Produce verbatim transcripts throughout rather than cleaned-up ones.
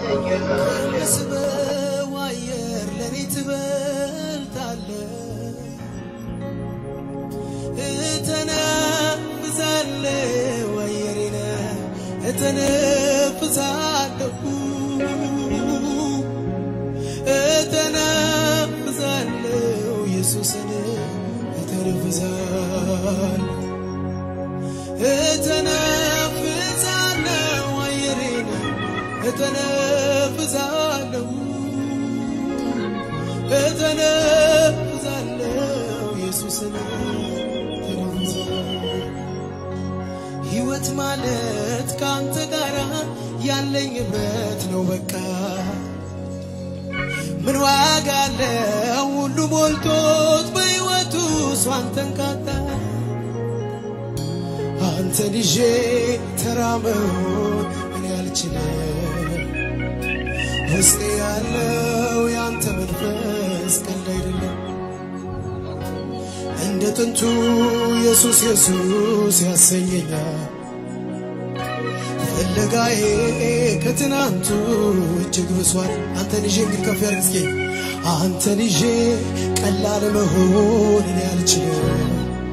ስበው አየር ለኔ ትበልጣለህ እተነፍሳለሁ አየሬን እተነፍሳለሁ እተነፍሳለሁ ኢየሱስን እተነፍሳለሁ እተነፍሳለሁ አየሬን እተነፍሳለሁ እተነፍሳለሁ ኢየሱስን እተነፍሳለሁ ሕይወት ማለት ካንተ ጋር ያለኝ ህብረት ነው በቃ ምን ዋጋ አለው ሁሉ ሞልቶት በሕይወቱ አንተን ካጣ አንተን ይዤ ተራመድ እኔ አልችልም ውስጤ ያለው ያንተ መንፈስ ቀልድ አይደለም እንደ ጥንቱ ኢየሱስ ኢየሱስ ያሰኘኛል ፍለጋዬ ከትናንቱ እጅግ ብሷል አንተን ይዤ እንግዲህ ከፍ ያድርግ እስኪ አንተን ይዤ ቀላል መሆን እኔ አልችልም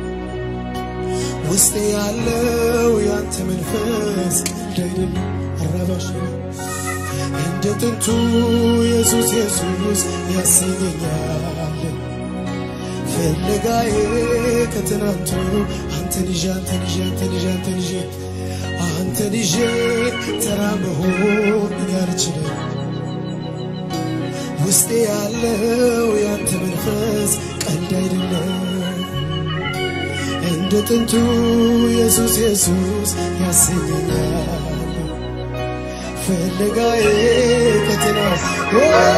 ውስጤ ያለው ያንተ መንፈስ ቀልድ አይደለም አራባሽ እንደ ጥንቱ ኢየሱስ ኢየሱስ ያሰኘኛል ፍለጋዬ ከትናንቱ አንተን ይዤ አንተን ይዤ አንተን ይዤ አንተን ይዤ አንተን ይዤ ተራመድ እኔ አልችልም ውስጤ ያለው ያንተ መንፈስ ቀልድ አይደለም እንደ ጥንቱ ኢየሱስ ኢየሱስ ያሰኘኛል ፍለጋዬ ከትናንቱ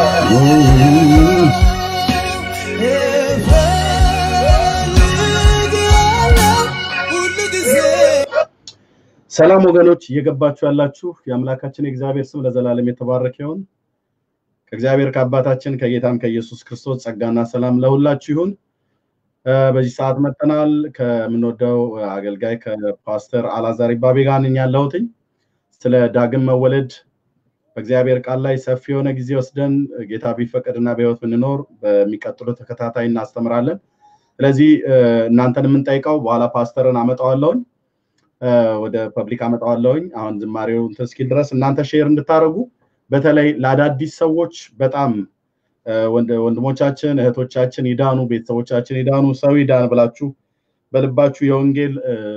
ሰላም ወገኖች እየገባችሁ ያላችሁ የአምላካችን የእግዚአብሔር ስም ለዘላለም የተባረከ ይሁን ከእግዚአብሔር ከአባታችን ከጌታም ከኢየሱስ ክርስቶስ ጸጋና ሰላም ለሁላችሁ ይሁን በዚህ ሰዓት መጥተናል ከምንወደው አገልጋይ ከፓስተር አላዛር ይባቤ ጋር ነኝ ያለሁት ስለ ዳግም መወለድ በእግዚአብሔር ቃል ላይ ሰፊ የሆነ ጊዜ ወስደን ጌታ ቢፈቀድና በህይወት ብንኖር በሚቀጥለው ተከታታይ እናስተምራለን ስለዚህ እናንተን የምንጠይቀው በኋላ ፓስተርን አመጣዋለሁ ወደ ፐብሊክ አመጣዋለሁኝ አሁን ዝማሬው ተስኪል ድረስ እናንተ ሼር እንድታረጉ በተለይ ለአዳዲስ ሰዎች በጣም ወንድሞቻችን እህቶቻችን ይዳኑ ቤተሰቦቻችን ይዳኑ ሰው ይዳን ብላችሁ በልባችሁ የወንጌል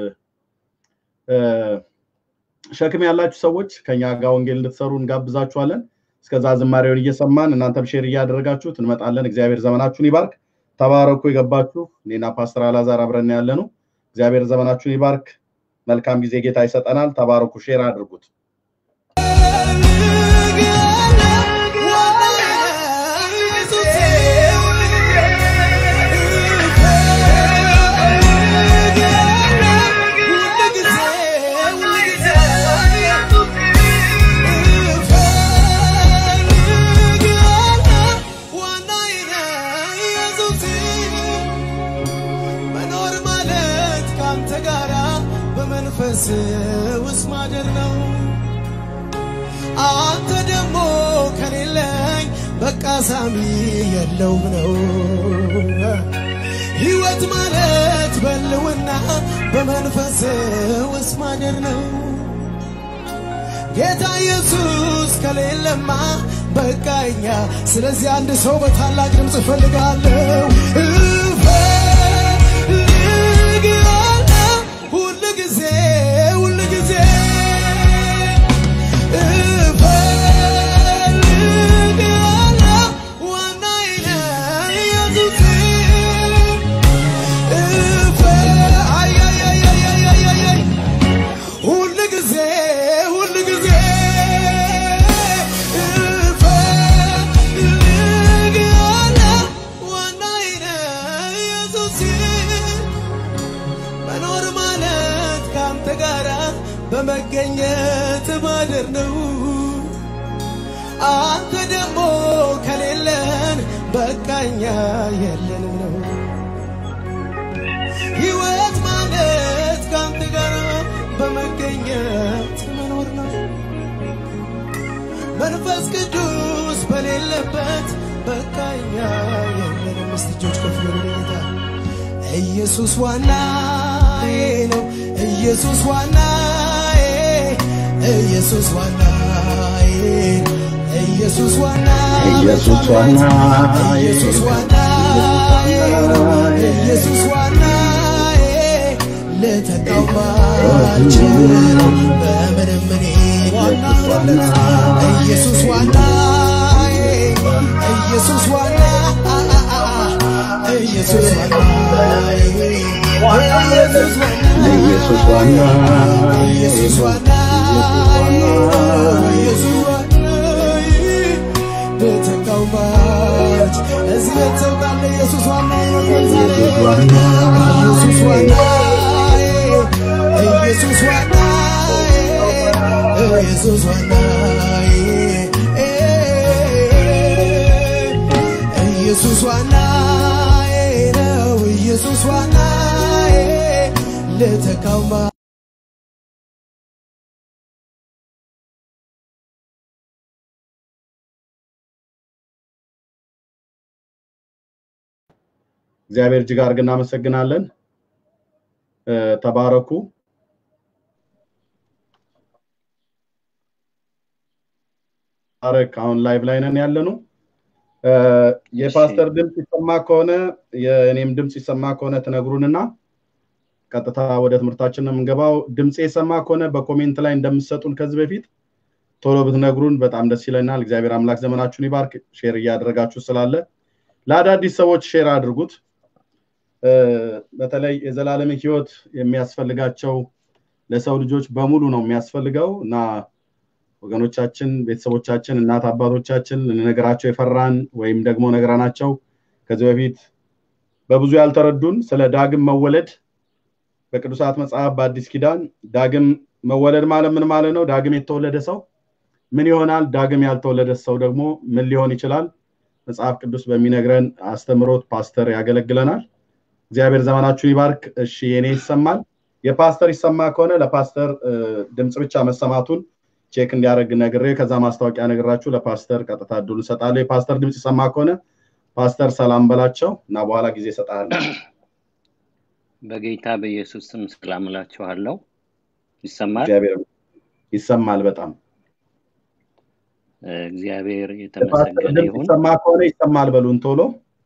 ሸክም ያላችሁ ሰዎች ከኛ ጋር ወንጌል እንድትሰሩ እንጋብዛችኋለን እስከዛ ዝማሬውን እየሰማን እናንተም ሼር እያደረጋችሁ እንመጣለን እግዚአብሔር ዘመናችሁን ይባርክ ተባረኩ ይገባችሁ እኔና ፓስተር አላዛር አብረን ያለነው እግዚአብሔር ዘመናችሁን ይባርክ መልካም ጊዜ ጌታ ይሰጠናል ተባረኩ ሼር አድርጉት ወስማደር ነው አንተ ደሞ ከሌለኝ በቃ ሳሚ የለው ነው ሕይወት ማለት በልውና በመንፈስ ወስማደር ነው ጌታ ኢየሱስ ከሌለማ በቃኛ ስለዚህ አንድ ሰው በታላቅ ድምጽ ፈልጋለሁ በመገኘት ማደር ነው አንተ ደሞ ከሌለን በቃኛ የለንም ነው ሕይወት ማለት ካንተ ጋር በመገኘት መኖር ነው መንፈስ ቅዱስ በሌለበት በቃኛ የለንም እጆች ከፍ በሉልኝታ ኢየሱስ ዋናዬ ነው ኢየሱስ ዋናዬ ኢየሱስ ዋናዬ ኢየሱስ ዋናዬ ኢየሱስ ዋናዬ ኢየሱስ ዋናዬ ኢየሱስ ዋናዬ ለተቃውማችን በምንም እኔ ኢየሱስ ዋናዬ ኢየሱስ ዋናዬ ኢየሱስ ዋናዬ ኢየሱስ ዋናዬ ኢየሱስ ዋናዬ ኢየሱስ ዋናዬ በተቃውማች እዚህ ተውቃለ ኢየሱስ ዋናዬ ኢየሱስ ዋናዬ ኢየሱስ ዋናዬ ኢየሱስ ዋናዬ ኢየሱስ ዋናዬ ኢየሱስ ዋናዬ ነው ኢየሱስ ዋናዬ ለተቃውማ እግዚአብሔር እጅግ አድርገን እናመሰግናለን ተባረኩ አረክ አሁን ላይቭ ላይ ነን ያለነው የፓስተር ድምጽ ይሰማ ከሆነ የኔም ድምጽ ይሰማ ከሆነ ተነግሩንና ቀጥታ ወደ ትምህርታችን እንገባው ድምጽ ይሰማ ከሆነ በኮሜንት ላይ እንደምትሰጡን ከዚህ በፊት ቶሎ ብትነግሩን በጣም ደስ ይለናል እግዚአብሔር አምላክ ዘመናችሁን ይባርክ ሼር ያደረጋችሁ ስላለ ለአዳዲስ ሰዎች ሼር አድርጉት በተለይ የዘላለም ሕይወት የሚያስፈልጋቸው ለሰው ልጆች በሙሉ ነው የሚያስፈልገውና ወገኖቻችን ቤተሰቦቻችን እናት አባቶቻችን ለነገራቸው የፈራን ወይም ደግሞ ነገራናቸው ከዚህ በፊት በብዙ ያልተረዱን ስለ ዳግም መወለድ በቅዱሳት መጽሐፍ በአዲስ ኪዳን ዳግም መወለድ ማለት ምን ማለት ነው ዳግም የተወለደ ሰው ምን ይሆናል ዳግም ያልተወለደ ሰው ደግሞ ምን ሊሆን ይችላል መጽሐፍ ቅዱስ በሚነግረን አስተምሮት ፓስተር ያገለግለናል እግዚአብሔር ዘመናችሁን ይባርክ እሺ የኔ ይሰማል የፓስተር ይሰማ ከሆነ ለፓስተር ድምጽ ብቻ መሰማቱን ቼክ እንዲያደርግ ነግሬ ከዛ ማስታወቂያ ነግራችሁ ለፓስተር ቀጥታ ዱል ሰጣለሁ የፓስተር ድምጽ ይሰማ ከሆነ ፓስተር ሰላም በላቸው እና በኋላ ጊዜ ሰጣለሁ በጌታ በኢየሱስ ስም ሰላም እላችኋለሁ ይሰማል እግዚአብሔር ይሰማል በጣም እግዚአብሔር የተመሰገነ ይሁን ይሰማ ከሆነ ይሰማል በሉን ቶሎ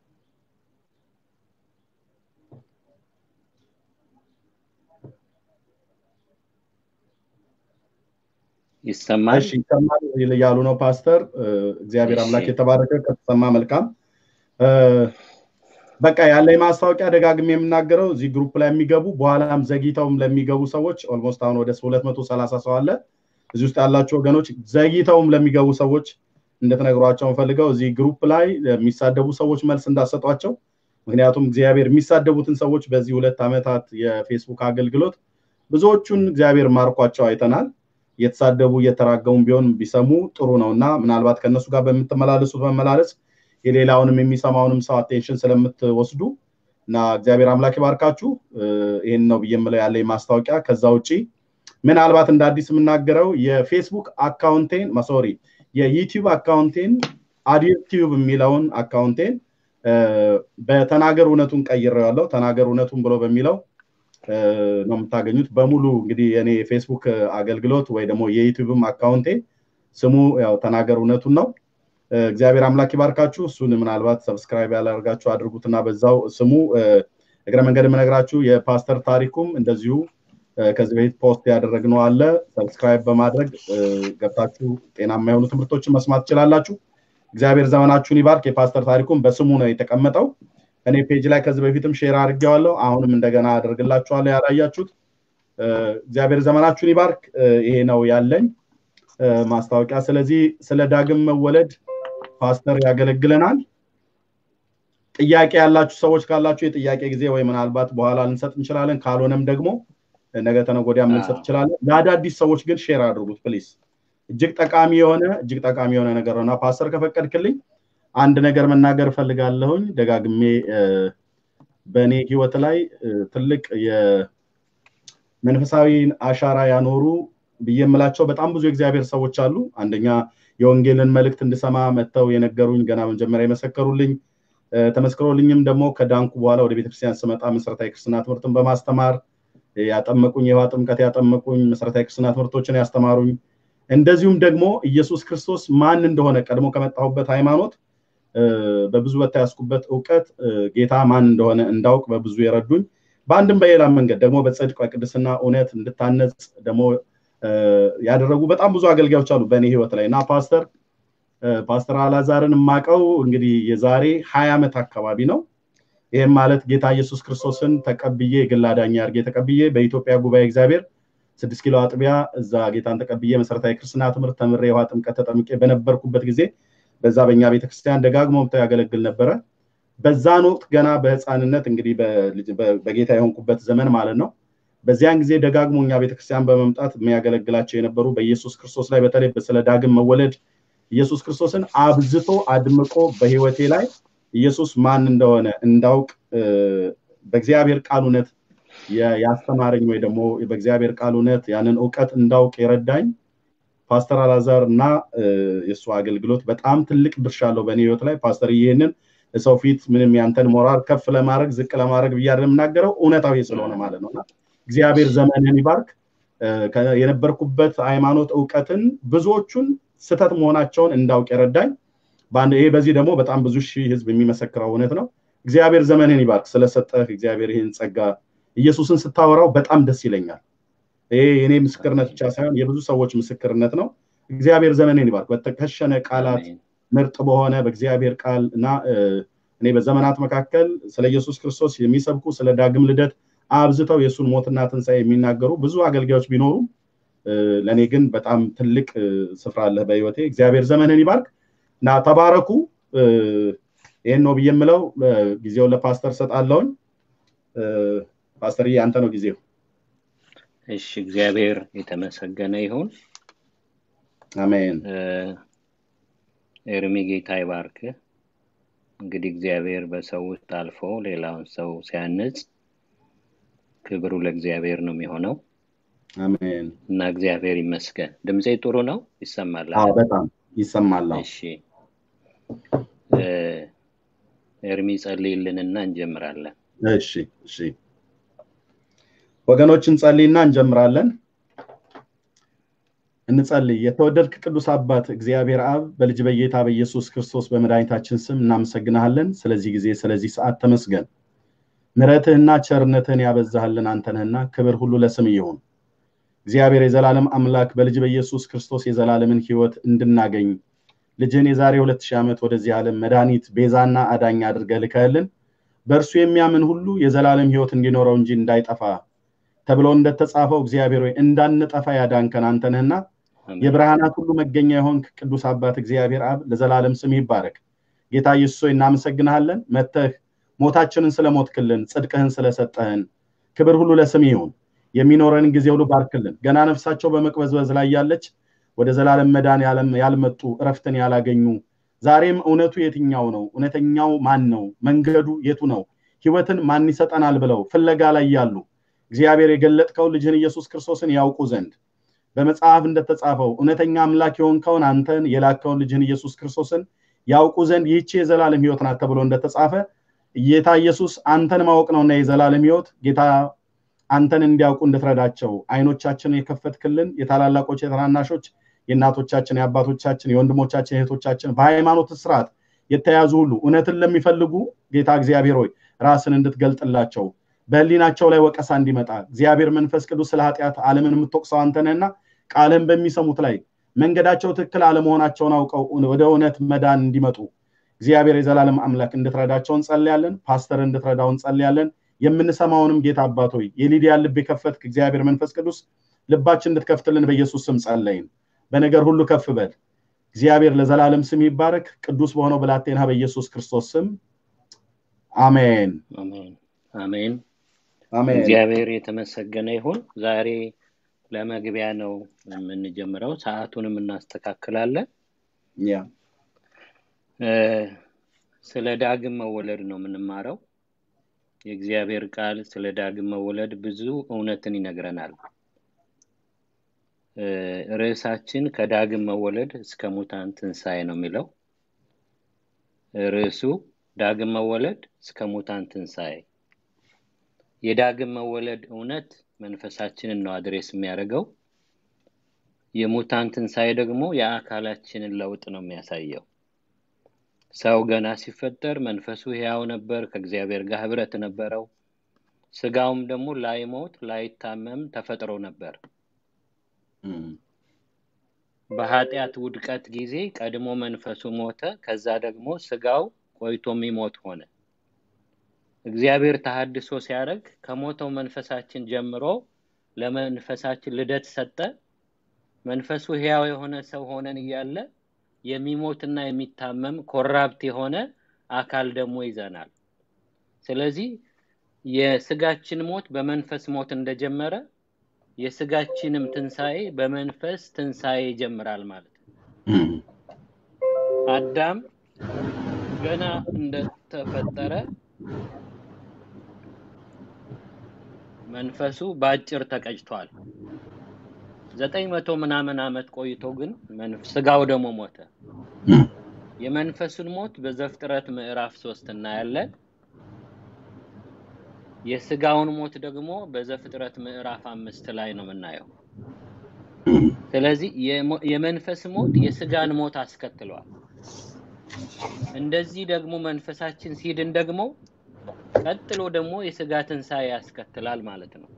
ይሰማል እሺ ይሰማል ይላሉ ነው ፓስተር እግዚአብሔር አምላክ የተባረከ ከተሰማ መልካም በቃ ያለ ማስታወቂያ ደጋግሜ የምናገረው እዚህ ግሩፕ ላይ የሚገቡ በኋላም ዘግይተውም ለሚገቡ ሰዎች ኦልሞስት አሁን ወደ ሁለት መቶ ሰላሳ ሰው አለ እዚህ ውስጥ ያላችሁ ወገኖች ዘግይተውም ለሚገቡ ሰዎች እንደተነግሯቸው ፈልገው እዚህ ግሩፕ ላይ የሚሳደቡ ሰዎች መልስ እንዳሰጧቸው ምክንያቱም እግዚአብሔር የሚሳደቡትን ሰዎች በዚህ ሁለት አመታት የፌስቡክ አገልግሎት ብዙዎቹን እግዚአብሔር ማርኳቸው አይተናል የተሳደቡ የተራገሙን ቢሆን ቢሰሙ ጥሩ ነውና ምናልባት ከነሱ ጋር በመተመላለሱት በመላለስ የሌላውንም የሚሰማውንም ሰው አቴንሽን ስለምትወስዱ እና እግዚአብሔር አምላክ ይባርካችሁ ይሄን ነው በየምለው ያለ ማስታወቂያ ከዛ ውጪ ምናልባት እንደ አዲስ የምናገረው የፌስቡክ አካውንቴን ማሶሪ የዩቲዩብ አካውንቴን አዲዩቲዩብ የሚለውን አካውንቴን በተናገር እውነቱን ቀይሬዋለሁ ተናገር እውነቱን ብሎ በሚለው ነው የምታገኙት በሙሉ እንግዲህ የኔ ፌስቡክ አገልግሎት ወይ ደግሞ የዩቲዩብም አካውንቴ ስሙ ያው ተናገር እውነቱን ነው እግዚአብሔር አምላክ ይባርካችሁ እሱን ምናልባት ሰብስክራይብ ያላደርጋችሁ አድርጉትና በዛው ስሙ እግረ መንገድ መነግራችሁ የፓስተር ታሪኩም እንደዚሁ ከዚህ በፊት ፖስት ያደረግነው አለ ሰብስክራይብ በማድረግ ገብታችሁ ጤናማ የሆኑ ትምህርቶችን መስማት ትችላላችሁ እግዚአብሔር ዘመናችሁን ይባርክ የፓስተር ታሪኩም በስሙ ነው የተቀመጠው እኔ ፔጅ ላይ ከዚህ በፊትም ሼር አድርጌዋለሁ አሁንም እንደገና አደርግላችኋለሁ ያላያችሁት እግዚአብሔር ዘመናችሁን ይባርክ ይሄ ነው ያለኝ ማስታወቂያ ስለዚህ ስለ ዳግም መወለድ ፓስተር ያገለግለናል ጥያቄ ያላችሁ ሰዎች ካላችሁ የጥያቄ ጊዜ ወይ ምናልባት በኋላ ልንሰጥ እንችላለን ካልሆነም ደግሞ ነገ ተነጎዲያም ልንሰጥ እንችላለን ለአዳዲስ ሰዎች ግን ሼር አድርጉት ፕሊዝ እጅግ ጠቃሚ የሆነ እጅግ ጠቃሚ የሆነ ነገር ነውና ፓስተር ከፈቀድክልኝ አንድ ነገር መናገር ፈልጋለሁኝ ደጋግሜ በኔ ህይወት ላይ ትልቅ የመንፈሳዊ አሻራ ያኖሩ ብየምላቸው በጣም ብዙ እግዚአብሔር ሰዎች አሉ አንደኛ የወንጌልን መልእክት እንድሰማ መተው የነገሩኝ ገና መጀመሪያ የመሰከሩልኝ ተመስክሮልኝም ደግሞ ከዳንኩ በኋላ ወደ ቤተክርስቲያን ስመጣ መሰረታዊ ክርስትና ትምህርትን በማስተማር ያጠመቁኝ የዋ ጥምቀት ያጠመቁኝ መሰረታዊ ክርስትና ትምህርቶችን ያስተማሩኝ እንደዚሁም ደግሞ ኢየሱስ ክርስቶስ ማን እንደሆነ ቀድሞ ከመጣሁበት ሃይማኖት በብዙ በታያስኩበት ዕውቀት ጌታ ማን እንደሆነ እንዳውቅ በብዙ የረዱኝ በአንድም በሌላ መንገድ ደግሞ በጽድቅ በቅድስና እውነት እንድታነጽ ደግሞ ያደረጉ በጣም ብዙ አገልጋዮች አሉ በእኔ ህይወት ላይና ፓስተር ፓስተር አላዛርን ማቀው እንግዲህ የዛሬ ሃያ ዓመት አካባቢ ነው ይሄም ማለት ጌታ ኢየሱስ ክርስቶስን ተቀብዬ ግላዳኛ አርጌ ተቀብዬ በኢትዮጵያ ጉባኤ እግዚአብሔር ስድስት ኪሎ አጥቢያ እዛ ጌታን ተቀብዬ መሰረታዊ ክርስትና ትምህርት ተምሬ የዋ ጥምቀት ተጠምቄ በነበርኩበት ጊዜ በዛ በእኛ ቤተክርስቲያን ደጋግሞ መጥተው ያገለግል ነበር በዛን ወቅት ገና በህፃንነት እንግዲህ በጌታ የሆንኩበት ዘመን ማለት ነው በዚያን ጊዜ ደጋግሞኛ ቤተክርስቲያን በመምጣት የሚያገለግላቸው የነበሩ በኢየሱስ ክርስቶስ ላይ በተለይ በስለ ዳግም መወለድ ኢየሱስ ክርስቶስን አብዝቶ አድምቆ በህይወቴ ላይ ኢየሱስ ማን እንደሆነ እንዳውቅ በእግዚአብሔር ቃል እውነት ያስተማረኝ ወይ ደግሞ በእግዚአብሔር ቃል እውነት ያንን ዕውቀት እንዳውቅ የረዳኝ ፓስተር አላዛርና የሱ አገልግሎት በጣም ትልቅ ድርሻ አለው በእኔ ህይወት ላይ ፓስተር ይሄንን ሰው ፊት ምንም ያንተን ሞራል ከፍ ለማድረግ ዝቅ ለማድረግ ብያደም እናገረው እውነታው ስለሆነ ማለት ነውና እግዚአብሔር ዘመንን ይባርክ የነበርኩበት ሃይማኖት ዕውቀትን ብዙዎቹን ስተት መሆናቸውን እንዳውቅ የረዳኝ ባንድ ይሄ በዚህ ደግሞ በጣም ብዙ ሺህ ህዝብ የሚመሰክረው እውነት ነው እግዚአብሔር ዘመንን ይባርክ ስለሰጠህ እግዚአብሔር ይሄን ጸጋ ኢየሱስን ስታወራው በጣም ደስ ይለኛል ይሄ የኔ ምስክርነት ብቻ ሳይሆን የብዙ ሰዎች ምስክርነት ነው እግዚአብሔር ዘመንን ይባርክ በተከሸነ ቃላት ምርጥ በሆነ በእግዚአብሔር ቃልና እኔ በዘመናት መካከል ስለ ኢየሱስ ክርስቶስ የሚሰብኩ ስለ ዳግም ልደት አብዝተው የሱን ሞትና ትንሳኤ የሚናገሩ ብዙ አገልጋዮች ቢኖሩ ለኔ ግን በጣም ትልቅ ስፍራ አለ በህይወቴ እግዚአብሔር ዘመንን ይባርክ እና ተባረኩ ይሄን ነው ብየምለው ጊዜው ለፓስተር ሰጣለሁ ፓስተር ያንተ ነው ጊዜው እሺ እግዚአብሔር የተመሰገነ ይሁን አሜን ኤርሚ ጌታ ይባርክ እንግዲህ እግዚአብሔር በሰው ውስጥ አልፎ ሌላውን ሰው ሲያነጽ ክብሩ ለእግዚአብሔር ነው የሚሆነው አሜን እና እግዚአብሔር ይመስገን ድምጼ ጥሩ ነው ይሰማል አዎ በጣም ይሰማል እሺ ኤርሚ ጸልይልንና እንጀምራለን እሺ እሺ ወገኖችን ጸልይና እንጀምራለን እንጸልይ የተወደድክ ቅዱስ አባት እግዚአብሔር አብ በልጅ በጌታ በኢየሱስ ክርስቶስ በመድኃኒታችን ስም እናመሰግናለን ስለዚህ ጊዜ ስለዚህ ሰዓት ተመስገን ምሕረትህና ቸርነትህን ያበዛህልን አንተ ነህና ክብር ሁሉ ለስም ይሁን እግዚአብሔር የዘላለም አምላክ በልጅ በኢየሱስ ክርስቶስ የዘላለምን ሕይወት እንድናገኝ ልጅን የዛሬ ሁለት ሺህ ዓመት ወደዚህ ዓለም መድኃኒት ቤዛና አዳኝ አድርገህ ልከህልን በእርሱ የሚያምን ሁሉ የዘላለም ሕይወት እንዲኖረው እንጂ እንዳይጠፋ ተብሎ እንደተጻፈው እግዚአብሔር ሆይ እንዳንጠፋ ያዳንከን አንተ ነህና የብርሃናት ሁሉ መገኛ የሆንክ ቅዱስ አባት እግዚአብሔር አብ ለዘላለም ስም ይባረክ ጌታ ኢየሱስ ሆይ እናመሰግናለን መተህ ሞታችንን ስለሞትክልን ጽድቅህን ስለሰጠህን ክብር ሁሉ ለስም ይሁን የሚኖረን ጊዜ ሁሉ ባርክልን ገና ነፍሳቸው በመቅበዝበዝ ላይ ያለች ወደ ዘላለም መዳን ያልመጡ እረፍትን ያላገኙ ዛሬም እውነቱ የትኛው ነው እውነተኛው ማን ነው መንገዱ የቱ ነው ሕይወትን ማን ይሰጠናል ብለው ፍለጋ ላይ ያሉ እግዚአብሔር የገለጥከው ልጅን ኢየሱስ ክርስቶስን ያውቁ ዘንድ በመጽሐፍ እንደተጻፈው እውነተኛ አምላክ የሆንከውን አንተን የላከውን ልጅን ኢየሱስ ክርስቶስን ያውቁ ዘንድ ይህች የዘላለም ሕይወት ናት ተብሎ እንደተጻፈ ጌታ ኢየሱስ አንተን ማወቅ ነውና የዘላለም ሕይወት ጌታ አንተን እንዲያውቁ እንድትረዳቸው አይኖቻችንን የከፈትክልን የታላላቆች የታናናሾች የእናቶቻችን የአባቶቻችን የወንድሞቻችን የእህቶቻችን በሃይማኖት ስርዓት የተያዙ ሁሉ እውነትን ለሚፈልጉ ጌታ እግዚአብሔር ሆይ ራስን እንድትገልጥላቸው በህሊናቸው ላይ ወቀሳ እንዲመጣ እግዚአብሔር መንፈስ ቅዱስ ስለ ኃጢአት ዓለምን የምትወቅሰው አንተ ነህና ቃልህን በሚሰሙት ላይ መንገዳቸው ትክክል አለመሆናቸውን አውቀው ወደ እውነት መዳን እንዲመጡ እግዚአብሔር የዘላለም አምላክ እንድትረዳቸው እንጸልያለን ፓስተር እንድትረዳው እንጸልያለን የምንሰማውንም ጌታ አባት ሆይ የሊዲያ ልብ የከፈትክ እግዚአብሔር መንፈስ ቅዱስ ልባችን እንድትከፍትልን በኢየሱስ ስም ጸልየን በነገር ሁሉ ከፍ በል እግዚአብሔር ለዘላለም ስም ይባረክ ቅዱስ በሆነው ብላቴና በኢየሱስ ክርስቶስ ስም አሜን አሜን አሜን አሜን እግዚአብሔር የተመሰገነ ይሁን ዛሬ ለመግቢያ ነው የምንጀምረው ሰዓቱንም እናስተካክላለን ያ ስለ ዳግም መወለድ ነው የምንማረው የእግዚአብሔር ቃል ስለ ዳግም መወለድ ብዙ እውነትን ይነግረናል ርዕሳችን ከዳግም መወለድ እስከ ሙታን ትንሣኤ ነው የሚለው። ርዕሱ ዳግም መወለድ እስከ ሙታን ትንሣኤ። የዳግም መወለድ እውነት መንፈሳችንን ነው አድሬስ የሚያደርገው። የሙታን ትንሣኤ ደግሞ የአካላችንን ለውጥ ነው የሚያሳየው። ሰው ገና ሲፈጠር መንፈሱ ሕያው ነበር፣ ከእግዚአብሔር ጋር ህብረት ነበረው። ስጋውም ደግሞ ላይሞት ላይታመም ተፈጥሮ ነበር። በኃጢአት ውድቀት ጊዜ ቀድሞ መንፈሱ ሞተ፣ ከዛ ደግሞ ስጋው ቆይቶ የሚሞት ሆነ። እግዚአብሔር ተሐድሶ ሲያደርግ ከሞተው መንፈሳችን ጀምሮ ለመንፈሳችን ልደት ሰጠ። መንፈሱ ሕያው የሆነ ሰው ሆነን እያለ የሚሞትና የሚታመም ኮራፕት የሆነ አካል ደግሞ ይዘናል። ስለዚህ የስጋችን ሞት በመንፈስ ሞት እንደጀመረ የስጋችንም ትንሣኤ በመንፈስ ትንሣኤ ይጀምራል ማለት ነው። አዳም ገና እንደተፈጠረ መንፈሱ ባጭር ተቀጭቷል። ዘጠኝ መቶ ምናምን ዓመት ቆይቶ ግን ስጋው ደግሞ ሞተ። የመንፈሱን ሞት በዘፍጥረት ምዕራፍ ሶስት እናያለን። የስጋውን ሞት ደግሞ በዘፍጥረት ምዕራፍ አምስት ላይ ነው የምናየው። ስለዚህ የመንፈስ ሞት የስጋን ሞት አስከትሏል። እንደዚህ ደግሞ መንፈሳችን ሲድን ደግሞ ቀጥሎ ደግሞ የስጋ ትንሣኤ ያስከትላል ማለት ነው።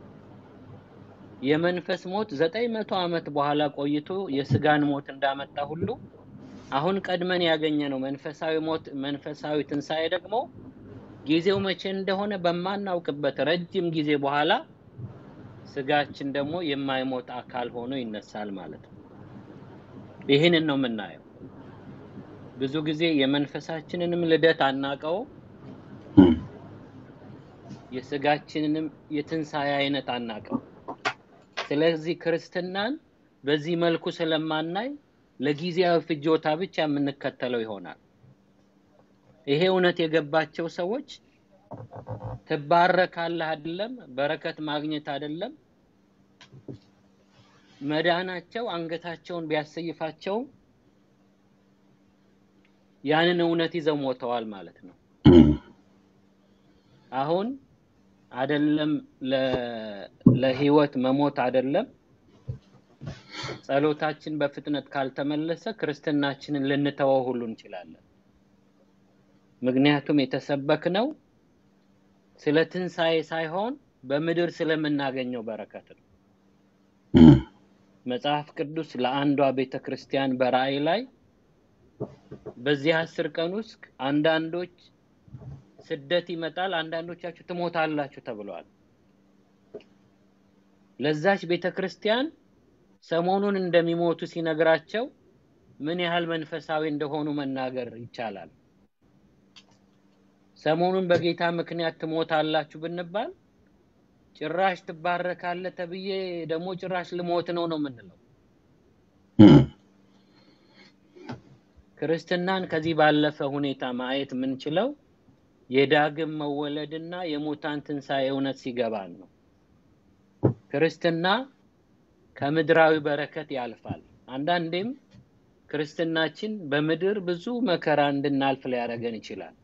የመንፈስ ሞት ዘጠኝ መቶ ዓመት በኋላ ቆይቶ የስጋን ሞት እንዳመጣ ሁሉ አሁን ቀድመን ያገኘነው መንፈሳዊ ሞት መንፈሳዊ ትንሣኤ ደግሞ ጊዜው መቼ እንደሆነ በማናውቅበት ረጅም ጊዜ በኋላ ስጋችን ደግሞ የማይሞት አካል ሆኖ ይነሳል ማለት ነው። ይሄንን ነው የምናየው። ብዙ ጊዜ የመንፈሳችንንም ልደት አናቀው፣ የስጋችንንም የትንሣኤ አይነት አናቀው። ስለዚህ ክርስትናን በዚህ መልኩ ስለማናይ ለጊዜያዊ ፍጆታ ብቻ የምንከተለው ይሆናል። ይሄ እውነት የገባቸው ሰዎች ተባረካለህ አይደለም፣ በረከት ማግኘት አይደለም፣ መዳናቸው አንገታቸውን ቢያሰይፋቸው ያንን እውነት ይዘው ሞተዋል ማለት ነው። አሁን አይደለም ለህይወት መሞት አይደለም፣ ጸሎታችን በፍጥነት ካልተመለሰ ክርስትናችንን ልንተወው ሁሉ እንችላለን። ምክንያቱም የተሰበክነው ስለ ትንሣኤ ሳይሆን በምድር ስለምናገኘው በረከት ነው። መጽሐፍ ቅዱስ ለአንዷ ቤተክርስቲያን በራእይ ላይ በዚህ አስር ቀን ውስጥ አንዳንዶች ስደት ይመጣል፣ አንዳንዶቻችሁ ትሞታላችሁ ተብሏል። ለዛች ቤተክርስቲያን ሰሞኑን እንደሚሞቱ ሲነግራቸው ምን ያህል መንፈሳዊ እንደሆኑ መናገር ይቻላል። ሰሞኑን በጌታ ምክንያት ትሞታላችሁ ብንባል ጭራሽ ትባረካለህ ተብዬ ደግሞ ጭራሽ ልሞት ነው ነው የምንለው። ክርስትናን ከዚህ ባለፈ ሁኔታ ማየት የምንችለው የዳግም መወለድና የሙታን ትንሣኤ እውነት ሲገባን ነው። ክርስትና ከምድራዊ በረከት ያልፋል። አንዳንዴም ክርስትናችን በምድር ብዙ መከራ እንድናልፍ ሊያደርገን ይችላል።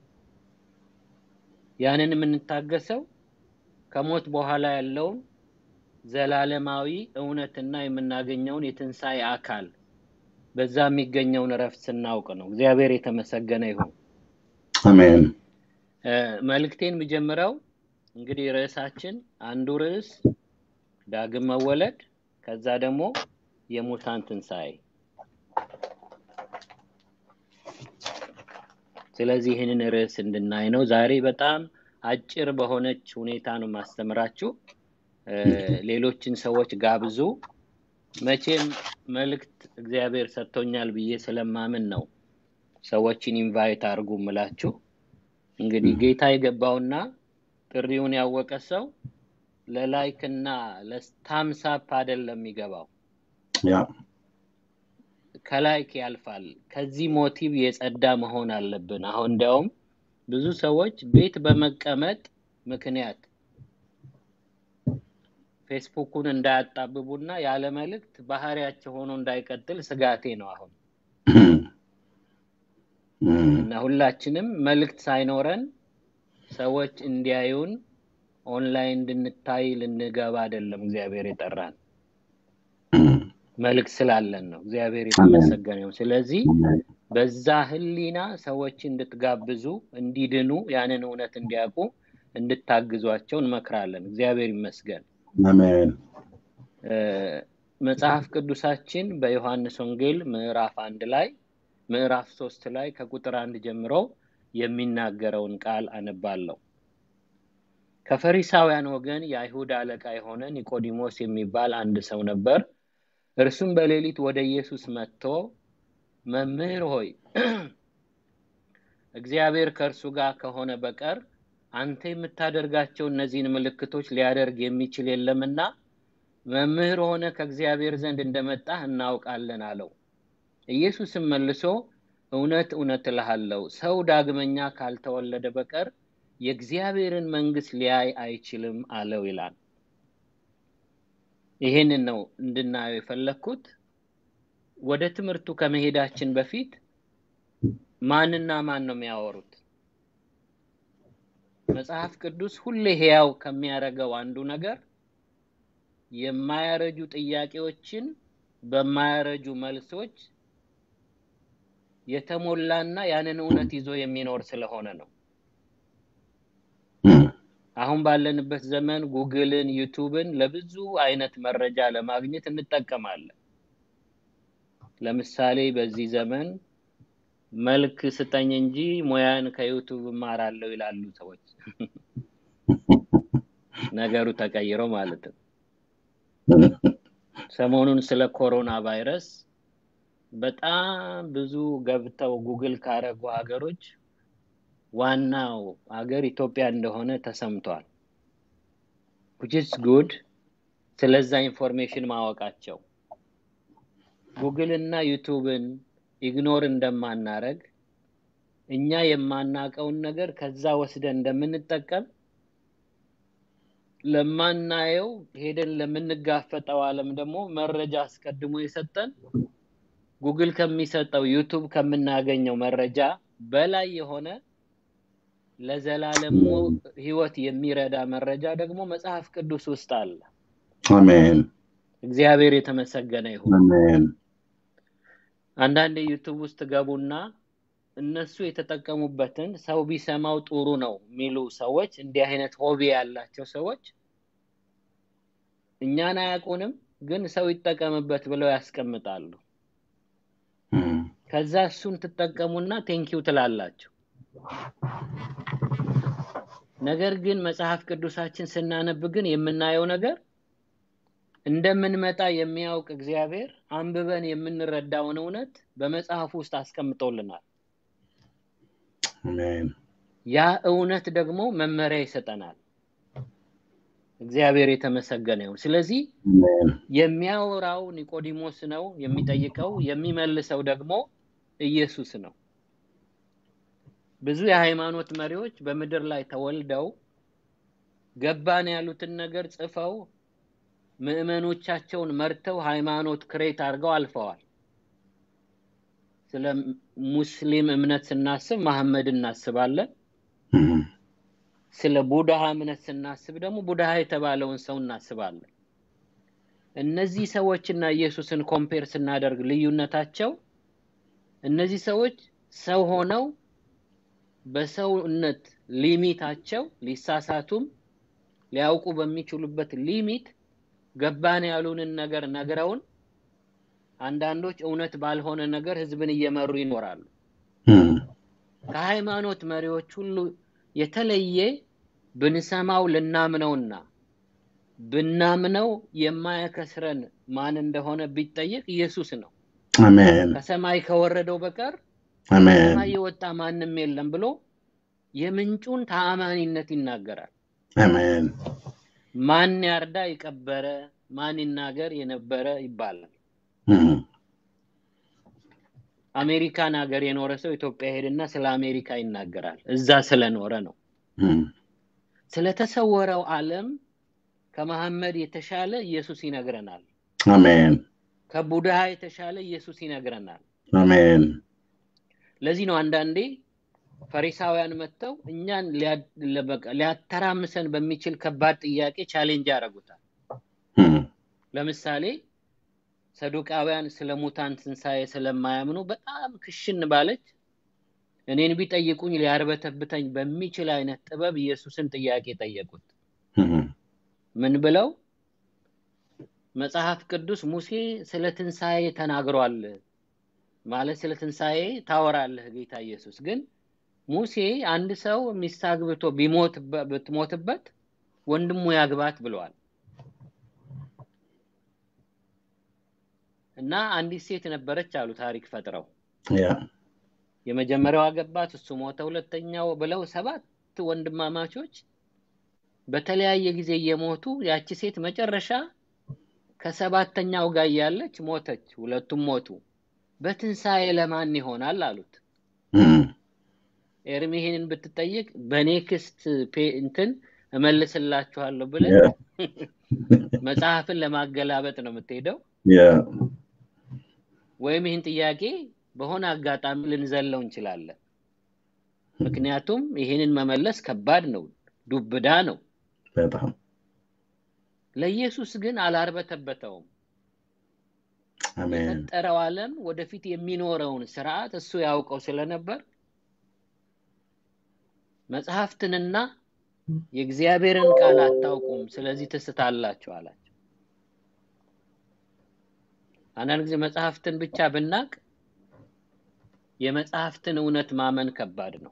ያንን የምንታገሰው ከሞት በኋላ ያለውን ዘላለማዊ እውነትና የምናገኘውን የትንሣኤ አካል በዛ የሚገኘውን ረፍት ስናውቅ ነው። እግዚአብሔር የተመሰገነ ይሁን። አሜን። መልእክቴን መጀመሪያው እንግዲህ ርዕሳችን አንዱ ርዕስ ዳግም መወለድ፣ ከዛ ደግሞ የሙታን ትንሣኤ። ስለዚህ ይሄንን ርዕስ እንድናይ ነው። ዛሬ በጣም አጭር በሆነች ሁኔታ ነው ማስተምራችሁ። ሌሎችን ሰዎች ጋብዙ። መቼም መልእክት እግዚአብሔር ሰጥቶኛል ብዬ ስለማምን ነው ሰዎችን ኢንቫይት አድርጉ ምላችሁ። እንግዲህ ጌታ የገባውና ጥሪውን ያወቀ ሰው ለላይክ እና ለስታምስ አፕ አይደለም የሚገባው፣ ያ ከላይክ ያልፋል። ከዚህ ሞቲቭ የጸዳ መሆን አለብን። አሁን እንደውም ብዙ ሰዎች ቤት በመቀመጥ ምክንያት ፌስቡክን እንዳያጣብቡና ያለ መልእክት ባህሪያቸው ሆኖ እንዳይቀጥል ስጋቴ ነው አሁን። እና ሁላችንም መልእክት ሳይኖረን ሰዎች እንዲያዩን ኦንላይን እንድንታይ ልንገባ አይደለም እግዚአብሔር የጠራን። መልእክት ስላለን ነው። እግዚአብሔር የተመሰገነ ይሁን። ስለዚህ በዛ ህሊና ሰዎች እንድትጋብዙ እንዲድኑ ያንን እውነት እንዲያውቁ እንድታግዟቸው እንመክራለን። እግዚአብሔር ይመስገን። አሜን። መጽሐፍ ቅዱሳችን በዮሐንስ ወንጌል ምዕራፍ አንድ ላይ ምዕራፍ ሶስት ላይ ከቁጥር አንድ ጀምሮ የሚናገረውን ቃል አነባለሁ። ከፈሪሳውያን ወገን የአይሁድ አለቃ የሆነ ኒቆዲሞስ የሚባል አንድ ሰው ነበር። እርሱም በሌሊት ወደ ኢየሱስ መጥቶ መምህር ሆይ እግዚአብሔር ከእርሱ ጋር ከሆነ በቀር አንተ የምታደርጋቸው እነዚህን ምልክቶች ሊያደርግ የሚችል የለምና መምህር ሆነ ከእግዚአብሔር ዘንድ እንደመጣህ እናውቃለን አለው። ኢየሱስም መልሶ እውነት እውነት እልሃለሁ ሰው ዳግመኛ ካልተወለደ በቀር የእግዚአብሔርን መንግስት ሊያይ አይችልም አለው ይላል። ይሄንን ነው እንድናየው የፈለኩት። ወደ ትምህርቱ ከመሄዳችን በፊት ማንና ማን ነው የሚያወሩት? መጽሐፍ ቅዱስ ሁሌ ሕያው ከሚያረጋው አንዱ ነገር የማያረጁ ጥያቄዎችን በማያረጁ መልሶች የተሞላና ያንን እውነት ይዞ የሚኖር ስለሆነ ነው። አሁን ባለንበት ዘመን ጉግልን ዩቲዩብን ለብዙ አይነት መረጃ ለማግኘት እንጠቀማለን። ለምሳሌ በዚህ ዘመን መልክ ስጠኝ እንጂ ሙያን ከዩቲዩብ ማራለው ይላሉ ሰዎች። ነገሩ ተቀይሮ ማለት ነው። ሰሞኑን ስለ ኮሮና ቫይረስ በጣም ብዙ ገብተው ጉግል ካረጉ ሀገሮች ዋናው ሀገር ኢትዮጵያ እንደሆነ ተሰምቷል። which is good ስለዛ ኢንፎርሜሽን ማወቃቸው። ጉግል እና ዩቲዩብን ኢግኖር እንደማናረግ እኛ የማናቀውን ነገር ከዛ ወስደን እንደምንጠቀም ለማናየው ሄደን ለምንጋፈጠው ዓለም ደግሞ መረጃ አስቀድሞ የሰጠን ጉግል ከሚሰጠው ዩቲዩብ ከምናገኘው መረጃ በላይ የሆነ ለዘላለም ህይወት የሚረዳ መረጃ ደግሞ መጽሐፍ ቅዱስ ውስጥ አለ። አሜን። እግዚአብሔር የተመሰገነ ይሁን። አሜን። አንዳንድ ዩቲዩብ ውስጥ ገቡና እነሱ የተጠቀሙበትን ሰው ቢሰማው ጥሩ ነው ሚሉ ሰዎች እንዲህ አይነት ሆቢ ያላቸው ሰዎች እኛን አያውቁንም ግን ሰው ይጠቀምበት ብለው ያስቀምጣሉ። ከዛ እሱን ተጠቀሙና ቴንኪው ትላላችሁ። ነገር ግን መጽሐፍ ቅዱሳችን ስናነብ ግን የምናየው ነገር እንደምንመጣ የሚያውቅ እግዚአብሔር አንብበን የምንረዳውን እውነት በመጽሐፍ ውስጥ አስቀምጦልናል። አሜን። ያ እውነት ደግሞ መመሪያ ይሰጠናል። እግዚአብሔር የተመሰገነ ይሁን። ስለዚህ የሚያወራው ኒቆዲሞስ ነው፣ የሚጠይቀው የሚመልሰው ደግሞ ኢየሱስ ነው። ብዙ የሃይማኖት መሪዎች በመድር ላይ ተወልደው ገባን ያሉትን ነገር ጽፈው ምእመኖቻቸውን መርተው ሃይማኖት ክሬት አድርገው አልፈዋል። ስለ ሙስሊም እምነት ስናስብ መሐመድን እናስባለን። ስለ ቡድሃ እምነት ስናስብ ደግሞ ቡድሃ የተባለውን ሰው እናስባለን። እነዚህ ሰዎችና ኢየሱስን ኮምፔር ስናደርግ ልዩነታቸው እነዚህ ሰዎች ሰው ሆነው በሰውነት ሊሚታቸው ሊሳሳቱም ሊያውቁ በሚችሉበት ሊሚት ገባን ያሉንን ነገር ነገራውን አንዳንዶች እውነት ባልሆነ ነገር ህዝብን እየመሩ ይኖራሉ። ከሃይማኖት መሪዎች ሁሉ የተለየ ብንሰማው ልናምነውና ብናምነው የማያከስረን ማን እንደሆነ ቢጠየቅ ኢየሱስ ነው። አሜን። ከሰማይ ከወረደው በቀር አሜን ከሰማይ የወጣ ማንንም የለም ብሎ የምንጩን ተአማኒነት ይናገራል። አሜን። ማን ያርዳ ይቀበረ ማን ይናገር የነበረ ይባላል። አሜሪካን ሀገር የኖረ ሰው ኢትዮጵያ ሄድና ስለ አሜሪካ ይናገራል። እዛ ስለኖረ ነው። ስለተሰወረው ዓለም ከመሐመድ የተሻለ ኢየሱስ ይነግረናል አሜን ከቡድሃ የተሻለ ኢየሱስ ይነግረናል አሜን ለዚህ ነው አንዳንዴ ፈሪሳውያን መተው እኛን ሊያተራምሰን በሚችል ከባድ ጥያቄ ቻሌንጅ ያደርጉታል ለምሳሌ ሰዱቃውያን ስለሙታን ትንሳኤ ስለማያምኑ በጣም ክሽን ባለች እኔን ቢጠይቁኝ ሊያርበተብተኝ በሚችል አይነት ጥበብ ኢየሱስን ጥያቄ ጠየቁት ምን ብለው መጽሐፍ ቅዱስ ሙሴ ስለ ትንሳኤ ተናግሯል ማለት ስለ ትንሳኤ ታወራለህ ጌታ ኢየሱስ ግን ሙሴ አንድ ሰው ሚስታግብቶ ቢሞት ብትሞትበት ወንድሙ ያግባት ብለዋል እና አንዲት ሴት ነበረች አሉ ታሪክ ፈጥረው ያ የመጀመሪያው አገባት እሱ ሞተ ሁለተኛው ብለው ሰባት ወንድማማቾች በተለያየ ጊዜ የሞቱ ያቺ ሴት መጨረሻ ከሰባተኛው ጋር ያለች ሞተች ሁለቱም ሞቱ በትንሳኤ ለማን ይሆናል አሉት ኤርሚሄንን ብትጠይቅ በኔክስት እንትን እመልስላችኋለሁ ብለ መጽሐፍን ለማገላበጥ ነው የምትሄደው ያ ወይም ይህን ጥያቄ በሆነ አጋጣሚ ልንዘለው እንችላለን ምክንያቱም ይሄንን መመለስ ከባድ ነው ዱብዳ ነው በጣም ለኢየሱስ ግን አላርበተበተውም አሜን የተጠራው ዓለም ወደፊት የሚኖረውን ሥርዓት እሱ ያውቀው ስለነበር መጽሐፍትንና የእግዚአብሔርን ቃል አታውቁም ስለዚህ ተስታላችሁ አላቸው አንዳንድ ጊዜ መጽሐፍትን ብቻ ብናቅ የመጽሐፍትን እውነት ማመን ከባድ ነው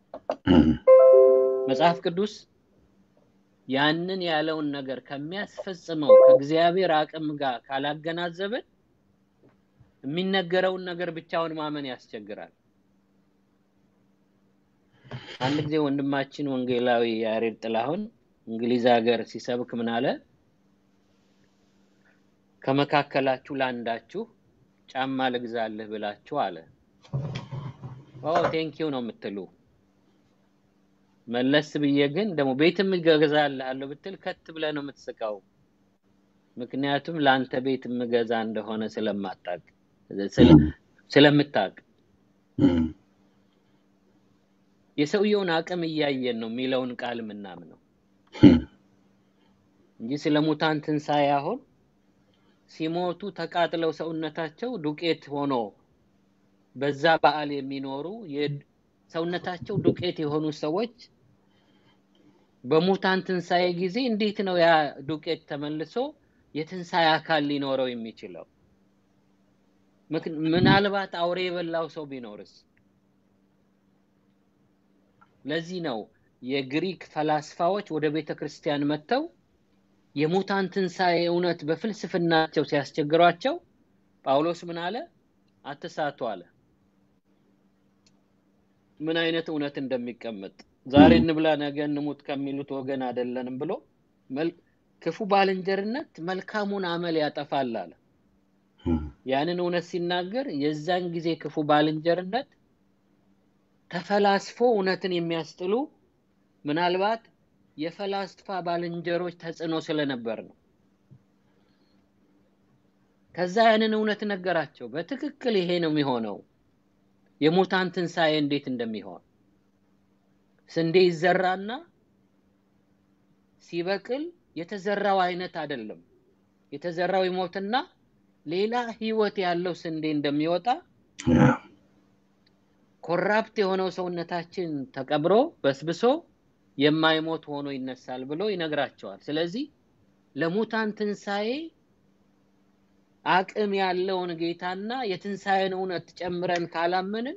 መጽሐፍ ቅዱስ ያንን ያለውን ነገር ከሚያስፈጽመው ከእግዚአብሔር አቅም ጋር ካላገናዘበን የሚነገረውን ነገር ብቻውን ማመን ያስቸግራል አንድ ጊዜ ወንድማችን ወንጌላዊ ያሬድ ጥላሁን እንግሊዝ ሀገር ሲሰብክ ምን አለ ከመካከላችሁ ላንዳችሁ ጫማ ልግዛልህ ብላችሁ አለ ኦ ቴንክ ዩ ነው የምትሉ መለስ ብዬ ግን ደሞ ቤትም ገዛልሃለሁ ብትል ከት ብለ ነው የምትስቀው ምክንያቱም ላንተ ቤትም ገዛ እንደሆነ ስለማጣቅ ስለምታቅ የሰውየውን አቅም እያየን ነው ሚለውን ቃል ምናምን ነው እንጂ ስለሙታን ትንሳኤ አሁን ሲሞቱ ተቃጥለው ሰውነታቸው ዱቄት ሆኖ በዛ በዓል የሚኖሩ የሰውነታቸው ዱቄት የሆኑ ሰዎች በሙታን ትንሳኤ ጊዜ እንዴት ነው ያ ዱቄት ተመልሶ የትንሳኤ አካል ሊኖረው የሚችለው ምናልባት አውሬ የበላው ሰው ቢኖርስ ለዚህ ነው የግሪክ ፈላስፋዎች ወደ ቤተክርስቲያን መተው የሙታን ትንሳኤ እውነት በፍልስፍናቸው ሲያስቸግሯቸው ጳውሎስ ምን አለ አትሳቱ አለ ምን አይነት እውነት እንደሚቀመጥ ዛሬ እንብላ ነገ እንሙት ከሚሉት ወገን አይደለንም ብሎ ክፉ ባልንጀርነት መልካሙን አመል ያጠፋል አለ ያንን እውነት ሲናገር የዛን ጊዜ ክፉ ባልንጀርነት ተፈላስፎ እውነትን የሚያስጥሉ ምናልባት የፈላስፋ ባልንጀሮች ተጽኖ ስለነበር ነው ከዛ ያንን እውነት ነገራቸው በትክክል ይሄ ነው የሚሆነው የሙታን ትንሳኤ እንዴት እንደሚሆን ስንዴ ይዘራና ሲበቅል የተዘራው አይነት አይደለም የተዘራው ይሞትና ሌላ ህይወት ያለው ስንዴ እንደሚወጣ ኮራፕት የሆነው ሰውነታችን ተቀብሮ በስብሶ የማይሞት ሆኖ ይነሳል ብሎ ይነግራቸዋል ስለዚህ ለሙታን ትንሳኤ አቅም ያለውን ጌታና የትንሳኤን እውነት ጨምረን ካላመንን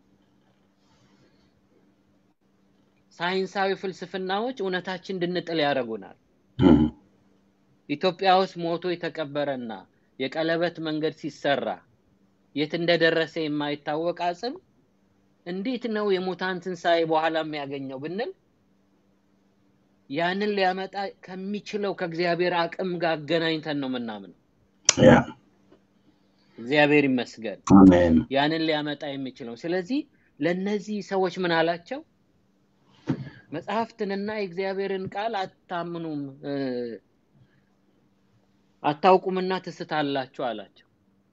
ሳይንሳዊ ፍልስፍናዎች እውነታችን እንድንጥል ያደርጉናል ኢትዮጵያ ውስጥ ሞቶ የተቀበረና የቀለበት መንገድ ሲሰራ የት እንደደረሰ የማይታወቅ አጽም እንዴት ነው የሙታን ትንሳኤ በኋላ የሚያገኘው ብንል ያንን ሊያመጣ ከሚችለው ከእግዚአብሔር አቅም ጋር አገናኝተን ነው ምናምነው ያ እግዚአብሔር ይመስገን አሜን ያንን ሊያመጣ የሚችለው ስለዚህ ለነዚህ ሰዎች ምን አላቸው መጽሐፍትንና የእግዚአብሔርን ቃል አታምኑም አታውቁምና ትስታላችሁ አላቸው።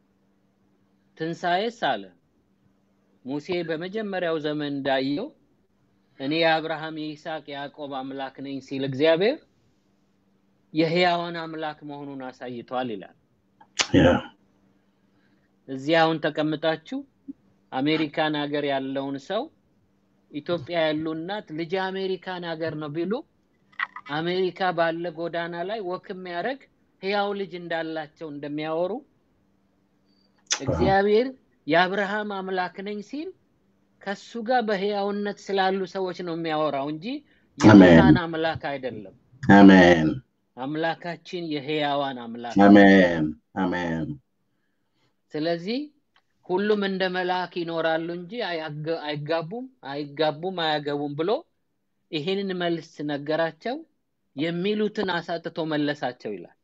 ትንሣኤስ አለ ሙሴ በመጀመሪያው ዘመን እንዳየው እኔ የአብርሃም የይስሐቅ ያዕቆብ አምላክ ነኝ ሲል እግዚአብሔር የሕያዋን አምላክ መሆኑን አሳይቷል ይላል። ያ እዚያውን ተቀምጣችሁ አሜሪካን ሀገር ያለውን ሰው ኢትዮጵያ ያለው እናት ልጅ አሜሪካን ሀገር ነው ቢሉ አሜሪካ ባለ ጎዳና ላይ ወክም ያረግ ሕያው ልጅ እንዳላቸው እንደሚያወሩ እግዚአብሔር የአብርሃም አምላክ ነኝ ሲል ከሱ ጋር በሕያውነት ስላሉ ሰዎች ነው የሚያወራው እንጂ የሙታን አምላክ አይደለም። አሜን። አምላካችን የሕያዋን አምላክ። አሜን አሜን። ስለዚህ ሁሉም እንደ መልአክ ይኖራሉ እንጂ አይጋቡም አይጋቡም አያገቡም ብሎ ይሄንን መልስ ነገራቸው። የሚሉትን አሳጥቶ መለሳቸው ይላል።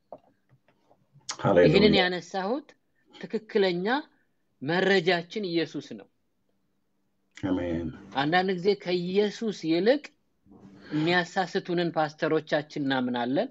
ሃሌሉያ። ይሄንን ያነሳሁት ትክክለኛ መረጃችን ኢየሱስ ነው። አሜን። አንዳንድ ጊዜ ከኢየሱስ ይልቅ የሚያሳስቱንን ፓስተሮቻችን እናምናለን።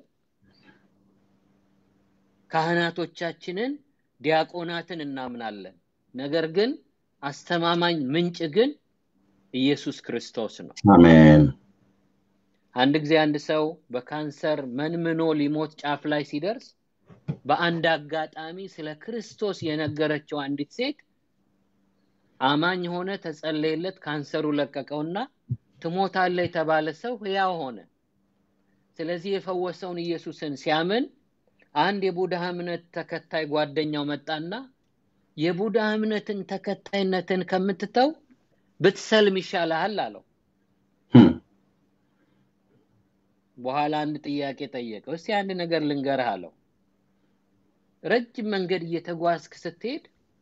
ካህናቶቻችንን ዲያቆናትን እናምናለን። ነገር ግን አስተማማኝ ምንጭ ግን ኢየሱስ ክርስቶስ ነው። አሜን። አንድ ጊዜ አንድ ሰው በካንሰር መንምኖ ሊሞት ጫፍ ላይ ሲደርስ በአንድ አጋጣሚ ስለ ክርስቶስ የነገረችው አንዲት ሴት አማኝ ሆነ፣ ተጸለየለት፣ ካንሰሩ ለቀቀውና ትሞታለህ የተባለ ሰው ሕያው ሆነ። ስለዚህ የፈወሰውን ኢየሱስን ሲያምን አንድ የቡድሃ እምነት ተከታይ ጓደኛው መጣና የቡድሃ እምነትን ተከታይነትን ከምትተው ብትሰልም ይሻላል አለው። በኋላ አንድ ጥያቄ ጠየቀው። እስቲ አንድ ነገር ልንገርህ አለው። ረጅም መንገድ እየተጓዝክ ስትሄድ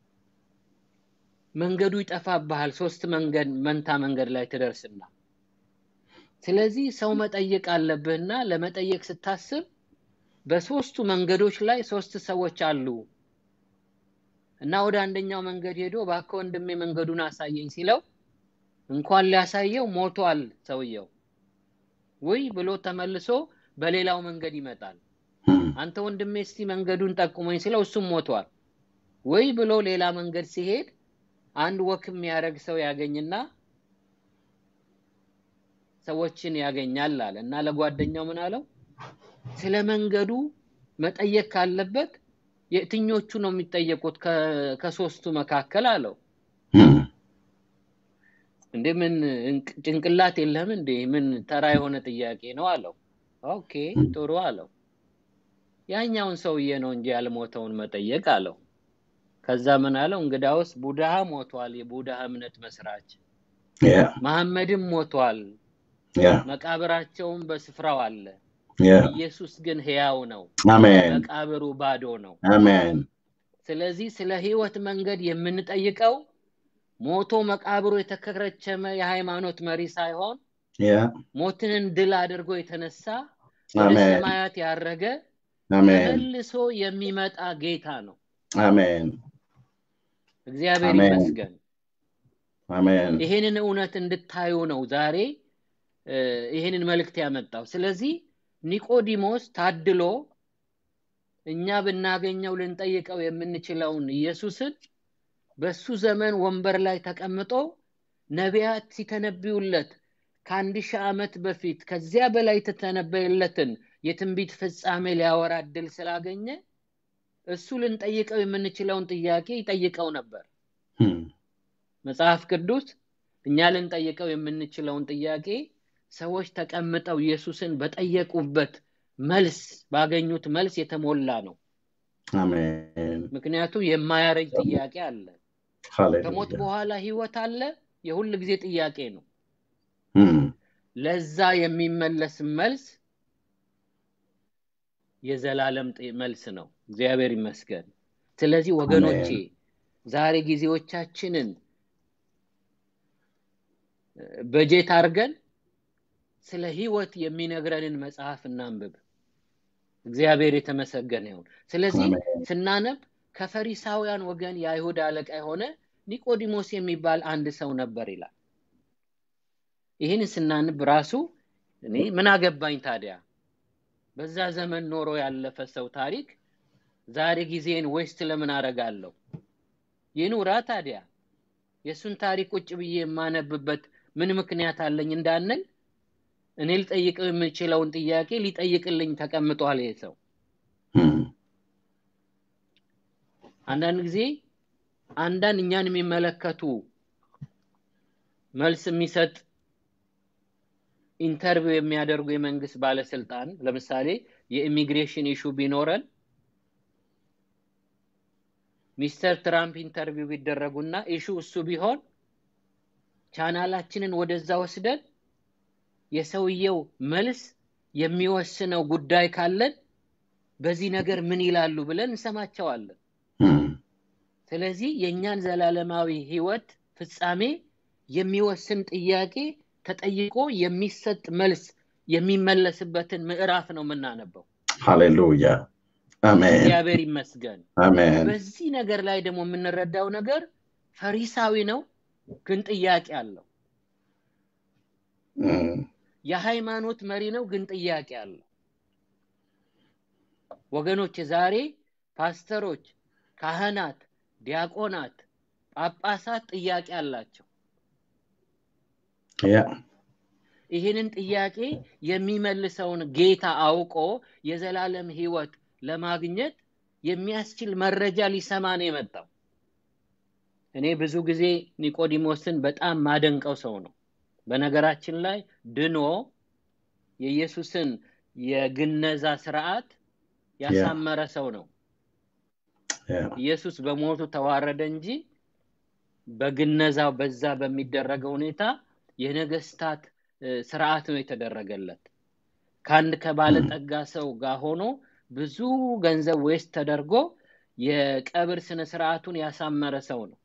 መንገዱ ይጠፋብሃል። ሶስት መንገድ መንታ መንገድ ላይ ትደርስና ስለዚህ ሰው መጠየቅ አለብህና ለመጠየቅ ስታስብ በሶስቱ መንገዶች ላይ ሶስት ሰዎች አሉ እና ወደ አንደኛው መንገድ ሄዶ ባከ ወንድሜ መንገዱን አሳየኝ ሲለው እንኳን ሊያሳየው ሞቷል ሰውየው። ወይ ብሎ ተመልሶ በሌላው መንገድ ይመጣል። አንተ ወንድሜ እስቲ መንገዱን ጠቁመኝ ሲለው እሱም ሞቷል። ወይ ብሎ ሌላ መንገድ ሲሄድ አንድ ወክም ያረግ ሰው ያገኝና ሰዎችን ያገኛል አለ እና ለጓደኛው ምን አለው? ስለ መንገዱ መጠየቅ ካለበት የትኞቹ ነው የሚጠየቁት ከሶስቱ መካከል አለው። እንዴ ምን ጭንቅላት የለህም እንዴ? ምን ተራ የሆነ ጥያቄ ነው አለው። ኦኬ ጥሩ አለው። ያኛውን ሰውዬ ነው እንጂ ያልሞተውን መጠየቅ አለው። ከዛ ምን አለው? እንግዳውስ ቡድሃ ሞቷል፣ የቡድሃ እምነት መስራች ያ መሐመድም ሞቷል፣ ያ መቃብራቸውም በስፍራው አለ። ያ ኢየሱስ ግን ሕያው ነው፣ አሜን መቃብሩ ባዶ ነው። አሜን። ስለዚህ ስለ ሕይወት መንገድ የምንጠይቀው ሞቶ መቃብሩ የተከረቸመ የሃይማኖት መሪ ሳይሆን ያ ሞትን ድል አድርጎ የተነሳ አሜን ሰማያት ያረገ አሜን ተመልሶ የሚመጣ ጌታ ነው። አሜን እግዚአብሔር አሜን ይመስገን። አሜን። ይሄንን እውነት እንድታዩ ነው ዛሬ ይሄንን መልእክት ያመጣው። ስለዚህ ኒቆዲሞስ ታድሎ እኛ ብናገኘው ልንጠይቀው የምንችለውን ኢየሱስን በሱ ዘመን ወንበር ላይ ተቀምጦ ነቢያት ሲተነብዩለት ከአንድ ሺህ ዓመት በፊት ከዚያ በላይ ተተነበየለትን የትንቢት ፍጻሜ ሊያወራ ድል ስላገኘ እሱ ልንጠይቀው የምንችለውን ጥያቄ ይጠይቀው ነበር። መጽሐፍ ቅዱስ እኛ ልንጠይቀው የምንችለውን ጥያቄ ሰዎች ተቀምጠው ኢየሱስን በጠየቁበት መልስ ባገኙት መልስ የተሞላ ነው። አሜን። ምክንያቱም የማያረጅ ጥያቄ አለ። ከሞት ሃሌሉያ። በኋላ ህይወት አለ የሁሉ ጊዜ ጥያቄ ነው። ለዛ የሚመለስ መልስ የዘላለም መልስ ነው። እግዚአብሔር ይመስገን። ስለዚህ ወገኖቼ ዛሬ ጊዜዎቻችንን በጀት አርገን ስለ ህይወት የሚነግረንን መጽሐፍ እናንብብ። እግዚአብሔር የተመሰገነ ይሁን። ስለዚህ ስናነብ ከፈሪሳውያን ወገን የአይሁድ አለቃ የሆነ ኒቆዲሞስ የሚባል አንድ ሰው ነበር ይላል። ይሄን ስናነብ ራሱ እኔ ምን አገባኝ ታዲያ በዛ ዘመን ኖሮ ያለፈ ሰው ታሪክ ዛሬ ጊዜን ዌስት ለምን አረጋለሁ ይኑራ ታዲያ የሱን ታሪክ ቁጭ ብዬ ማነብበት ምን ምክንያት አለኝ እንዳንል እኔ ልጠይቀው የምችለውን ጥያቄ ሊጠይቅልኝ ተቀምጧል ይሄ ሰው አንዳንድ ጊዜ አንዳንድ እኛን የሚመለከቱ መልስ የሚሰጥ ኢንተርቪው የሚያደርጉ የመንግስት ባለስልጣን ለምሳሌ የኢሚግሬሽን ኢሹ ቢኖረን ሚስተር ትራምፕ ኢንተርቪው ቢደረጉና ኢሹ እሱ ቢሆን ቻናላችንን ወደዛ ወስደን የሰውየው መልስ የሚወስነው ጉዳይ ካለን በዚህ ነገር ምን ይላሉ ብለን እንሰማቸዋለን ስለዚህ የኛን ዘላለማዊ ህይወት ፍጻሜ የሚወስን ጥያቄ ተጠይቆ የሚሰጥ መልስ የሚመለስበትን ምዕራፍ ነው የምናነበው ሃሌሉያ አሜን እግዚአብሔር ይመስገን አሜን በዚህ ነገር ላይ ደግሞ የምንረዳው ነገር ፈሪሳዊ ነው ግን ጥያቄ አለው የሃይማኖት መሪ ነው ግን ጥያቄ አለው ወገኖች ዛሬ ፓስተሮች ካህናት ዲያቆናት ጳጳሳት ጥያቄ አላቸው ያ ይሄንን ጥያቄ የሚመልሰውን ጌታ አውቆ የዘላለም ህይወት ለማግኘት የሚያስችል መረጃ ሊሰማ ነው የመጣው እኔ ብዙ ጊዜ ኒቆዲሞስን በጣም ማደንቀው ሰው ነው በነገራችን ላይ ድኖ የኢየሱስን የግነዛ ሥርዓት ያሳመረ ሰው ነው ኢየሱስ በሞቱ ተዋረደ እንጂ በግነዛው በዛ በሚደረገው ሁኔታ የነገስታት ሥርዓት ነው የተደረገለት ካንድ ከባለ ጠጋ ሰው ጋር ሆኖ ብዙ ገንዘብ ዌስት ተደርጎ የቀብር ስነ ሥርዓቱን ያሳመረ ሰው ነው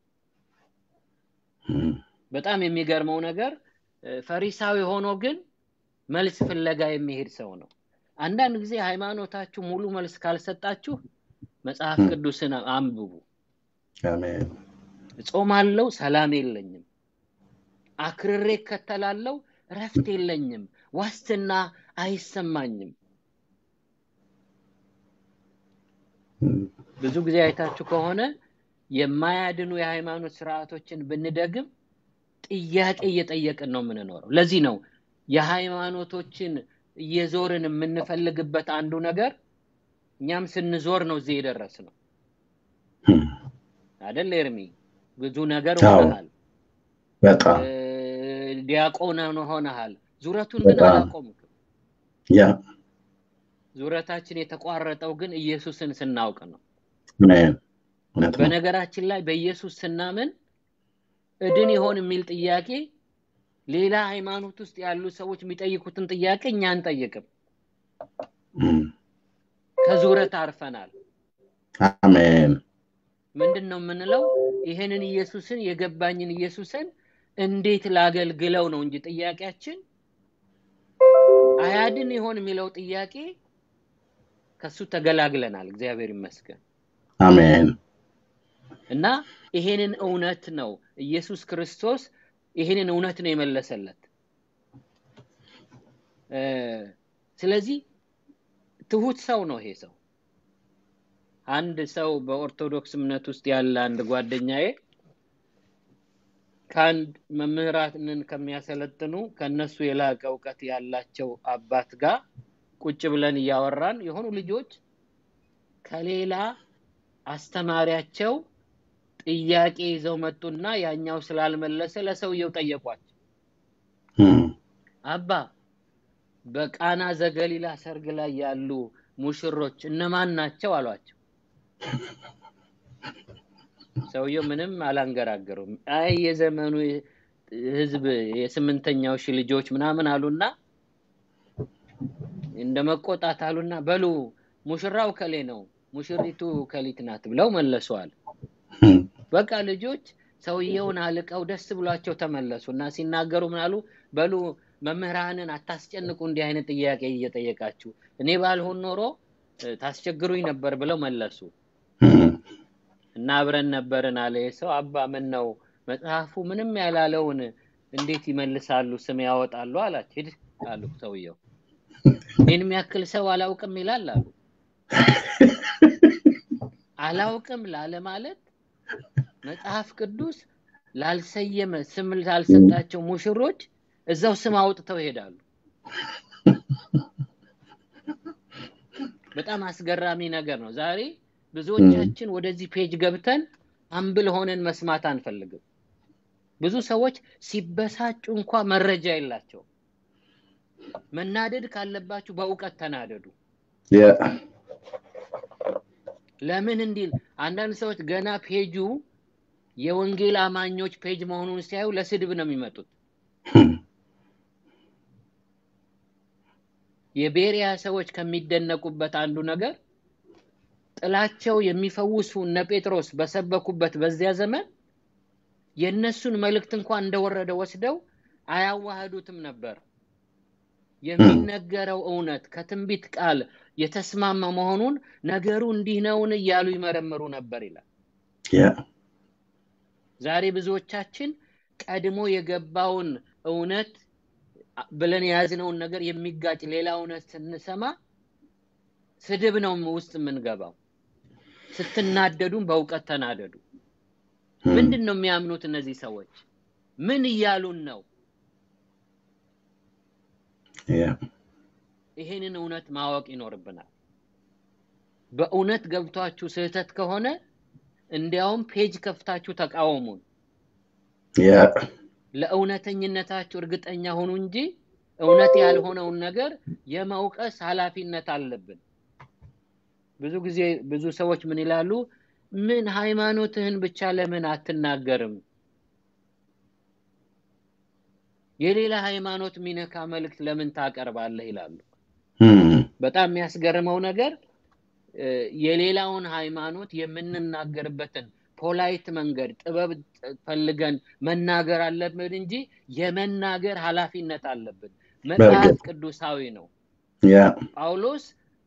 በጣም የሚገርመው ነገር ፈሪሳዊ ሆኖ ግን መልስ ፍለጋ የሚሄድ ሰው ነው አንዳንድ ጊዜ ሃይማኖታችሁ ሙሉ መልስ ካልሰጣችሁ መጽሐፍ ቅዱስን አንብቡ አሜን ጾማለሁ ሰላም የለኝም አክርሬ ከተላለው ረፍት የለኝም ዋስትና አይሰማኝም ብዙ ጊዜ አይታችሁ ከሆነ የማያድኑ የሃይማኖት ሥርዓቶችን ብንደግም ጥያቄ እየጠየቅን ነው የምንኖረው ለዚህ ነው የሃይማኖቶችን እየዞርን የምንፈልግበት አንዱ ነገር እኛም ስንዞር ነው እዚህ የደረስነው አይደል ኤርሚ ብዙ ነገር ሆነሃል በጣም ዲያቆን ሆነሃል ዙረቱን ግን አላቆምክም ያ ዙረታችን የተቋረጠው ግን ኢየሱስን ስናውቅ ነው አሜን በነገራችን ላይ በኢየሱስ ስናምን እድን ይሆን የሚል ጥያቄ ሌላ ሃይማኖት ውስጥ ያሉ ሰዎች የሚጠይቁትን ጥያቄ እኛ አንጠይቅም ከዙረት አርፈናል አሜን ምንድነው የምንለው ይሄንን ኢየሱስን የገባኝን ኢየሱስን እንዴት ላገልግለው ነው እንጂ ጥያቄያችን አያድን ይሆን የሚለው ጥያቄ ከሱ ተገላግለናል እግዚአብሔር ይመስገን አሜን እና ይሄንን እውነት ነው ኢየሱስ ክርስቶስ ይሄንን እውነት ነው የመለሰለት እ ስለዚህ ትሁት ሰው ነው ይሄ ሰው አንድ ሰው በኦርቶዶክስ እምነት ውስጥ ያለ አንድ ጓደኛዬ ካንድ መምህራንን ከሚያሰለጥኑ ከነሱ የላቀ ዕውቀት ያላቸው አባት ጋር ቁጭ ብለን ያወራን የሆኑ ልጆች ከሌላ አስተማሪያቸው ጥያቄ ይዘው መጡና ያኛው ስላልመለሰ ለሰውየው ጠየቋቸው አባ በቃና ዘገሊላ ሰርግ ላይ ያሉ ሙሽሮች እነማን ናቸው አሏቸው ሰውየው ምንም አላንገራገሩም አይ የዘመኑ ህዝብ የስምንተኛው ሺ ልጆች ምናምን አሉና እንደመቆጣት አሉና በሉ ሙሽራው ከሌ ነው ሙሽሪቱ ከሊት ናት ብለው መለሱዋል በቃ ልጆች ሰውየውን አልቀው ደስ ብሏቸው ተመለሱና ሲናገሩ ምናሉ በሉ መምህራንን አታስጨንቁ እንዲህ አይነት ጥያቄ እየጠየቃችሁ እኔ ባልሆን ኖሮ ታስቸግሩኝ ነበር ብለው መለሱ እና አብረን ነበርን አለ ሰው አባ ምን ነው መጽሐፉ ምንም ያላለውን እንዴት ይመልሳሉ ስም ያወጣሉ አላች ሄድ አሉ ሰውየው እኔን የሚያክል ሰው አላውቅም ይላል አሉ አላውቅም ላለ ማለት መጽሐፍ ቅዱስ ላልሰየመ ስም ላልሰጣቸው ሙሽሮች እዛው ስም አውጥተው ይሄዳሉ። በጣም አስገራሚ ነገር ነው። ዛሬ ብዙዎቻችን ወደዚህ ፔጅ ገብተን አምብል ሆነን መስማት አንፈልግም። ብዙ ሰዎች ሲበሳጩ እንኳን መረጃ የላቸው። መናደድ ካለባችሁ በእውቀት ተናደዱ። ያ ለምን እንዲል አንዳንድ ሰዎች ገና ፔጁ የወንጌል አማኞች ፔጅ መሆኑን ሲያዩ ለስድብ ነው የሚመጡት። የቤሪያ ሰዎች ከሚደነቁበት አንዱ ነገር ጥላቸው የሚፈውሱ እነ ጴጥሮስ በሰበኩበት በዚያ ዘመን የነሱን መልእክት እንኳን እንደወረደ ወስደው አያዋህዱትም ነበር። የሚነገረው እውነት ከትንቢት ቃል የተስማማ መሆኑን ነገሩ እንዲህ ነውን እያሉ ይመረምሩ ነበር ይላል። ያ ዛሬ ብዙዎቻችን ቀድሞ የገባውን እውነት ብለን ያዝነውን ነገር የሚጋጭ ሌላ እውነት ስንሰማ ስድብ ነው ውስጥ የምንገባው። ስትናደዱም በእውቀት ተናደዱ። ምንድነው የሚያምኑት እነዚህ ሰዎች? ምን ይያሉን ነው? ያ ይሄንን እውነት ማወቅ ይኖርብናል። በእውነት ገብቷችሁ ስህተት ከሆነ እንዲያውም ፔጅ ከፍታችሁ ተቃወሙን። ያ ለእውነተኝነታችሁ እርግጠኛ ሆኑ እንጂ እውነት ያልሆነውን ነገር የመውቀስ ኃላፊነት አለብን። ብዙ ጊዜ ብዙ ሰዎች ምን ይላሉ? ምን ሃይማኖትህን ብቻ ለምን አትናገርም? የሌላ ሃይማኖት ሚነካ መልእክት ለምን ታቀርባለህ ይላሉ። በጣም የሚያስገርመው ነገር የሌላውን ሃይማኖት የምንናገርበትን ፖላይት መንገድ ጥበብ ፈልገን መናገር አለብን እንጂ የመናገር ኃላፊነት አለብን። መጽሐፍ ቅዱሳዊ ነው። ያ ጳውሎስ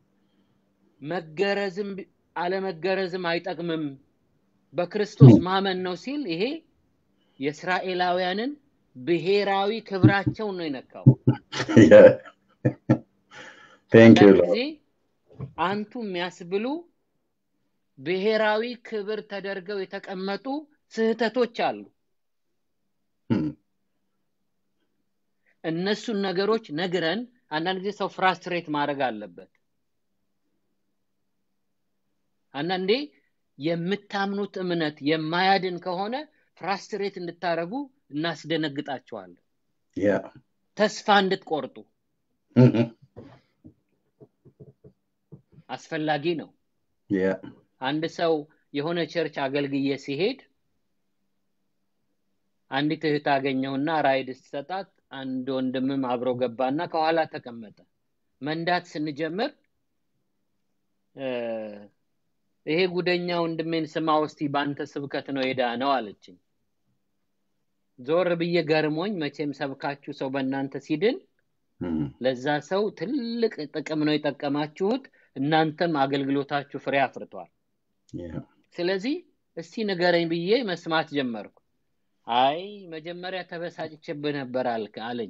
መገረዝም አለመገረዝም አይጠቅምም በክርስቶስ ማመን ነው ሲል ይሄ የእስራኤላውያንን ብሔራዊ ክብራቸው ነው የነካው። ያ Thank you Lord. አንቱ የሚያስብሉ ብሔራዊ ክብር ተደርገው የተቀመጡ ስህተቶች አሉ። እነሱን ነገሮች ነግረን አንዳንድ ጊዜ ሰው ፍራስትሬት ማድረግ አለበት። አንዳንዴ የምታምኑት እምነት የማያድን ከሆነ ፍራስትሬት እንድታረጉ እናስደነግጣቸዋለን። ያ ተስፋ እንድትቆርጡ አስፈላጊ ነው። ያ አንድ ሰው የሆነ ቸርች አገልግዬ ሲሄድ አንዲት እህት አገኘውና ራይድ ስትሰጣት አንድ ወንድምም አብሮ ገባና ከኋላ ተቀመጠ። መንዳት ስንጀምር ይሄ ጉደኛ ወንድሜን ስማው እስቲ ባንተ ስብከት ነው ሄዳ ነው አለችኝ። ዞር ብዬ ገርሞኝ መቼም ሰብካችሁ ሰው በእናንተ ሲድን ለዛ ሰው ትልቅ ጥቅም ነው የጠቀማችሁት፣ እናንተም አገልግሎታችሁ ፍሬ አፍርቷል። ስለዚህ እስቲ ንገረኝ ብዬ መስማት ጀመርኩ። አይ መጀመሪያ ተበሳጭቼብህ ነበር አልክ አለኝ።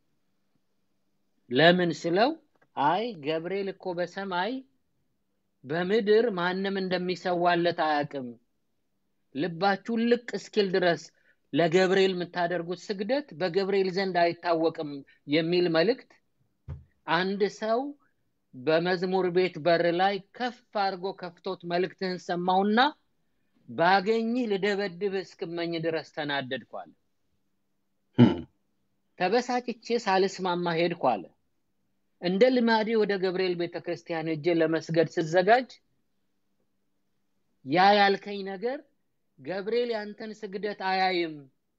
ለምን ስለው አይ ገብርኤል እኮ በሰማይ በምድር ማንንም እንደሚሰዋለት አያውቅም፣ ልባችሁ ልቅ እስኪል ድረስ ለገብርኤል የምታደርጉት ስግደት በገብርኤል ዘንድ አይታወቅም የሚል መልእክት አንድ ሰው በመዝሙር ቤት በር ላይ ከፍ አድርጎ ከፍቶት መልእክትህን ሰማውና ባገኝህ ልደበድብ እስክመኝ ድረስ ተናደድኳል። ተበሳጭቼ ሳልስማማ ሄድኳል። እንደ ልማዴ ወደ ገብርኤል ቤተክርስቲያን ሄጄ ለመስገድ ስዘጋጅ ያ ያልከኝ ነገር ገብርኤል ያንተን ስግደት አያይም፣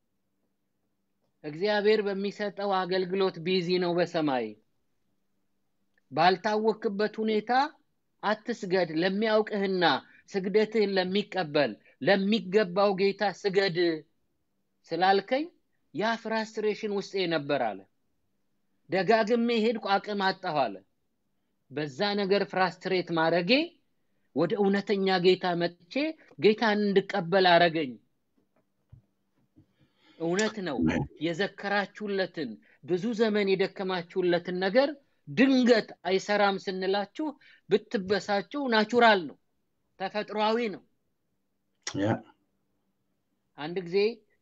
እግዚአብሔር በሚሰጠው አገልግሎት ቢዚ ነው በሰማይ፣ ባልታወቅበት ሁኔታ አትስገድ፣ ለሚያውቅህና ስግደትህን ለሚቀበል ለሚገባው ጌታ ስገድ ስላልከኝ ያ ፍራስትሬሽን ውስጤ ነበር አለ። ደጋግሜ ሄድኩ፣ አቅም አጣሁ አለ። በዛ ነገር ፍራስትሬት ማረጌ ወደ እውነተኛ ጌታ መጥቼ ጌታን እንድቀበል አረገኝ። እውነት ነው። የዘከራችሁለትን ብዙ ዘመን የደከማችሁለትን ነገር ድንገት አይሰራም ስንላችሁ ብትበሳጩ ናቹራል ነው፣ ተፈጥሯዊ ነው። Yeah. አንድ ጊዜ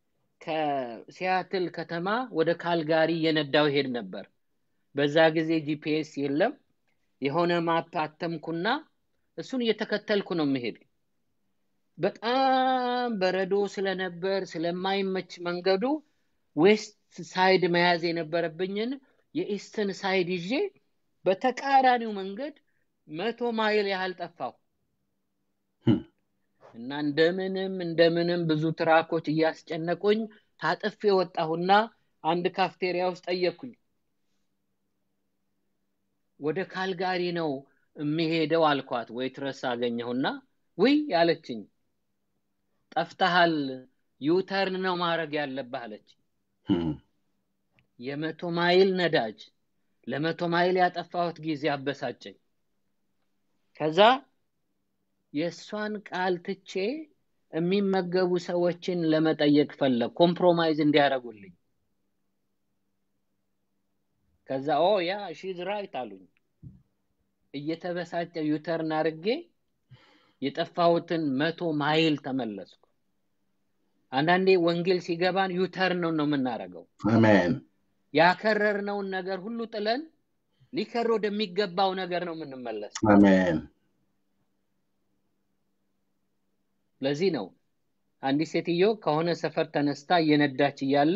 ከሲያትል ከተማ ወደ ካልጋሪ የነዳው ሄድ ነበር። በዛ ጊዜ ጂፒኤስ የለም። የሆነ ማፕ አተምኩና እሱን እየተከተልኩ ነው መሄድ። በጣም በረዶ ስለነበር ስለማይመች መንገዱ ዌስት ሳይድ መያዝ የነበረብኝን የኢስተርን ሳይድ ይዤ በተቃራኒው መንገድ መቶ ማይል ያህል ጠፋው። እና እንደምንም እንደምንም ብዙ ትራኮች እያስጨነቁኝ ታጥፌ ወጣሁና አንድ ካፍቴሪያ ውስጥ ጠየቅኩኝ። ወደ ካልጋሪ ነው የሚሄደው አልኳት። ዌይትረስ አገኘሁና ወይ ያለችኝ ጠፍተሃል ዩተርን ነው ማድረግ ያለብህ አለች። የመቶ ማይል ነዳጅ ለመቶ ማይል ያጠፋሁት ጊዜ አበሳጨኝ። ከዛ የሷን ቃል ትቼ የሚመገቡ ሰዎችን ለመጠየቅ ፈለግ ኮምፕሮማይዝ እንዲያረጉልኝ። ከዛ ኦ ያ ሺዝ ራይት አሉኝ። እየተበሳጨ ዩተርን አርጌ የጠፋሁትን መቶ ማይል ተመለስኩ። አንዳንዴ ወንጌል ሲገባን ዩተርን ነው ነው የምናረገው። አሜን። ያከረርነው ነገር ሁሉ ጥለን ሊከር ወደሚገባው ነገር ነው የምንመለስ። አሜን። ለዚህ ነው አንዲት ሴትዮ ከሆነ ሰፈር ተነስታ እየነዳች እያለ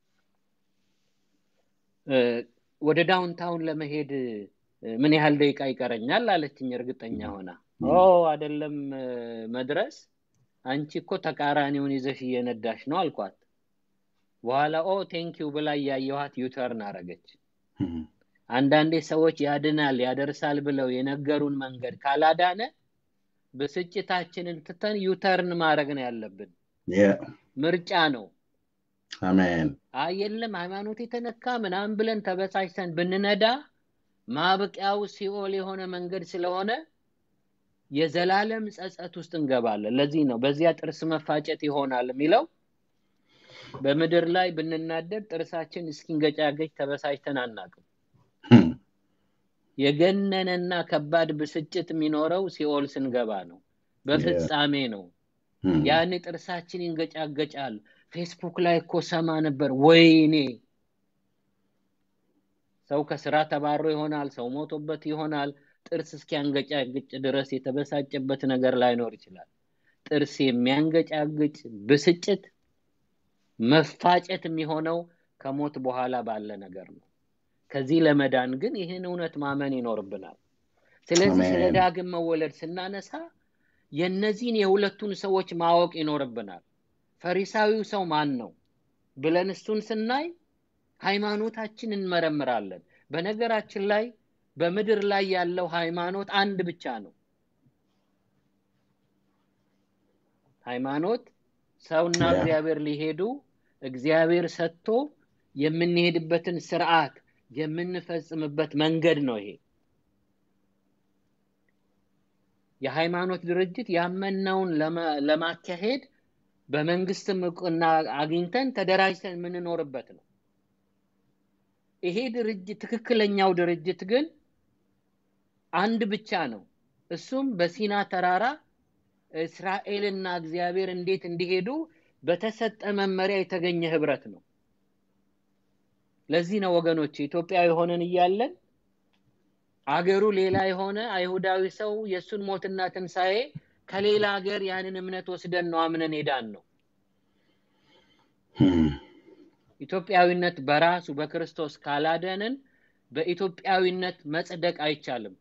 ወደ ዳውንታውን ለመሄድ ምን ያህል ደቂቃ ይቀረኛል አለችኝ እርግጠኛ ሆና። ኦ አይደለም መድረስ አንቺ እኮ ተቃራኒውን ይዘሽ እየነዳሽ ነው አልኳት። በኋላ ኦ ቴንክ ዩ ብላ ያየኋት ዩተርን አረገች። አንዳንዴ ሰዎች ያድናል ያደርሳል ብለው የነገሩን መንገድ ካላዳነ በስጭታችንን ትተን ዩተርን ማድረግ ነው ያለብን። Yeah. ምርጫ ነው። አሜን። አይደለም ሃይማኖት የተነካ ምናምን ብለን ተበሳጭተን ብንነዳ ማብቂያው ሲኦል የሆነ መንገድ ስለሆነ የዘላለም ጸጸት ውስጥ እንገባለን። ለዚህ ነው በዚያ ጥርስ መፋጨት ይሆናል የሚለው። በመድር ላይ ብንናደድ ጥርሳችን እስኪንገጫገጭ ተበሳጭተን አናቅም። የገነነና ከባድ ብስጭት የሚኖረው ሲኦል ስንገባ ነው። በፍጻሜ ነው። ያን ጥርሳችን ይንገጫገጫል። ፌስቡክ ላይ እኮ ሰማ ነበር ወይኔ ሰው ከስራ ተባሮ ይሆናል፣ ሰው ሞቶበት ይሆናል። ጥርስ እስኪያንገጫግጭ ድረስ የተበሳጨበት ነገር ላይኖር ይችላል። ጥርስ የሚያንገጫግጭ ብስጭት መፋጨት የሚሆነው ከሞት በኋላ ባለ ነገር ነው። ከዚህ ለመዳን ግን ይሄን እውነት ማመን ይኖርብናል። ስለዚህ ስለ ዳግም መወለድ ስናነሳ የነዚህን የሁለቱን ሰዎች ማወቅ ይኖርብናል። ፈሪሳዊው ሰው ማን ነው ብለን እሱን ስናይ ሃይማኖታችንን እንመረምራለን። በነገራችን ላይ በመድር ላይ ያለው ሃይማኖት አንድ ብቻ ነው። ሃይማኖት ሰውና እግዚአብሔር ሊሄዱ እግዚአብሔር ሰጥቶ የምንሄድበትን ስርዓት የምንፈጽምበት መንገድ ነው ይሄ። የሃይማኖት ድርጅት ያመነውን ለማካሄድ በመንግስት ምቁና አግኝተን ተደራጅተን ምንኖርበት ነው። ይሄ ድርጅት ትክክለኛው ድርጅት ግን አንድ ብቻ ነው። እሱም በሲና ተራራ እስራኤልና እግዚአብሔር እንዴት እንዲሄዱ በተሰጠ መመሪያ የተገኘ ህብረት ነው። ለዚህ ነው ወገኖች ኢትዮጵያዊ ሆነን ይያለን አገሩ ሌላ የሆነ አይሁዳዊ ሰው የሱን ሞትና ትንሳኤ ከሌላ ሀገር ያንን እምነት ወስደን ነው አምነን ሄዳን ነው። ኢትዮጵያዊነት በራሱ በክርስቶስ ካላደነን በኢትዮጵያዊነት መጽደቅ አይቻልም።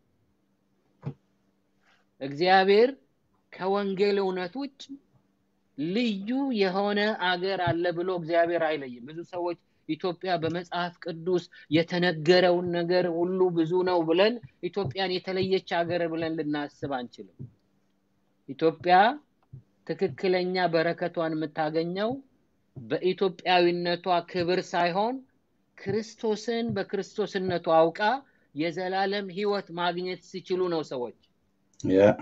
እግዚአብሔር ከወንጌል እውነት ውጭ ልዩ የሆነ አገር አለ ብሎ እግዚአብሔር አይለይም። ብዙ ሰዎች ኢትዮጵያ በመጽሐፍ ቅዱስ የተነገረውን ነገር ሁሉ ብዙ ነው ብለን ኢትዮጵያን የተለየች ሀገር ብለን ልናስብ አንችልም። ኢትዮጵያ ትክክለኛ በረከቷን የምታገኘው በኢትዮጵያዊነቷ ክብር ሳይሆን ክርስቶስን በክርስቶስነቱ አውቃ የዘላለም ህይወት ማግኘት ሲችሉ ነው ሰዎች። Yeah.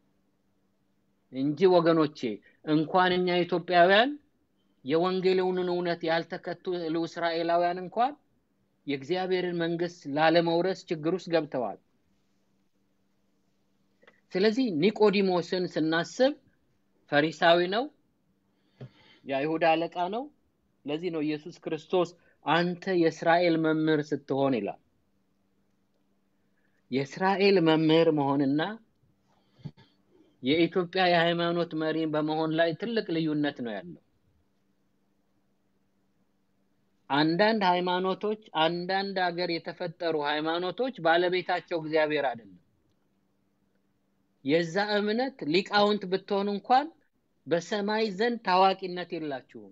እንጂ ወገኖቼ እንኳን እኛ ኢትዮጵያውያን የወንጌሉን እውነት ያልተከተሉ እስራኤላውያን እንኳን የእግዚአብሔርን መንግስት ላለመውረስ ችግር ውስጥ ገብተዋል። ስለዚህ ኒቆዲሞስን ስናስብ ፈሪሳዊ ነው፣ የአይሁድ አለቃ ነው። ለዚህ ነው ኢየሱስ ክርስቶስ አንተ የእስራኤል መምህር ስትሆን ይላል። የእስራኤል መምህር መሆንና የኢትዮጵያ የሃይማኖት መሪ በመሆን ላይ ትልቅ ልዩነት ነው ያለው። አንዳንድ ሃይማኖቶች አንዳንድ ሀገር የተፈጠሩ ሃይማኖቶች ባለቤታቸው እግዚአብሔር አይደለም። የዛ እምነት ሊቃውንት ብትሆኑ እንኳን በሰማይ ዘንድ ታዋቂነት የላችሁም።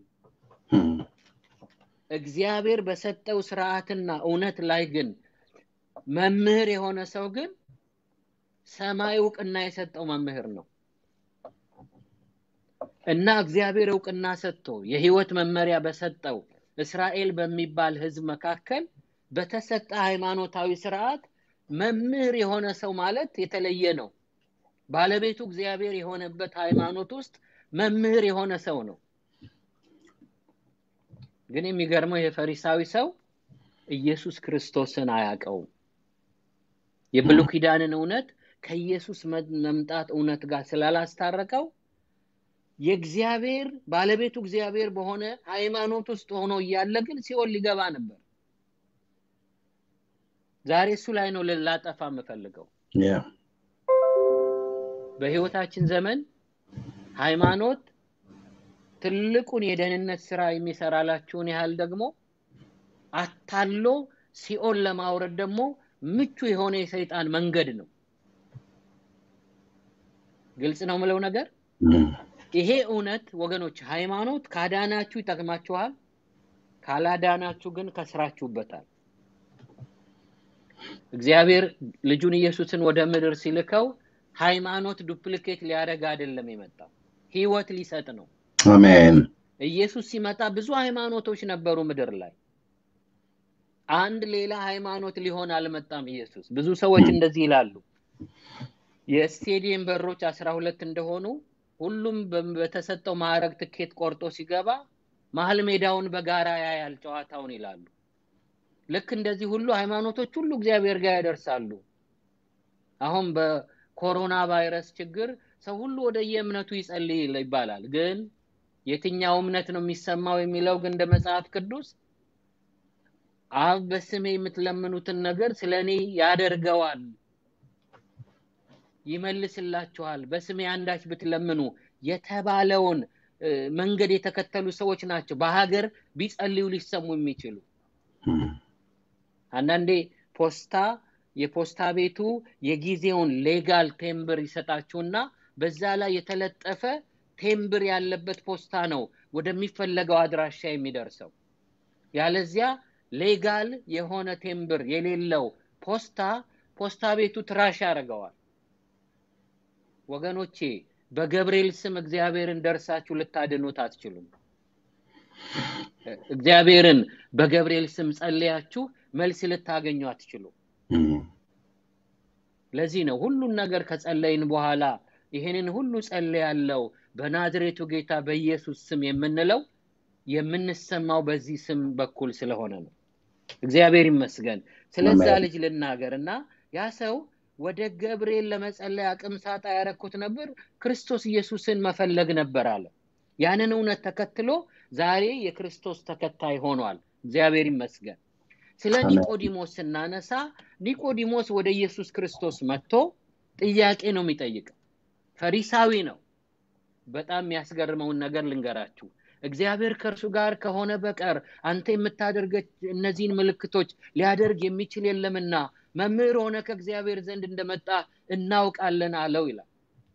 እግዚአብሔር በሰጠው ሥርዓትና እውነት ላይ ግን መምህር የሆነ ሰው ግን ሰማይ ዕውቅና የሰጠው መምህር ነው እና እግዚአብሔር ዕውቅና ሰጥቶ የህይወት መመሪያ በሰጠው እስራኤል በሚባል ህዝብ መካከል በተሰጠ ሃይማኖታዊ ሥርዓት መምህር የሆነ ሰው ማለት የተለየ ነው። ባለቤቱ እግዚአብሔር የሆነበት ሃይማኖት ውስጥ መምህር የሆነ ሰው ነው። ግን የሚገርመው የፈሪሳዊ ሰው ኢየሱስ ክርስቶስን አያውቀውም። የብሉይ ኪዳንን እውነት ከኢየሱስ መምጣት እውነት ጋር ስላላስታረቀው የእግዚአብሔር ባለቤቱ እግዚአብሔር በሆነ ሃይማኖት ውስጥ ሆኖ እያለ ግን ሲኦል ሊገባ ነበር። ዛሬ እሱ ላይ ነው ልላጠፋ የምፈልገው። ያ በህይወታችን ዘመን ሃይማኖት ትልቁን የደህንነት ሥራ የሚሰራላችሁን ያህል ደግሞ አታሎ ሲኦል ለማውረድ ደግሞ ምቹ የሆነ የሰይጣን መንገድ ነው። ግልጽ ነው ምለው ነገር ይሄ እውነት ወገኖች። ሃይማኖት ካዳናችሁ ይጠቅማችኋል፣ ካላዳናችሁ ግን ከስራችሁበታል። እግዚአብሔር ልጁን ኢየሱስን ወደ ምድር ሲልከው ሃይማኖት ዱፕሊኬት ሊያደርግ አይደለም የመጣው፣ ህይወት ሊሰጥ ነው። አሜን። ኢየሱስ ሲመጣ ብዙ ሃይማኖቶች ነበሩ ምድር ላይ። አንድ ሌላ ሃይማኖት ሊሆን አልመጣም ኢየሱስ። ብዙ ሰዎች እንደዚህ ይላሉ። የስቴዲየም በሮች አስራ ሁለት እንደሆኑ ሁሉም በተሰጠው ማዕረግ ትኬት ቆርጦ ሲገባ መሃል ሜዳውን በጋራ ያያል ጨዋታውን ይላሉ። ልክ እንደዚህ ሁሉ ሃይማኖቶች ሁሉ እግዚአብሔር ጋር ያደርሳሉ። አሁን በኮሮና ቫይረስ ችግር ሰው ሁሉ ወደ የእምነቱ ይጸልይ ይባላል። ግን የትኛው እምነት ነው የሚሰማው የሚለው ግን እንደ መጽሐፍ ቅዱስ አብ በስሜ የምትለምኑትን ነገር ስለኔ ያደርገዋል፣ ይመልስላችኋል፣ በስሜ አንዳች ብትለምኑ የተባለውን መንገድ የተከተሉ ሰዎች ናቸው በሀገር ቢጸልዩ ሊሰሙ የሚችሉ። አንዳንዴ ፖስታ የፖስታ ቤቱ የጊዜውን ሌጋል ቴምብር ይሰጣችሁና በዛ ላይ የተለጠፈ ቴምብር ያለበት ፖስታ ነው ወደሚፈለገው አድራሻ የሚደርሰው። ያለዚያ ሌጋል የሆነ ቴምብር የሌለው ፖስታ ፖስታ ቤቱ ትራሽ ያደርገዋል። ወገኖቼ በገብርኤል ስም እግዚአብሔርን ደርሳችሁ ልታድኑት አትችሉም። እግዚአብሔርን በገብርኤል ስም ጸልያችሁ መልስ ልታገኙ አትችሉም። ለዚህ ነው ሁሉን ነገር ከጸለይን በኋላ ይሄንን ሁሉ ጸልያለሁ በናዝሬቱ ጌታ በኢየሱስ ስም የምንለው የምንሰማው በዚህ ስም በኩል ስለሆነ ነው። እግዚአብሔር ይመስገን። ስለዛ ልጅ ልናገርና ያ ሰው ወደ ገብርኤል ለመጸለይ አቅም ሳጣ ያረኩት ነበር ክርስቶስ ኢየሱስን መፈለግ ነበር አለ። ያንን እውነት ተከትሎ ዛሬ የክርስቶስ ተከታይ ሆኗል። እግዚአብሔር ይመስገን። ስለ ኒቆዲሞስ እናነሳ ኒቆዲሞስ ወደ ኢየሱስ ክርስቶስ መጥቶ ጥያቄ ነው የሚጠይቀው። ፈሪሳዊ ነው። በጣም ያስገርመውን ነገር ልንገራችሁ። እግዚአብሔር ከእርሱ ጋር ከሆነ በቀር አንተ የምታደርገው እነዚህን ምልክቶች ሊያደርግ የሚችል የለምና መምህር ሆነ ከእግዚአብሔር ዘንድ እንደመጣ እናውቃለን አለው ይላል።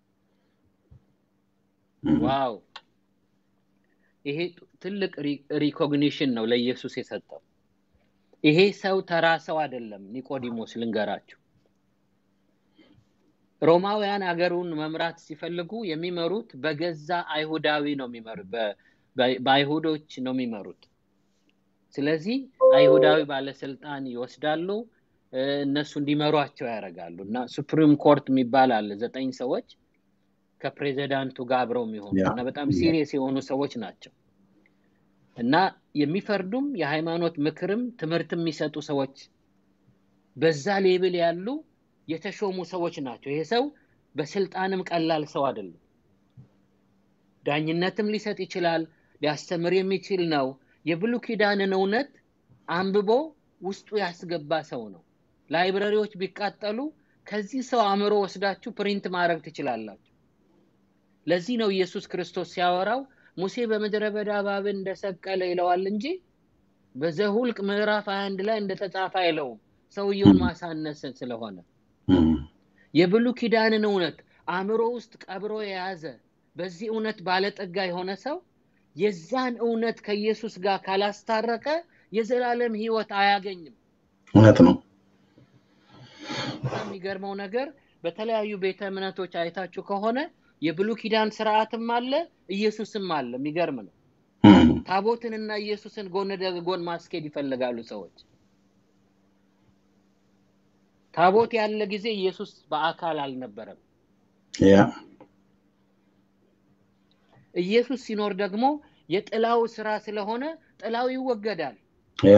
ዋው! ይሄ ትልቅ ሪኮግኒሽን ነው ለኢየሱስ የሰጠው። ይሄ ሰው ተራ ሰው አይደለም። ኒቆዲሞስ ልንገራችሁ፣ ሮማውያን አገሩን መምራት ሲፈልጉ የሚመሩት በገዛ አይሁዳዊ ነው የሚመሩት፣ በአይሁዶች ነው የሚመሩት። ስለዚህ አይሁዳዊ ባለስልጣን ይወስዳሉ፣ እነሱ እንዲመሯቸው ያደርጋሉና ሱፕሪም ኮርት የሚባል አለ። ዘጠኝ ሰዎች ከፕሬዝዳንቱ ጋር አብረው የሚሆኑና በጣም ሲሪየስ የሆኑ ሰዎች ናቸው እና የሚፈርዱም የሃይማኖት ምክርም ትምህርትም የሚሰጡ ሰዎች በዛ ሌብል ያሉ የተሾሙ ሰዎች ናቸው። ይሄ ሰው በስልጣንም ቀላል ሰው አይደለም። ዳኝነትም ሊሰጥ ይችላል፣ ሊያስተምር የሚችል ነው። የብሉይ ኪዳንን እውነት አንብቦ ውስጡ ያስገባ ሰው ነው። ላይብረሪዎች ቢቃጠሉ ከዚህ ሰው አእምሮ ወስዳችሁ ፕሪንት ማድረግ ትችላላችሁ። ለዚህ ነው ኢየሱስ ክርስቶስ ሲያወራው ሙሴ በምድረ በዳ እባብን እንደሰቀለ ይለዋል እንጂ በዘኍልቍ ምዕራፍ ሃያ አንድ ላይ እንደተጻፈ አይለውም። ሰውየውን ማሳነስ ስለሆነ የብሉይ ኪዳንን እውነት አእምሮ ውስጥ ቀብሮ የያዘ በዚህ እውነት ባለጠጋ የሆነ ሰው የዛን እውነት ከኢየሱስ ጋር ካላስታረቀ የዘላለም ሕይወት አያገኝም። እውነት ነው። የሚገርመው ነገር በተለያዩ ቤተ እምነቶች አይታችሁ ከሆነ የብሉይ ኪዳን ሥርዓትም አለ፣ ኢየሱስም አለ። የሚገርም ነው። ታቦትንና ኢየሱስን ጎን ለጎን ማስኬድ ይፈልጋሉ ሰዎች። ታቦት ያለ ጊዜ ኢየሱስ በአካል አልነበረም። ያ ኢየሱስ ሲኖር ደግሞ የጥላው ሥራ ስለሆነ ጥላው ይወገዳል። ያ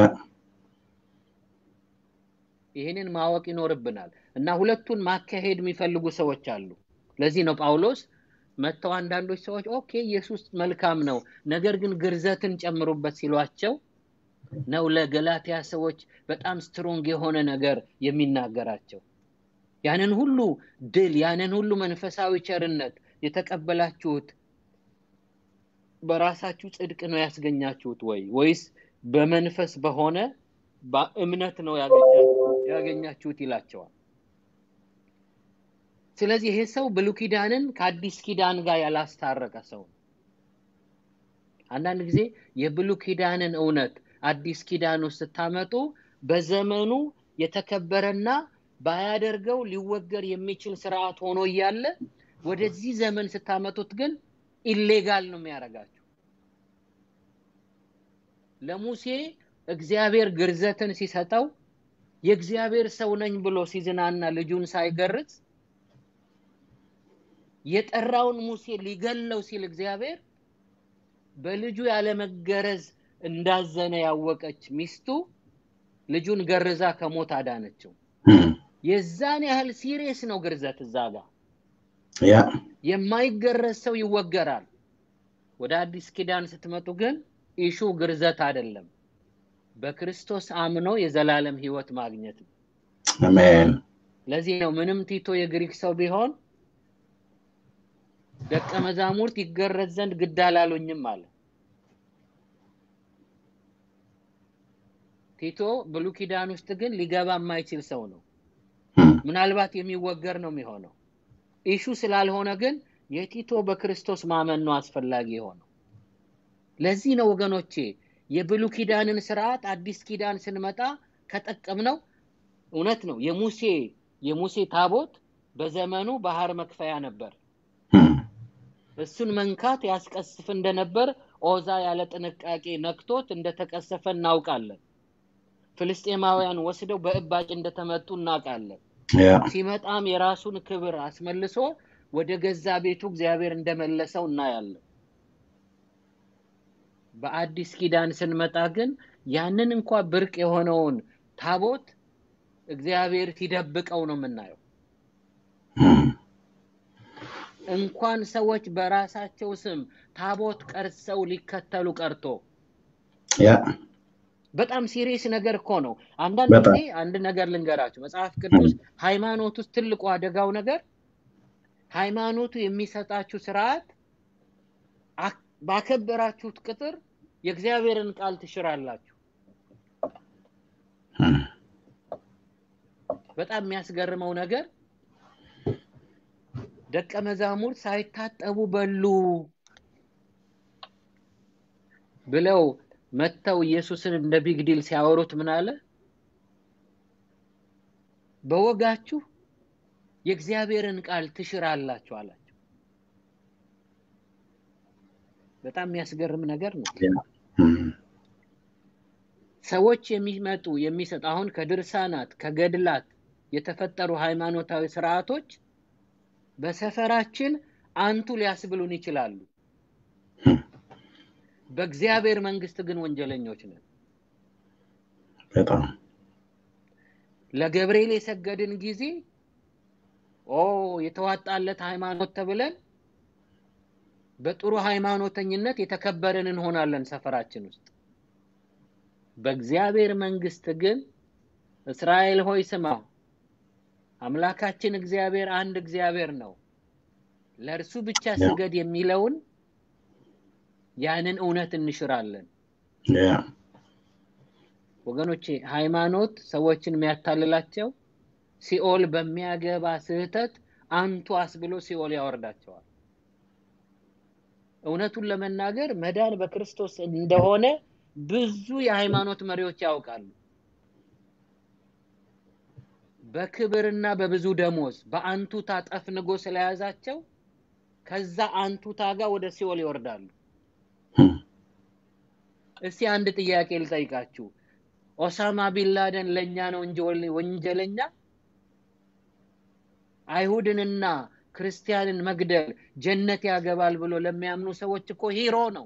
ይሄንን ማወቅ ይኖርብናል እና ሁለቱን ማከሄድ የሚፈልጉ ሰዎች አሉ። ለዚህ ነው ጳውሎስ መተው አንዳንዶች ሰዎች ኦኬ ኢየሱስ መልካም ነው ነገር ግን ግርዘትን ጨምሩበት ሲሏቸው ነው ለገላትያ ሰዎች በጣም ስትሮንግ የሆነ ነገር የሚናገራቸው። ያንን ሁሉ ድል ያንን ሁሉ መንፈሳዊ ቸርነት የተቀበላችሁት በራሳችሁ ጽድቅ ነው ያስገኛችሁት ወይ ወይስ በመንፈስ በሆነ በእምነት ነው ያገኛችሁት ይላቸዋል። ስለዚህ ይሄ ሰው ብሉይ ኪዳንን ከአዲስ ኪዳን ጋር ያላስታረቀ ሰው። አንዳንድ ጊዜ የብሉይ ኪዳንን እውነት አዲስ ኪዳን ውስጥ ታመጡ በዘመኑ የተከበረና ባያደርገው ሊወገር የሚችል ሥርዓት ሆኖ ይያለ ወደዚህ ዘመን ስታመጡት ግን ኢሌጋል ነው የሚያረጋችሁ። ለሙሴ እግዚአብሔር ግርዘትን ሲሰጠው የእግዚአብሔር ሰው ነኝ ብሎ ሲዝናና ልጁን ሳይገርዝ የጠራውን ሙሴ ሊገለው ሲል እግዚአብሔር በልጁ ያለ መገረዝ እንዳዘነ ያወቀች ሚስቱ ልጁን ገርዛ ከሞት አዳነችው። የዛን ያህል ሲሪየስ ነው ግርዘት እዛጋ። ያ የማይገረዝ ሰው ይወገራል። ወደ አዲስ ኪዳን ስትመጡ ግን ኢሹ ግርዘት አይደለም፣ በክርስቶስ አምኖ የዘላለም ሕይወት ማግኘት ነው። አሜን። ለዚህ ነው ምንም ቲቶ የግሪክ ሰው ቢሆን ደቀ መዛሙርት ይገረዝ ዘንድ ግድ አላሉኝም አለ። ቲቶ ብሉይ ኪዳን ውስጥ ግን ሊገባ የማይችል ሰው ነው። ምናልባት የሚወገር ነው የሚሆነው። ኢሹ ስላልሆነ ግን የቲቶ በክርስቶስ ማመን ነው አስፈላጊ የሆነው። ለዚህ ነው ወገኖቼ የብሉይ ኪዳንን ሥርዓት አዲስ ኪዳን ስንመጣ ከጠቀምነው እውነት ነው። የሙሴ የሙሴ ታቦት በዘመኑ ባህር መክፈያ ነበር። እሱን መንካት ያስቀስፍ እንደነበር ኦዛ ያለ ጥንቃቄ ነክቶት እንደተቀሰፈ እናውቃለን። ፍልስጤማውያን ወስደው በእባጭ እንደተመቱ እናውቃለን። ያ ሲመጣም የራሱን ክብር አስመልሶ ወደ ገዛ ቤቱ እግዚአብሔር እንደመለሰው እናያለን። በአዲስ ኪዳን ስንመጣ ግን ያንን እንኳን ብርቅ የሆነውን ታቦት እግዚአብሔር ሲደብቀው ነው የምናየው። እንኳን ሰዎች በራሳቸው ስም ታቦት ቀርጸው ሊከተሉ ቀርቶ ያ በጣም ሲሪየስ ነገር እኮ ነው። አንዳንድ ጊዜ አንድ ነገር ልንገራችሁ። መጽሐፍ ቅዱስ ሃይማኖት ውስጥ ትልቁ አደጋው ነገር ሃይማኖቱ የሚሰጣችሁ ሥርዓት ባከበራችሁት ቁጥር የእግዚአብሔርን ቃል ትሽራላችሁ። በጣም የሚያስገርመው ነገር ደቀ መዛሙርት ሳይታጠቡ በሉ ብለው መተው ኢየሱስን እንደ ቢግ ዲል ሲያወሩት ምን አለ? በወጋችሁ የእግዚአብሔርን ቃል ትሽራላችሁ አላቸው። በጣም የሚያስገርም ነገር ነው። ሰዎች የሚመጡ የሚሰጥ አሁን ከድርሳናት ከገድላት የተፈጠሩ ሃይማኖታዊ ሥርዓቶች በሰፈራችን አንቱ ሊያስብሉን ይችላሉ። በእግዚአብሔር መንግስት ግን ወንጀለኞች ነን። በጣም ለገብርኤል የሰገድን ጊዜ ኦ የተዋጣለት ሃይማኖት ተብለን በጥሩ ሃይማኖተኝነት የተከበረን እንሆናለን ሰፈራችን ውስጥ። በእግዚአብሔር መንግስት ግን እስራኤል ሆይ ስማ፣ አምላካችን እግዚአብሔር አንድ እግዚአብሔር ነው፣ ለእርሱ ብቻ ስገድ የሚለውን ያንን እውነት እንሽራለን። ያ ወገኖቼ ሃይማኖት ሰዎችን የሚያታልላቸው ሲኦል በሚያገባ ስህተት አንቱ አስብሎ ሲኦል ያወርዳቸዋል። እውነቱን ለመናገር መዳን በክርስቶስ እንደሆነ ብዙ የሃይማኖት መሪዎች ያውቃሉ። በክብርና በብዙ ደሞዝ በአንቱ ታጠፍንጎ ስለያዛቸው ከዛ አንቱ ታጋ ወደ ሲኦል ይወርዳሉ። እስቲ አንድ ጥያቄ ልጠይቃችሁ። ኦሳማ ቢንላደን ለኛ ነው እንጂ ወንጀለኛ? አይሁድንና ክርስቲያንን መግደል ጀነት ያገባል ብሎ ለሚያምኑ ሰዎች እኮ ሂሮ ነው።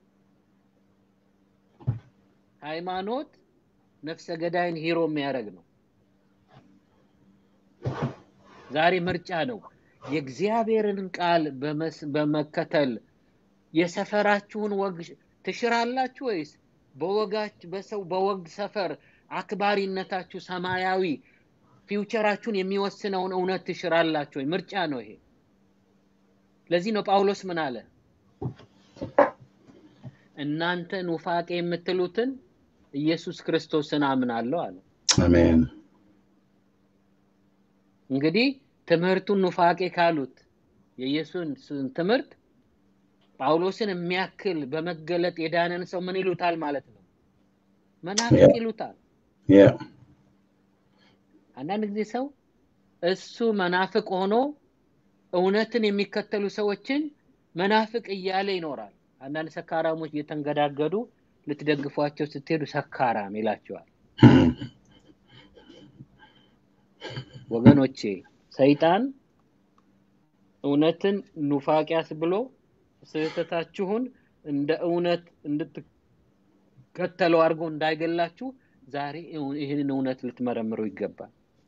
ሃይማኖት ነፍሰ ገዳይን ሂሮ የሚያደርግ ነው። ዛሬ ምርጫ ነው። የእግዚአብሔርን ቃል በመከተል የሰፈራችሁን ወግ ትሽራላችሁ ወይስ በወጋችሁ በሰው በወግ ሰፈር አክባሪነታችሁ ሰማያዊ ፊውቸራችሁን የሚወስነውን እውነት ትሽራላችሁ? ምርጫ ነው ይሄ። ለዚህ ነው ጳውሎስ ምን አለ? እናንተ ኑፋቄ የምትሉትን ኢየሱስ ክርስቶስን አምናለሁ አለ። አሜን። እንግዲህ ትምህርቱን ኑፋቄ ካሉት የኢየሱስን ትምህርት ጳውሎስን የሚያክል በመገለጥ የዳነን ሰው ምን ይሉታል ማለት ነው? መናፍቅ ይሉታል። ያ አንዳንድ ጊዜ ሰው እሱ መናፍቅ ሆኖ እውነትን የሚከተሉ ሰዎችን መናፍቅ እያለ ይኖራል። አንዳንድ ሰካራሞች እየተንገዳገዱ ልትደግፏቸው ስትሄዱ ሰካራም ይላቸዋል። ወገኖቼ ሰይጣን እውነትን ኑፋቂያስ ብሎ ስህተታችሁን እንደ እውነት እንድትከተሉ አድርጎ እንዳይገላችሁ ዛሬ ይሄንን እውነት ልትመረምሩ ይገባል።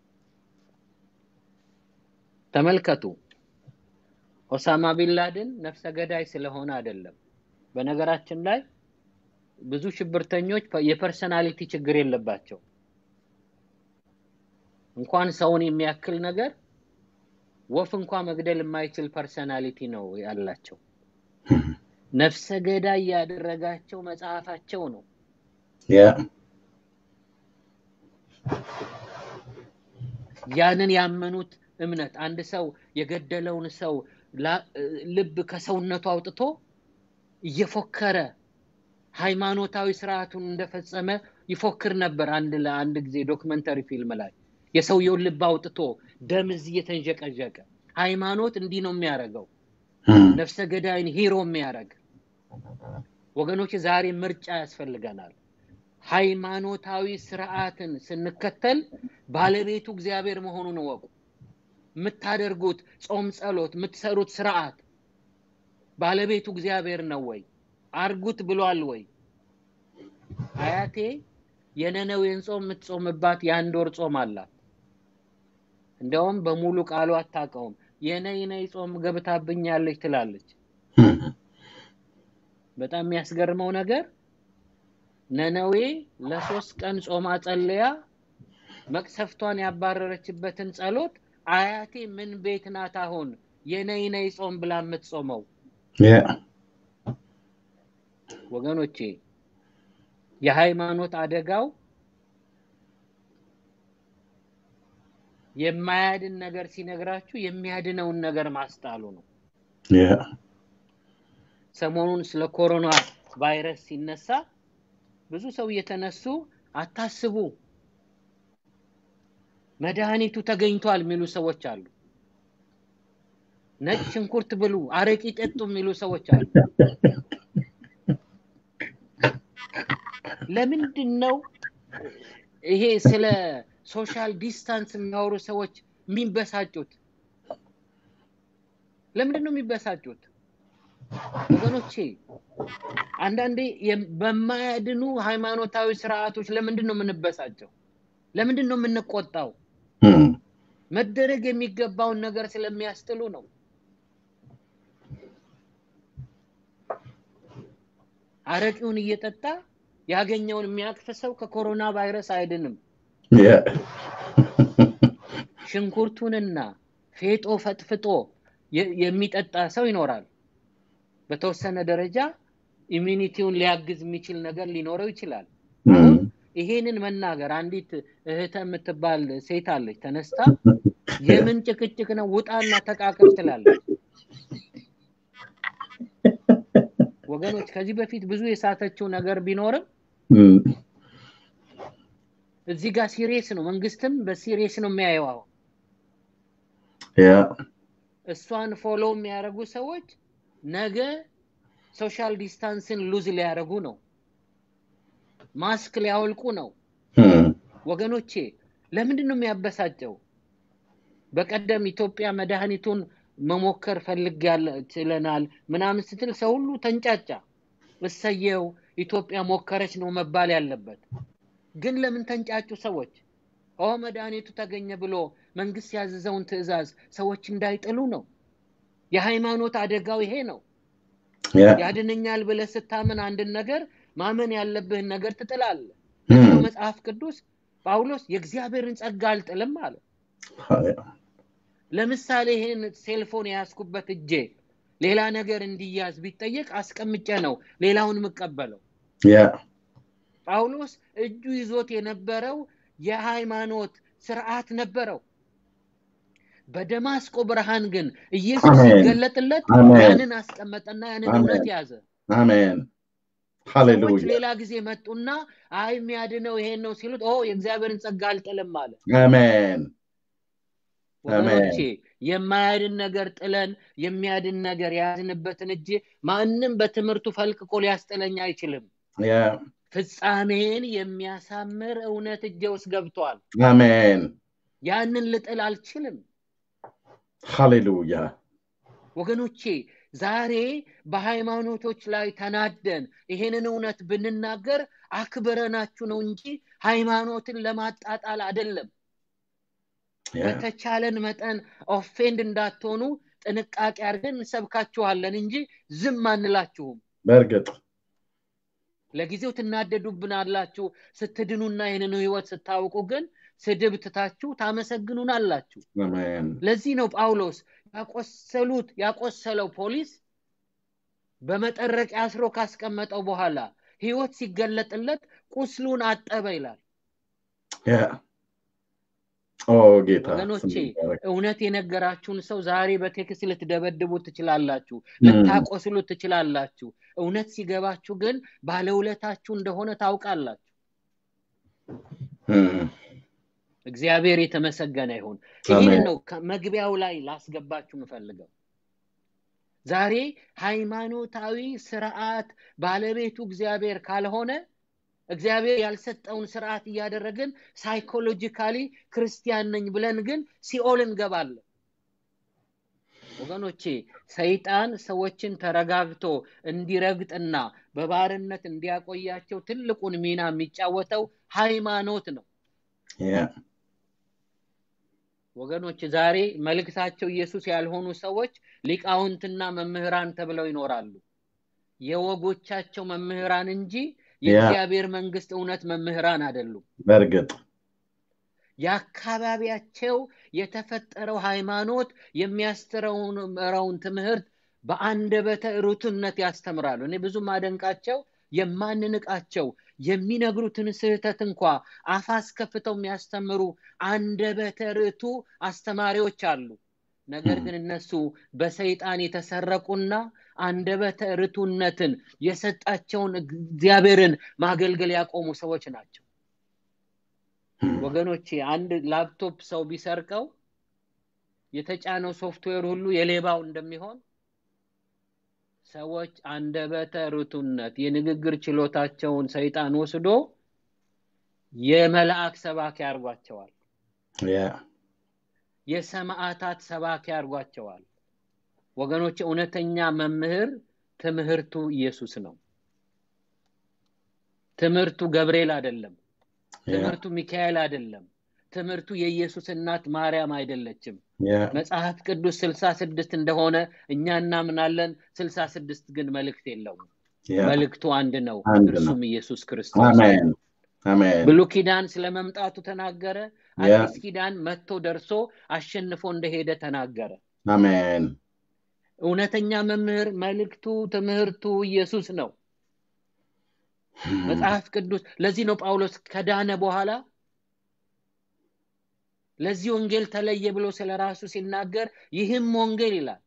ተመልከቱ፣ ኦሳማ ቢንላደን ነፍሰ ገዳይ ስለሆነ አይደለም። በነገራችን ላይ ብዙ ሽብርተኞች የፐርሰናሊቲ ችግር የለባቸው። እንኳን ሰውን የሚያክል ነገር ወፍ እንኳን መግደል የማይችል ፐርሰናሊቲ ነው ያላቸው። ነፍሰ ገዳይ ያደረጋቸው መጽሐፋቸው ነው። ያ ያንን ያመኑት እምነት አንድ ሰው የገደለውን ሰው ልብ ከሰውነቱ አውጥቶ እየፎከረ ሃይማኖታዊ ስርዓቱን እንደፈጸመ ይፎክር ነበር። አንድ ለአንድ ጊዜ ዶክመንተሪ ፊልም ላይ የሰውየውን ልብ አውጥቶ ደም እየተንጀቀጀቀ ሃይማኖት እንዲህ ነው የሚያረጋው፣ ነፍሰ ገዳይን ሂሮ የሚያረግ። ወገኖች ዛሬ ምርጫ ያስፈልገናል። ሃይማኖታዊ ስርዓትን ስንከተል ባለቤቱ እግዚአብሔር መሆኑን ወቁ። የምታደርጉት ጾም ጸሎት የምትሰሩት ስርዓት ባለቤቱ እግዚአብሔር ነው ወይ? አርጉት ብሏል ወይ? አያቴ የነነዌን ጾም የምትጾምባት የአንድ ወር ጾም አላት። እንደውም በሙሉ ቃሉ አታውቀውም። የነይ ነይ ጾም ገብታብኛለች ትላለች። በጣም የሚያስገርመው ነገር ነነዌ ለሶስት ቀን ጾማ ጸልያ መቅሰፍቷን ያባረረችበትን ጸሎት አያቴ ምን ቤት ናት አሁን የነይ ነይ ጾም ብላ የምትጾመው? ያ ወገኖቼ የሃይማኖት አደጋው የማያድን ነገር ሲነግራችሁ የሚያድነውን ነገር ማስጣሉ ነው። ያ ሰሞኑን ስለ ኮሮና ቫይረስ ሲነሳ ብዙ ሰው እየተነሱ አታስቡ መድኃኒቱ ተገኝቷል የሚሉ ሰዎች አሉ። ነጭ ሽንኩርት ብሉ፣ አረቂ ጠጡ የሚሉ ሰዎች አሉ። ለምንድን ነው ይሄ ስለ ሶሻል ዲስታንስ የሚያወሩ ሰዎች የሚበሳጩት? ለምንድን ነው የሚበሳጩት? ወገኖቼ አንዳንዴ በማያድኑ ሃይማኖታዊ ስርዓቶች ለምንድን ነው የምንበሳጨው? ለምንድን ነው የምንቆጣው? መደረግ የሚገባውን ነገር ስለሚያስጥሉ ነው። አረቂውን እየጠጣ ያገኘውን የሚያክፈሰው ከኮሮና ቫይረስ አይድንም። Yeah. ሽንኩርቱንና ፌጦ ፈጥፍጦ የሚጠጣ ሰው ይኖራል። በተወሰነ ደረጃ ኢሚኒቲውን ሊያግዝ የሚችል ነገር ሊኖረው ይችላል። አሁን ይሄንን መናገር አንዲት እህተ የምትባል ሴት አለች ተነስታ የምን ጭቅጭቅ ነው ውጣና ተቃቀፍ ትላለች። ወገኖች ከዚህ በፊት ብዙ የሳተችው ነገር ቢኖርም እዚህ ጋር ሲሪየስ ነው። መንግስትም በሲሪየስ ነው የሚያየው። Yeah. እሷን ፎሎ የሚያደርጉ ሰዎች ነገ ሶሻል ዲስታንስን ሉዝ ሊያደርጉ ነው። ማስክ ሊያወልቁ ነው። ወገኖቼ ለምንድን ነው የሚያበሳጨው? በቀደም ኢትዮጵያ መድኃኒቱን መሞከር ፈልጋለናል ምናምን ስትል ሰው ሁሉ ተንጫጫ። እሰየው ኢትዮጵያ ሞከረች ነው መባል ያለበት። ግን ለምን ተንጫጩ ሰዎች? ኦ መድኃኒቱ ተገኘ ብሎ መንግስት ያዘዘውን ትዕዛዝ ሰዎች እንዳይጥሉ ነው። የሃይማኖት አደጋው ይሄ ነው። ያድነኛል ብለህ ስታምን አንድ ነገር ማመን ያለብህን ነገር ትጥላለህ። መጽሐፍ ቅዱስ ጳውሎስ የእግዚአብሔርን ጸጋ አልጥልም አለ። ለምሳሌ ይሄን ሴልፎን ያስኩበት እጄ ሌላ ነገር እንዲያዝ ቢጠየቅ አስቀምጬ ነው ሌላውን መቀበለው። ያ ጳውሎስ እጁ ይዞት የነበረው የሃይማኖት ስርዓት ነበረው። በደማስቆ ብርሃን ግን ኢየሱስ ሲገለጥለት ያንን አስቀመጠና ያንን እውነት ያዘ። አሜን ሃሌሉያ። ሌላ ጊዜ መጡና አይ የሚያድነው ይሄን ነው ሲሉት ኦ የእግዚአብሔርን ጸጋ አልጥልም አለ። አሜን ወገኖቼ የማያድን ነገር ጥለን የሚያድን ነገር ያዝንበትን እጅ ማንንም በትምህርቱ ፈልቅቆ ሊያስጥለኝ አይችልም። ያ ፍጻሜን የሚያሳምር እውነት እጄ ውስጥ ገብቷል። አሜን ያንን ልጥል አልችልም። ሃሌሉያ። ወገኖቼ ዛሬ በሃይማኖቶች ላይ ተናደን ይሄንን እውነት ብንናገር አክብረናችሁ ነው እንጂ ሃይማኖትን ለማጣጣል አይደለም። በተቻለን መጠን ኦፌንድ እንዳትሆኑ ጥንቃቄ አድርገን ሰብካችኋለን እንጂ ዝም አንላችሁም። በርግጥ ለጊዜው ትናደዱብናላችሁ ስትድኑና ይሄንን ህይወት ስታውቁ ግን ስድብ ትታችሁ ታመሰግኑናላችሁ። አሜን። ለዚህ ነው ጳውሎስ ያቆሰሉት ያቆሰለው ፖሊስ በመጠረቂያ አስሮ ካስቀመጠው በኋላ ህይወት ሲገለጥለት ቁስሉን አጠበ ይላል። ያ ኦ ጌታ ወገኖቼ እውነት የነገራችሁን ሰው ዛሬ በቴክስት ልትደበድቡት ትችላላችሁ፣ ልታቆስሉት ትችላላችሁ። እውነት ሲገባችሁ ግን ባለውለታችሁ እንደሆነ ታውቃላችሁ። እግዚአብሔር የተመሰገነ ይሁን። ይሄን ነው መግቢያው ላይ ላስገባችሁ ምፈልገው። ዛሬ ሃይማኖታዊ ስርዓት ባለቤቱ እግዚአብሔር ካልሆነ እግዚአብሔር ያልሰጠውን ስርዓት ያደረግን ሳይኮሎጂካሊ ክርስቲያን ነኝ ብለን ግን ሲኦል እንገባለን። ወገኖቼ ሰይጣን ሰዎችን ተረጋግቶ እንዲረግጥና በባርነት እንዲያቆያቸው ትልቁን ሚና የሚጫወተው ሃይማኖት ነው። ያ ወገኖች ዛሬ መልእክታቸው ኢየሱስ ያልሆኑ ሰዎች ሊቃውንትና መምህራን ተብለው ይኖራሉ። የወጎቻቸው መምህራን እንጂ የእግዚአብሔር መንግስት እውነት መምህራን አይደሉም። በርግጥ ያካባቢያቸው የተፈጠረው ሃይማኖት የሚያስተምረውን ትምህርት በአንደበተ ርቱዕነት ያስተምራሉ። እኔ ብዙ ማደንቃቸው የማንንቃቸው የሚነግሩትን ስህተት እንኳን አፋስ ከፍተው የሚያስተምሩ አንደበተ ርቱዕ አስተማሪዎች አሉ። ነገር ግን እነሱ በሰይጣን የተሰረቁና አንደበተ ርቱዕነትን የሰጣቸውን እግዚአብሔርን ማገልገል ያቆሙ ሰዎች ናቸው። ወገኖቼ አንድ ላፕቶፕ ሰው ቢሰርቀው የተጫነው ሶፍትዌር ሁሉ የሌባው እንደሚሆን ሰዎች አንደበተ ርቱዕነት የንግግር ችሎታቸውን ሰይጣን ወስዶ የመላእክ ሰባኪ ያርጓቸዋል። ያ የሰማዕታት ሰባኪ ያርጓቸዋል። ወገኖቼ እውነተኛ መምህር ትምህርቱ ኢየሱስ ነው። ትምህርቱ ገብርኤል አይደለም። ትምህርቱ ሚካኤል አይደለም። ትምህርቱ የኢየሱስ እናት ማርያም አይደለችም Yeah. መጽሐፍ ቅዱስ ስልሳ ስድስት እንደሆነ እኛ እናምናለን ስልሳ ስድስት ግን መልእክት የለውም Yeah. መልእክቱ አንድ ነው አንድ ነው። እርሱም ኢየሱስ ክርስቶስ Amen. Amen. ብሉይ ኪዳን ስለመምጣቱ ተናገረ Yeah. አዲስ ኪዳን መጥቶ ደርሶ አሸንፎ እንደሄደ ተናገረ Amen. እውነተኛ መምህር መልእክቱ ትምህርቱ ኢየሱስ ነው መጽሐፍ ቅዱስ ለዚህ ነው ጳውሎስ ከዳነ በኋላ ለዚህ ወንጌል ተለየ ብሎ ስለራሱ ሲናገር ይህም ወንጌል ይላል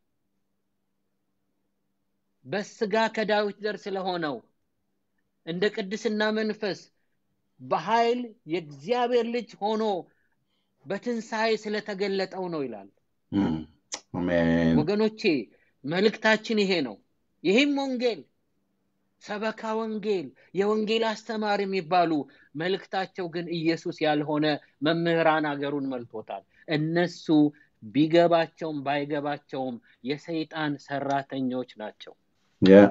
በስጋ ከዳዊት ዘር ስለሆነው እንደ ቅድስና መንፈስ በኃይል የእግዚአብሔር ልጅ ሆኖ በትንሣኤ ስለተገለጠው ነው ይላል አሜን ወገኖቼ መልእክታችን ይሄ ነው ይህም ወንጌል ሰበካ ወንጌል የወንጌል አስተማሪ የሚባሉ መልእክታቸው ግን ኢየሱስ ያልሆነ መምህራን አገሩን መልቶታል እነሱ ቢገባቸውም ባይገባቸውም የሰይጣን ሰራተኞች ናቸው ያ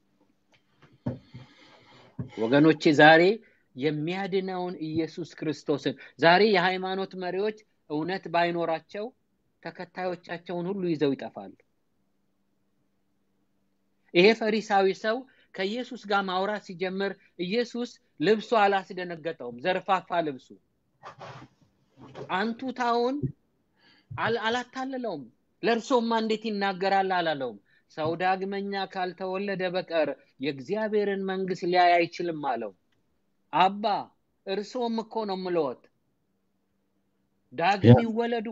ወገኖቼ ዛሬ የሚያድነውን ኢየሱስ ክርስቶስን ዛሬ የሃይማኖት መሪዎች እውነት ባይኖራቸው ተከታዮቻቸውን ሁሉ ይዘው ይጠፋሉ ይሄ ፈሪሳዊ ሰው ከኢየሱስ ጋር ማውራት ሲጀምር ኢየሱስ ልብሱ አላስደነገጠውም ዘርፋፋ ልብሱ አንቱታውን አላታለለውም ለርሶማ እንዴት ይናገራል አላለውም ሰው ዳግመኛ ካልተወለደ በቀር የእግዚአብሔርን መንግስት ሊያይ አይችልም አለው አባ እርሶም እኮ ነው ምሎት ዳግም ይወለዱ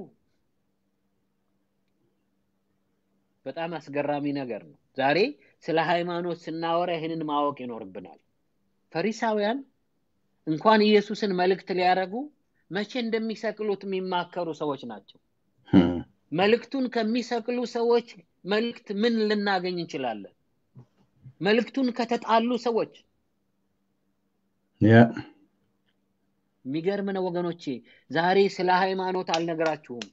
በጣም አስገራሚ ነገር ነው ዛሬ ስለ ሃይማኖት ስናወራ ይሄንን ማወቅ ይኖርብናል ፈሪሳውያን እንኳን ኢየሱስን መልእክት ሊያረጉ መቼ እንደሚሰቅሉት የሚማከሩ ሰዎች ናቸው መልእክቱን ከሚሰቅሉ ሰዎች መልእክት ምን ልናገኝ እንችላለን መልእክቱን ከተጣሉ ሰዎች ያ ሚገርም ነው ወገኖቼ ዛሬ ስለ ሃይማኖት አልነግራችሁም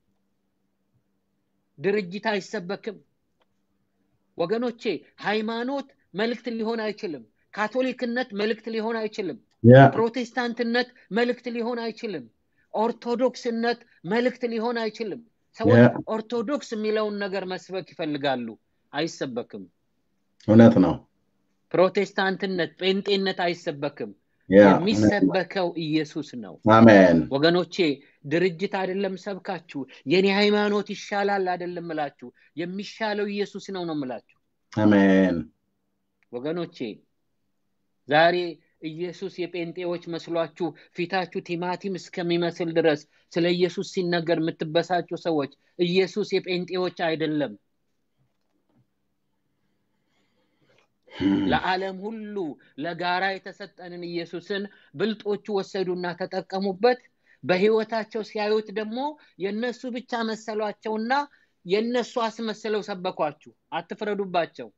ድርጅት አይሰበክም ወገኖቼ ሃይማኖት መልእክት ሊሆን አይችልም ካቶሊክነት መልእክት ሊሆን አይችልም ፕሮቴስታንትነት መልእክት ሊሆን አይችልም ኦርቶዶክስነት መልእክት ሊሆን አይችልም ሰዎች ኦርቶዶክስ የሚለውን ነገር መስበክ ይፈልጋሉ አይሰበክም እውነት ነው ፕሮቴስታንትነት ጴንጤነት አይሰበክም የሚሰበከው ኢየሱስ ነው አሜን ወገኖቼ ድርጅት አይደለም ሰብካችሁ የኔ ሃይማኖት ይሻላል አይደለም ምላችሁ የሚሻለው ኢየሱስ ነው ነው ምላችሁ አሜን ወገኖቼ ዛሬ ኢየሱስ የጴንጤዎች መስሏችሁ ፊታችሁ ቲማቲም እስከሚመስል ድረስ ስለ ኢየሱስ ሲነገር የምትበሳጩ ሰዎች ኢየሱስ የጴንጤዎች አይደለም ለዓለም ሁሉ ለጋራ የተሰጠንን ኢየሱስን ብልጦቹ ወሰዱና ተጠቀሙበት በህይወታቸው ሲያዩት ደግሞ የነሱ ብቻ መሰሏቸውና የነሱ አስመስለው ሰበኳችሁ አትፍረዱባቸው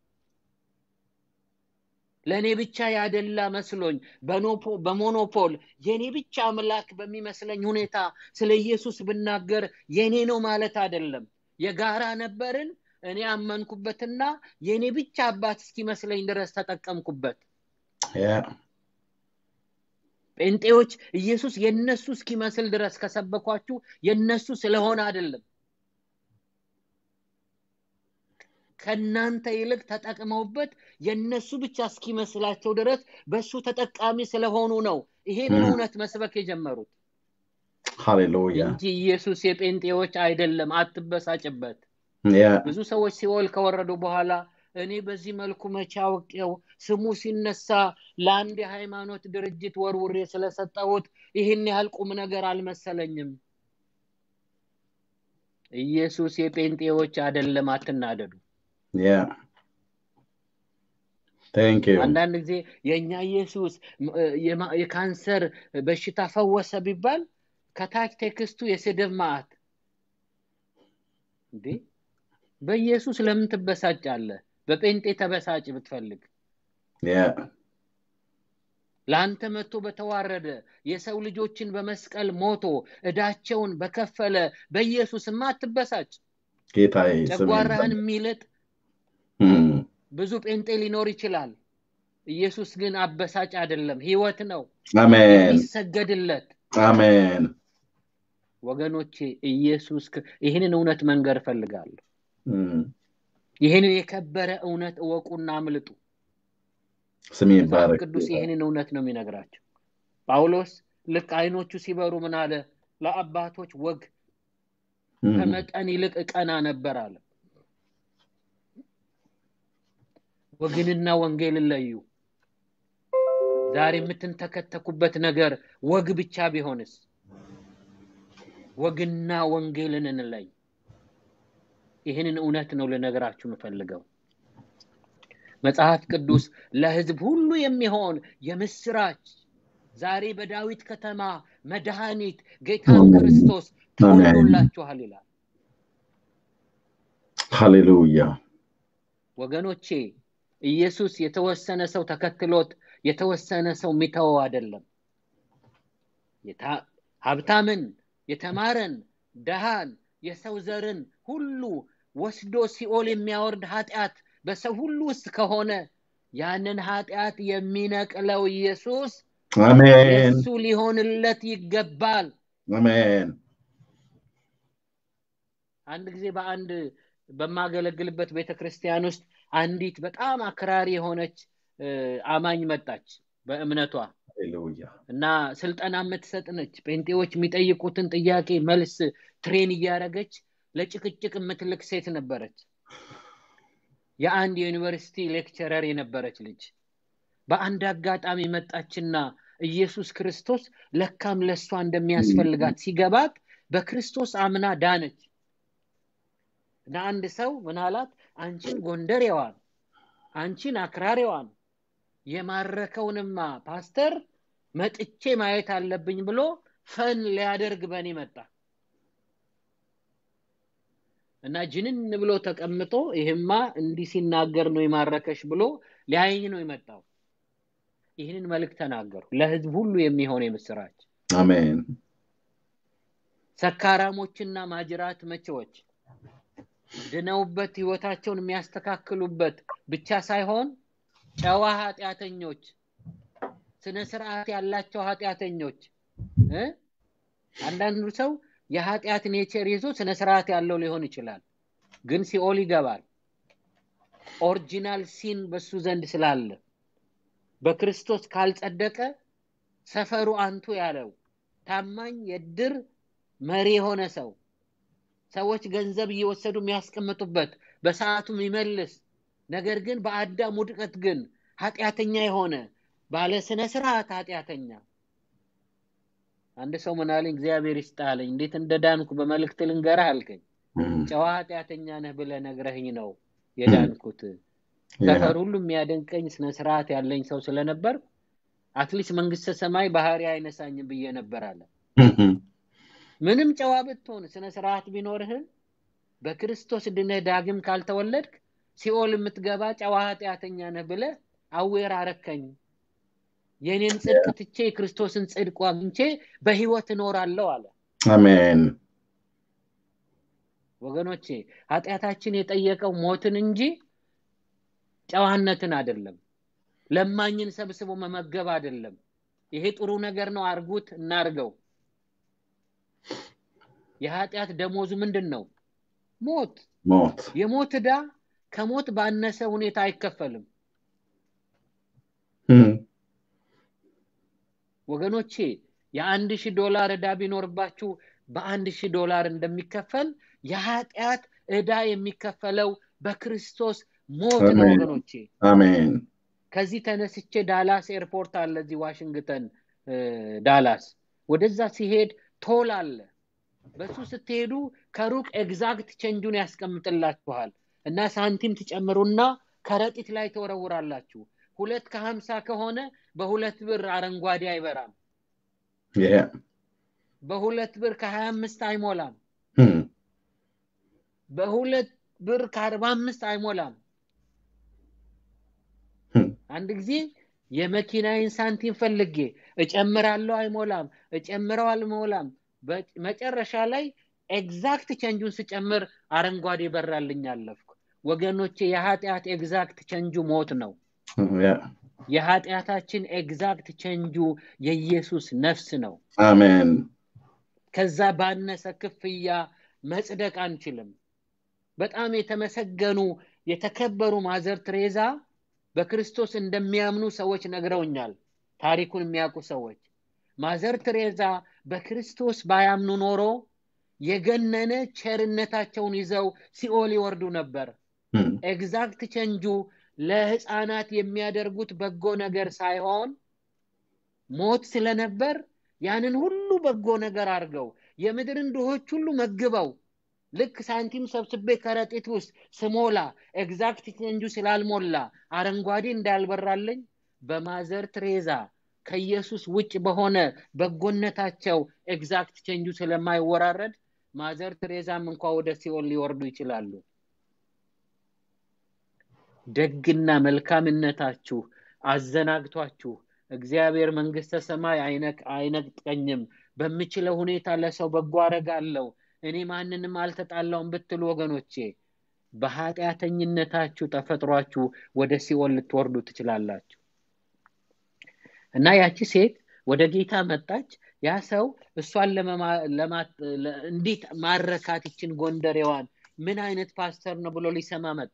ለኔ ብቻ ያደላ መስሎኝ በሞኖፖል የኔ ብቻ አምላክ በሚመስለኝ ሁኔታ ስለ ኢየሱስ ብናገር የኔ ነው ማለት አይደለም የጋራ ነበርን እኔ አመንኩበትና የኔ ብቻ አባት እስኪመስለኝ ድረስ ተጠቀምኩበት ያ ጴንጤዎች ኢየሱስ የነሱ እስኪመስል ድረስ ከሰበኳችሁ የነሱ ስለሆነ አይደለም ከናንተ ይልቅ ተጠቅመውበት የነሱ ብቻ እስኪመስላቸው ድረስ በሱ ተጠቃሚ ስለሆኑ ነው ይሄን እውነት መስበክ የጀመሩት ሃሌሉያ እንጂ ኢየሱስ የጴንጤዎች አይደለም አትበሳጭበት ያ ብዙ ሰዎች ሲወል ከወረዱ በኋላ እኔ በዚህ መልኩ መቻወቂያው ስሙ ሲነሳ ለአንድ የሃይማኖት ድርጅት ወርውሬ ስለሰጠሁት ይሄን ያህል ቁም ነገር አልመሰለኝም ኢየሱስ የጴንጤዎች አይደለም አትናደዱ ያ ታንክ ዩ አንዳንድ ጊዜ የኛ ኢየሱስ የካንሰር በሽታ ፈወሰ ቢባል ከታች ቴክስቱ የስድብ ማዕት እንዴ በኢየሱስ ለምን ትበሳጫለህ በጴንጤ ተበሳጭ ብትፈልግ ያ ላንተ መጥቶ በተዋረደ የሰው ልጆችን በመስቀል ሞቶ እዳቸውን በከፈለ በኢየሱስማ አትበሳጭ ጌታዬ ጨጓራህን የሚልጥ ብዙ ጴንጤ ሊኖር ይችላል ኢየሱስ ግን አበሳጭ አይደለም ህይወት ነው አሜን ይሰገድለት አሜን ወገኖቼ ኢየሱስ ይሄንን እውነት መንገር ፈልጋለሁ እም ይሄንን የከበረ እውነት እወቁና አምልጡ ስም ይባረክ ቅዱስ ይሄንን እውነት ነው የሚነግራቸው ጳውሎስ ልክ አይኖቹ ሲበሩ ምን አለ ለአባቶች ወግ ከመጠን ይልቅ ቀና ነበር አለ ወግንና ወንጌልን ለዩ ዛሬ የምትንተከተኩበት ነገር ወግ ብቻ ቢሆንስ ወግና ወንጌልን እንለይ ይሄንን እውነት ነው ለነገራችሁ የምፈልገው መጽሐፍ ቅዱስ ለሕዝብ ሁሉ የሚሆን የምስራች ዛሬ በዳዊት ከተማ መድኃኒት ጌታ ክርስቶስ ተወልዶላችኋል ይላል ሃሌሉያ ወገኖቼ ኢየሱስ የተወሰነ ሰው ተከትሎት የተወሰነ ሰው ሚተው አይደለም ሀብታምን የተማረን ደሃን የሰው ዘርን ሁሉ ወስዶ ሲኦል የሚያወርድ ኃጢአት በሰው ሁሉ ውስጥ ከሆነ ያንን ኃጢአት የሚነቅለው ኢየሱስ አሜን እሱ ሊሆንለት ይገባል አሜን አንድ ጊዜ በአንድ በማገለግልበት ቤተክርስቲያን ውስጥ አንዲት በጣም አክራሪ የሆነች አማኝ መጣች በእምነቷ ሃሌሉያ እና ስልጣና የምትሰጥነች ጴንጤዎች የሚጠይቁትን ጥያቄ መልስ ትሬን እያደረገች ለጭቅጭቅ የምትልክ ሴት ነበረች የአንድ ዩኒቨርሲቲ ሌክቸረር የነበረች ልጅ በአንድ አጋጣሚ መጣችና ኢየሱስ ክርስቶስ ለካም ለሷ እንደሚያስፈልጋት ሲገባት በክርስቶስ አምና ዳነች እና አንድ ሰው ምናላት አንቺን ጎንደሬዋን አንቺን አክራሪዋን የማረከውንማ ፓስተር መጥቼ ማየት አለብኝ ብሎ ፈን ሊያደርግ በኔ መጣ እና ጅንን ብሎ ተቀምጦ ይሄማ እንዲ ሲናገር ነው የማረከሽ ብሎ ሊያየኝ ነው የመጣው ይሄንን መልእክት ተናገሩ ለሕዝብ ሁሉ የሚሆን የምስራች አሜን ሰካራሞችና ማጅራት መቼዎች ድነውበት ህይወታቸውን የሚያስተካክሉበት ብቻ ሳይሆን ጨዋ ኃጢያተኞች ስነ ስርዓት ያላቸው ኃጢያተኞች እ አንዳንዱ ሰው የኃጢያት ኔቸር ይዞ ስነ ስርዓት ያለው ሊሆን ይችላል ግን ሲኦል ይገባል ኦሪጂናል ሲን በሱ ዘንድ ስላለ በክርስቶስ ካልጸደቀ ሰፈሩ አንቱ ያለው ታማኝ የድር መሪ ሆነ ሰው ሰዎች ገንዘብ እየወሰዱ የሚያስቀምጡበት በሰዓቱ የሚመልስ ነገር ግን በአዳም ውድቀት ግን ኃጢያተኛ የሆነ ባለ ስነ ስርዓት ኃጢያተኛ አንድ ሰው ምናለኝ እግዚአብሔር ይስጣልኝ እንዴት እንደዳንኩ በመልእክት ልንገርህ አልከኝ ጨዋ ኃጢያተኛ ነህ ብለህ ነግረህኝ ነው የዳንኩት ሰፈር ሁሉ የሚያደንቀኝ ስነ ስርዓት ያለኝ ሰው ስለነበር አትሊስት መንግስተ ሰማይ ባህሪ አይነሳኝም ብዬ ነበር አለ ምንም ጨዋ ብትሆን ስነ ስርዓት ቢኖርህ በክርስቶስ ድነህ ዳግም ካልተወለድክ ሲኦል የምትገባ ጨዋ ኃጢያተኛ ነህ ብለህ አዌር አረከኝ የኔን ጽድቅ ትቼ ክርስቶስን ጽድቅ አግኝቼ በህይወት እኖራለሁ አለ አሜን ወገኖቼ ኃጢያታችን የጠየቀው ሞትን እንጂ ጨዋነትን አይደለም ለማኝን ሰብስቦ መመገብ አይደለም ይሄ ጥሩ ነገር ነው አርጉት እናርገው የኃጢያት ደሞዙ ምንድነው ሞት ሞት የሞት ዳ ከሞት ባነሰ ሁኔታ አይከፈልም ወገኖቼ የአንድ ሺህ ዶላር ዕዳ ቢኖርባችሁ በአንድ ሺህ ዶላር እንደሚከፈል የኃጢያት ዕዳ የሚከፈለው በክርስቶስ ሞት ነው ወገኖቼ አሜን ከዚህ ተነስቼ ዳላስ ኤርፖርት አለ እዚህ ዋሽንግተን ዳላስ ወደዛ ሲሄድ ቶል አለ በሱ ስትሄዱ ከሩቅ ኤግዛክት ቼንጁን ያስቀምጥላችኋል እና ሳንቲም ትጨምሩና ከረጢት ላይ ተወረውራላችሁ ሁለት ከ50 ከሆነ በሁለት ብር አረንጓዴ አይበራም ያ በሁለት ብር ከ25 አይሞላም በሁለት ብር ከ45 አይሞላም አንድ ጊዜ የመኪናዬን ሳንቲም ፈልጌ እጨምራለሁ አይሞላም እጨምራው አልሞላም በመጨረሻ ላይ ኤግዛክት ቼንጁን ሲጨምር አረንጓዴ በራልኝ አለፍኩ ወገኖቼ የኃጢያት ኤግዛክት ቼንጁ ሞት ነው ያ የኃጢያታችን ኤግዛክት ቼንጁ የኢየሱስ ነፍስ ነው አሜን ከዛ ባነሰ ክፍያ መጽደቅ አንችልም። በጣም የተመሰገኑ የተከበሩ ማዘር ትሬዛ በክርስቶስ እንደሚያምኑ ሰዎች ነግረውኛል። ታሪኩን የሚያውቁ ሰዎች ማዘር ትሬዛ በክርስቶስ ባያምኑ ኖሮ የገነነ ቸርነታቸውን ይዘው ሲኦል ይወርዱ ነበር። ኤግዛክት ቼንጁ ለህፃናት የሚያደርጉት በጎ ነገር ሳይሆን ሞት ስለነበር ያንን ሁሉ በጎ ነገር አርገው የምድርን ድሆች ሁሉ መግበው ልክ ሳንቲም ሰብስቤ ከረጢት ውስጥ ስሞላ ኤግዛክት ቼንጁ ስላልሞላ አረንጓዴ እንዳልበራልኝ በማዘር ትሬዛ ከኢየሱስ ውጭ በሆነ በጎነታቸው ኤግዛክት ቼንጁ ስለማይወራረድ ማዘር ትሬዛም እንኳን ወደ ሲኦል ሊወርዱ ይችላሉ። ደግና መልካምነታችሁ አዘናግቷችሁ እግዚአብሔር መንግስተ ሰማይ አይነክ አይነጥቀኝም በሚችለው ሁኔታ ለሰው በጎ አረጋለሁ እኔ ማንንም አልተጣላውም ብትሉ ወገኖቼ በኃጢአተኝነታችሁ ተፈጥሯችሁ ወደ ሲኦል ልትወርዱ ትችላላችሁ። እና ያቺ ሴት ወደ ጌታ መጣች። ያ ሰው እሷን ለማ እንዴት ማረካት ይችን ጎንደሬዋን ምን አይነት ፓስተር ነው ብሎ ሊሰማ መጣ።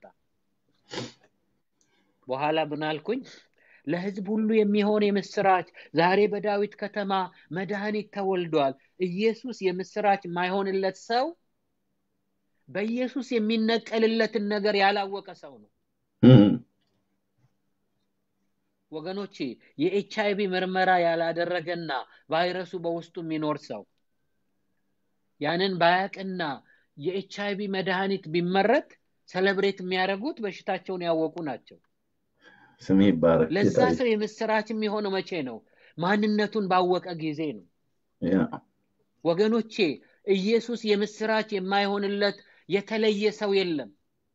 በኋላ ብናልኩኝ ለህዝብ ሁሉ የሚሆን የምስራች ዛሬ በዳዊት ከተማ መድኃኒት ተወልዷል። ኢየሱስ የምስራች ማይሆንለት ሰው በኢየሱስ የሚነቀልለትን ነገር ያላወቀ ሰው ነው። ወገኖቼ የኤችአይቪ ምርመራ ያላደረገና ቫይረሱ በውስጡ የሚኖር ሰው ያንን ባያቅና የኤችአይቪ መድኃኒት ቢመረት ሴሌብሬት የሚያደርጉት በሽታቸውን ያወቁ ናቸው። ስም ይባረክ። ለዛ ሰው የምስራች የሚሆነው መቼ ነው? ማንነቱን ባወቀ ጊዜ ነው። ያ ወገኖቼ ኢየሱስ የምስራች የማይሆንለት የተለየ ሰው የለም።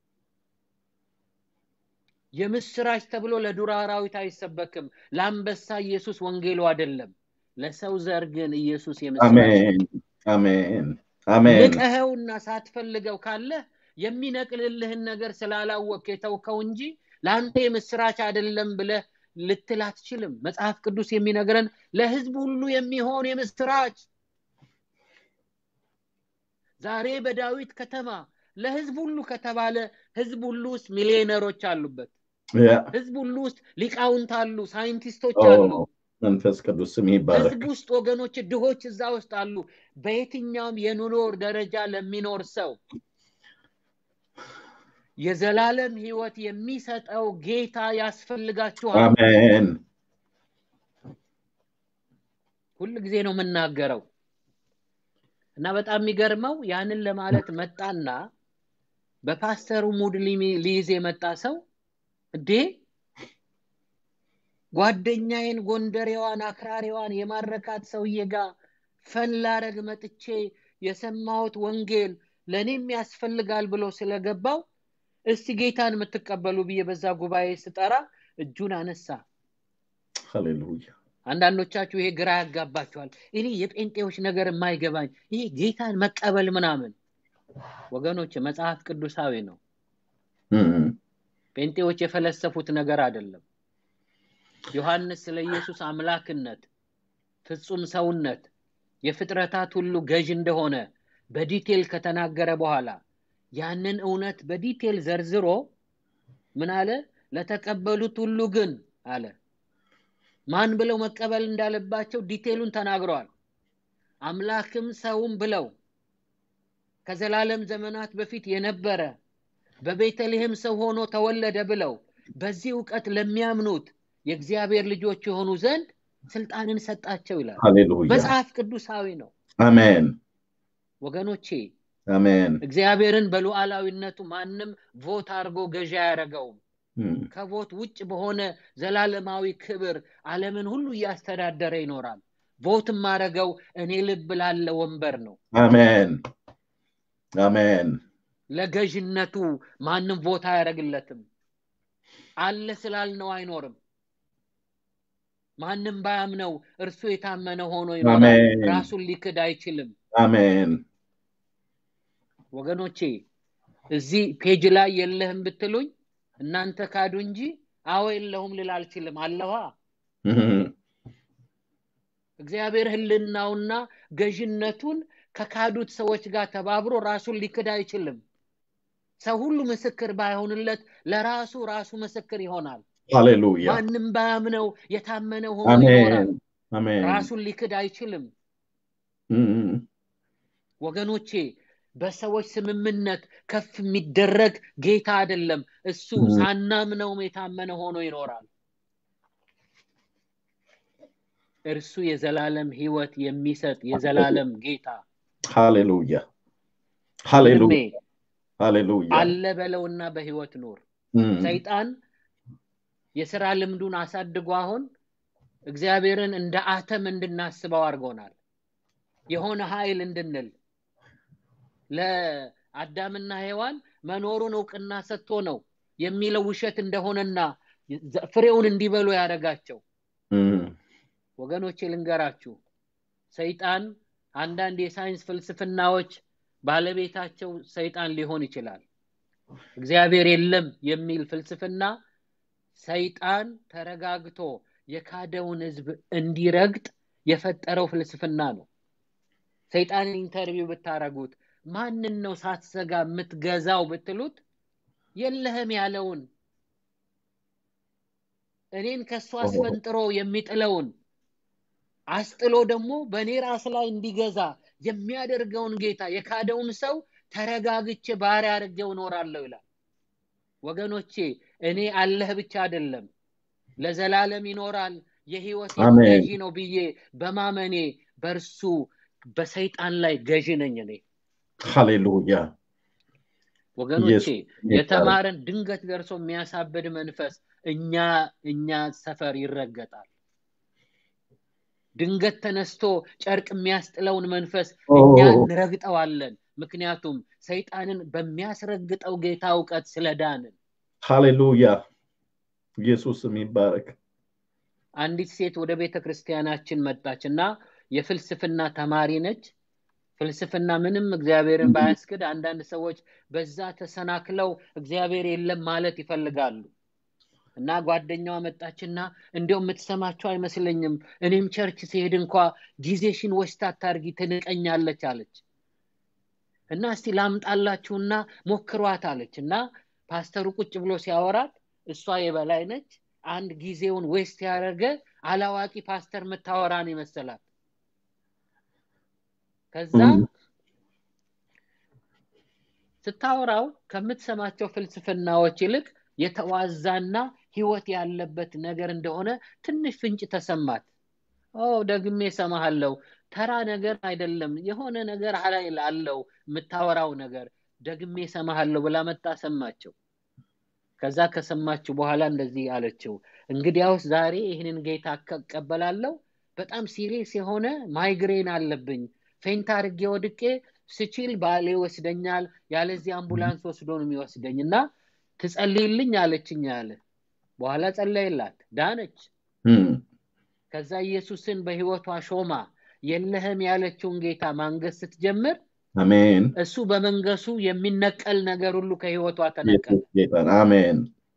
የምስራች ተብሎ ለዱር አራዊት አይሰበክም። ለአንበሳ ኢየሱስ ወንጌሉ አይደለም። ለሰው ዘር ግን ኢየሱስ የምስራች። አሜን አሜን አሜን። ንቀኸውና ሳትፈልገው ካለ የሚነቅልልህን ነገር ስላላወቅ የተውከው እንጂ ላንተ የምስራች አይደለም ብለህ ልትል አትችልም። መጽሐፍ ቅዱስ የሚነግረን ለህዝብ ሁሉ የሚሆን የምስራች ዛሬ በዳዊት ከተማ ለህዝብ ሁሉ ከተባለ ህዝብ ሁሉ ውስጥ ሚሊዮነሮች አሉበት። ያ ህዝብ ሁሉ ውስጥ ሊቃውንት አሉ፣ ሳይንቲስቶች አሉ። መንፈስ ቅዱስ ስም ይባረክ። ህዝብ ውስጥ ወገኖች ድሆች እዛ ውስጥ አሉ። በየትኛውም የኑሮ ደረጃ ለሚኖር ሰው የዘላለም ህይወት የሚሰጠው ጌታ ያስፈልጋችኋል። አሜን። ሁሉ ጊዜ ነው የምናገረው። እና በጣም የሚገርመው ያንን ለማለት መጣና በፓስተሩ ሙድ ሊይዝ የመጣ ሰው እንዴ ጓደኛዬን ጎንደሬዋን አክራሪዋን የማረካት ሰውዬ ጋር ፈላረግ መጥቼ የሰማሁት ወንጌል ለኔም ያስፈልጋል ብሎ ስለገባው እስቲ ጌታን የምትቀበሉ ብዬ በዛ ጉባኤ ስጠራ እጁን አነሳ። ሃሌሉያ። አንዳንዶቻችሁ ይሄ ግራ ያጋባችኋል። እኔ የጴንጤዎች ነገር የማይገባኝ ይሄ ጌታን መቀበል ምናምን ወገኖች መጽሐፍ ቅዱሳዊ ነው። ጴንጤዎች የፈለሰፉት ነገር አይደለም። ዮሐንስ ስለ ኢየሱስ አምላክነት ፍጹም ሰውነት የፍጥረታት ሁሉ ገዥ እንደሆነ በዲቴል ከተናገረ በኋላ ያንን እውነት በዲቴል ዘርዝሮ ምን አለ? ለተቀበሉት ሁሉ ግን አለ ማን ብለው መቀበል እንዳለባቸው ዲቴሉን ተናግሯል። አምላክም ሰውም ብለው ከዘላለም ዘመናት በፊት የነበረ በቤተልሔም ሰው ሆኖ ተወለደ ብለው በዚህ ዕውቀት ለሚያምኑት የእግዚአብሔር ልጆች የሆኑ ዘንድ ስልጣንን ሰጣቸው ይላል። ሃሌሉያ። መጽሐፍ ቅዱሳዊ ነው። አሜን ወገኖቼ አሜን። እግዚአብሔርን በሉዓላዊነቱ ማንም ቮት አርጎ ገዢ ያረጋው ከቮት ውጭ በሆነ ዘላለማዊ ክብር ዓለምን ሁሉ ያስተዳደረ ይኖራል። ቮት ማረጋው እኔ ልብ ላለ ወንበር ነው። አሜን አሜን። ለገዥነቱ ማንም ቮት አያረግለትም። አለ ስላልነው አይኖርም። ማንም ባያምነው እርሱ የታመነ ሆኖ ይኖራል። ራሱን ሊክድ አይችልም። አሜን። ወገኖቼ እዚህ ፔጅ ላይ የለህም ብትሉኝ እናንተ ካዱ እንጂ አዎ የለሁም ልል አልችልም። አለዋ እግዚአብሔር ህልናውና ገዥነቱን ከካዱት ሰዎች ጋር ተባብሮ ራሱን ሊክድ አይችልም። ሰው ሁሉ ምስክር ባይሆንለት ለራሱ ራሱ ምስክር ይሆናል። ሃሌሉያ ማንም ባያምነው የታመነ ሆኖ ይኖራል። አሜን ራሱን ሊክድ አይችልም። ወገኖቼ በሰዎች ስምምነት ከፍ የሚደረግ ጌታ አይደለም። እሱ ሳናምነው የታመነ ሆኖ ይኖራል። እርሱ የዘላለም ህይወት የሚሰጥ የዘላለም ጌታ ሃሌሉያ ሃሌሉያ ሃሌሉያ አለ በለውና በህይወት ኑር። ሰይጣን የሥራ ልምዱን አሳድጎ አሁን እግዚአብሔርን እንደ አተም እንድናስበው አድርጎናል። የሆነ ኃይል እንድንል ለአዳምና ሔዋን መኖሩን ዕውቅና ሰጥቶ ነው የሚለው ውሸት እንደሆነና ፍሬውን እንዲበሉ ያደረጋቸው። ወገኖቼ ልንገራችሁ፣ ሰይጣን አንዳንድ የሳይንስ ፍልስፍናዎች ባለቤታቸው ሰይጣን ሊሆን ይችላል። እግዚአብሔር የለም የሚል ፍልስፍና ሰይጣን ተረጋግቶ የካደውን ህዝብ እንዲረግጥ የፈጠረው ፍልስፍና ነው። ሰይጣን ኢንተርቪው ብታረጉት ማንን ነው ሳትሰጋ የምትገዛው ብትሉት የለህም ያለውን እኔን ከሱ አስፈንጥሮ የሚጥለውን አስጥሎ ደግሞ በኔ ራስ ላይ እንዲገዛ የሚያደርገውን ጌታ የካደውን ሰው ተረጋግቼ ባሪያ አድርጌው እኖራለሁ ይላል። ወገኖቼ እኔ አለህ ብቻ አይደለም ለዘላለም ይኖራል የህይወት ገዢ ነው ብዬ በማመኔ በርሱ በሰይጣን ላይ ገዢ ነኝ እኔ። ሃሌሉያ ወገኖቼ የተማረን ድንገት ደርሶ የሚያሳብድ መንፈስ እኛ እኛ ሰፈር ይረገጣል። ድንገት ተነስቶ ጨርቅ የሚያስጥለውን መንፈስ እኛ እንረግጠዋለን። ምክንያቱም ሰይጣንን በሚያስረግጠው ጌታ ዕውቀት ስለዳንን። ሃሌሉያ ኢየሱስ ይባረክ። አንዲት ሴት ወደ ቤተክርስቲያናችን መጣችና የፍልስፍና ተማሪ ነች። ፍልስፍና ምንም እግዚአብሔርን ባያስክድ አንዳንድ ሰዎች በዛ ተሰናክለው እግዚአብሔር የለም ማለት ይፈልጋሉ። እና ጓደኛዋ መጣችና እንደው የምትሰማቸው አይመስለኝም እኔም ቸርች ሲሄድ እንኳን ጊዜሽን ወስታ ታርጊ ትንቀኛለች አለች። እና እስቲ ላምጣላችሁና ሞክሯት አለችና ፓስተሩ ቁጭ ብሎ ሲያወራት እሷ የበላይ ነች። አንድ ጊዜውን ዌስት ያደረገ አላዋቂ ፓስተር መታወራን ይመስላል። ከዛ ስታወራው ከምትሰማቸው ፍልስፍናዎች ይልቅ የተዋዛና ህይወት ያለበት ነገር እንደሆነ ትንሽ ፍንጭ ተሰማት። ኦ ደግሜ ሰማሃለው ተራ ነገር አይደለም የሆነ ነገር ኃይል አለው የምታወራው ነገር ደግሜ ሰማሃለው ብላ መጣ ሰማቸው። ከዛ ከሰማችሁ በኋላ እንደዚህ አለችው እንግዲያውስ ዛሬ ይሄንን ጌታ አቀበላለሁ በጣም ሲሪየስ የሆነ ማይግሬን አለብኝ ፌንት አድርጌ ወድቄ ስቺል ባሌ ወስደኛል ያለዚህ አምቡላንስ ወስዶ ነው የሚወስደኝና ትጸልይልኝ አለችኝ አለ። በኋላ ጸለይላት ዳነች። ከዛ ኢየሱስን በህይወቷ ሾማ የለህም ያለችውን ጌታ ማንገስ ስትጀምር አሜን እሱ በመንገሱ የሚነቀል ነገር ሁሉ ከህይወቷ ተነቀለ። አሜን።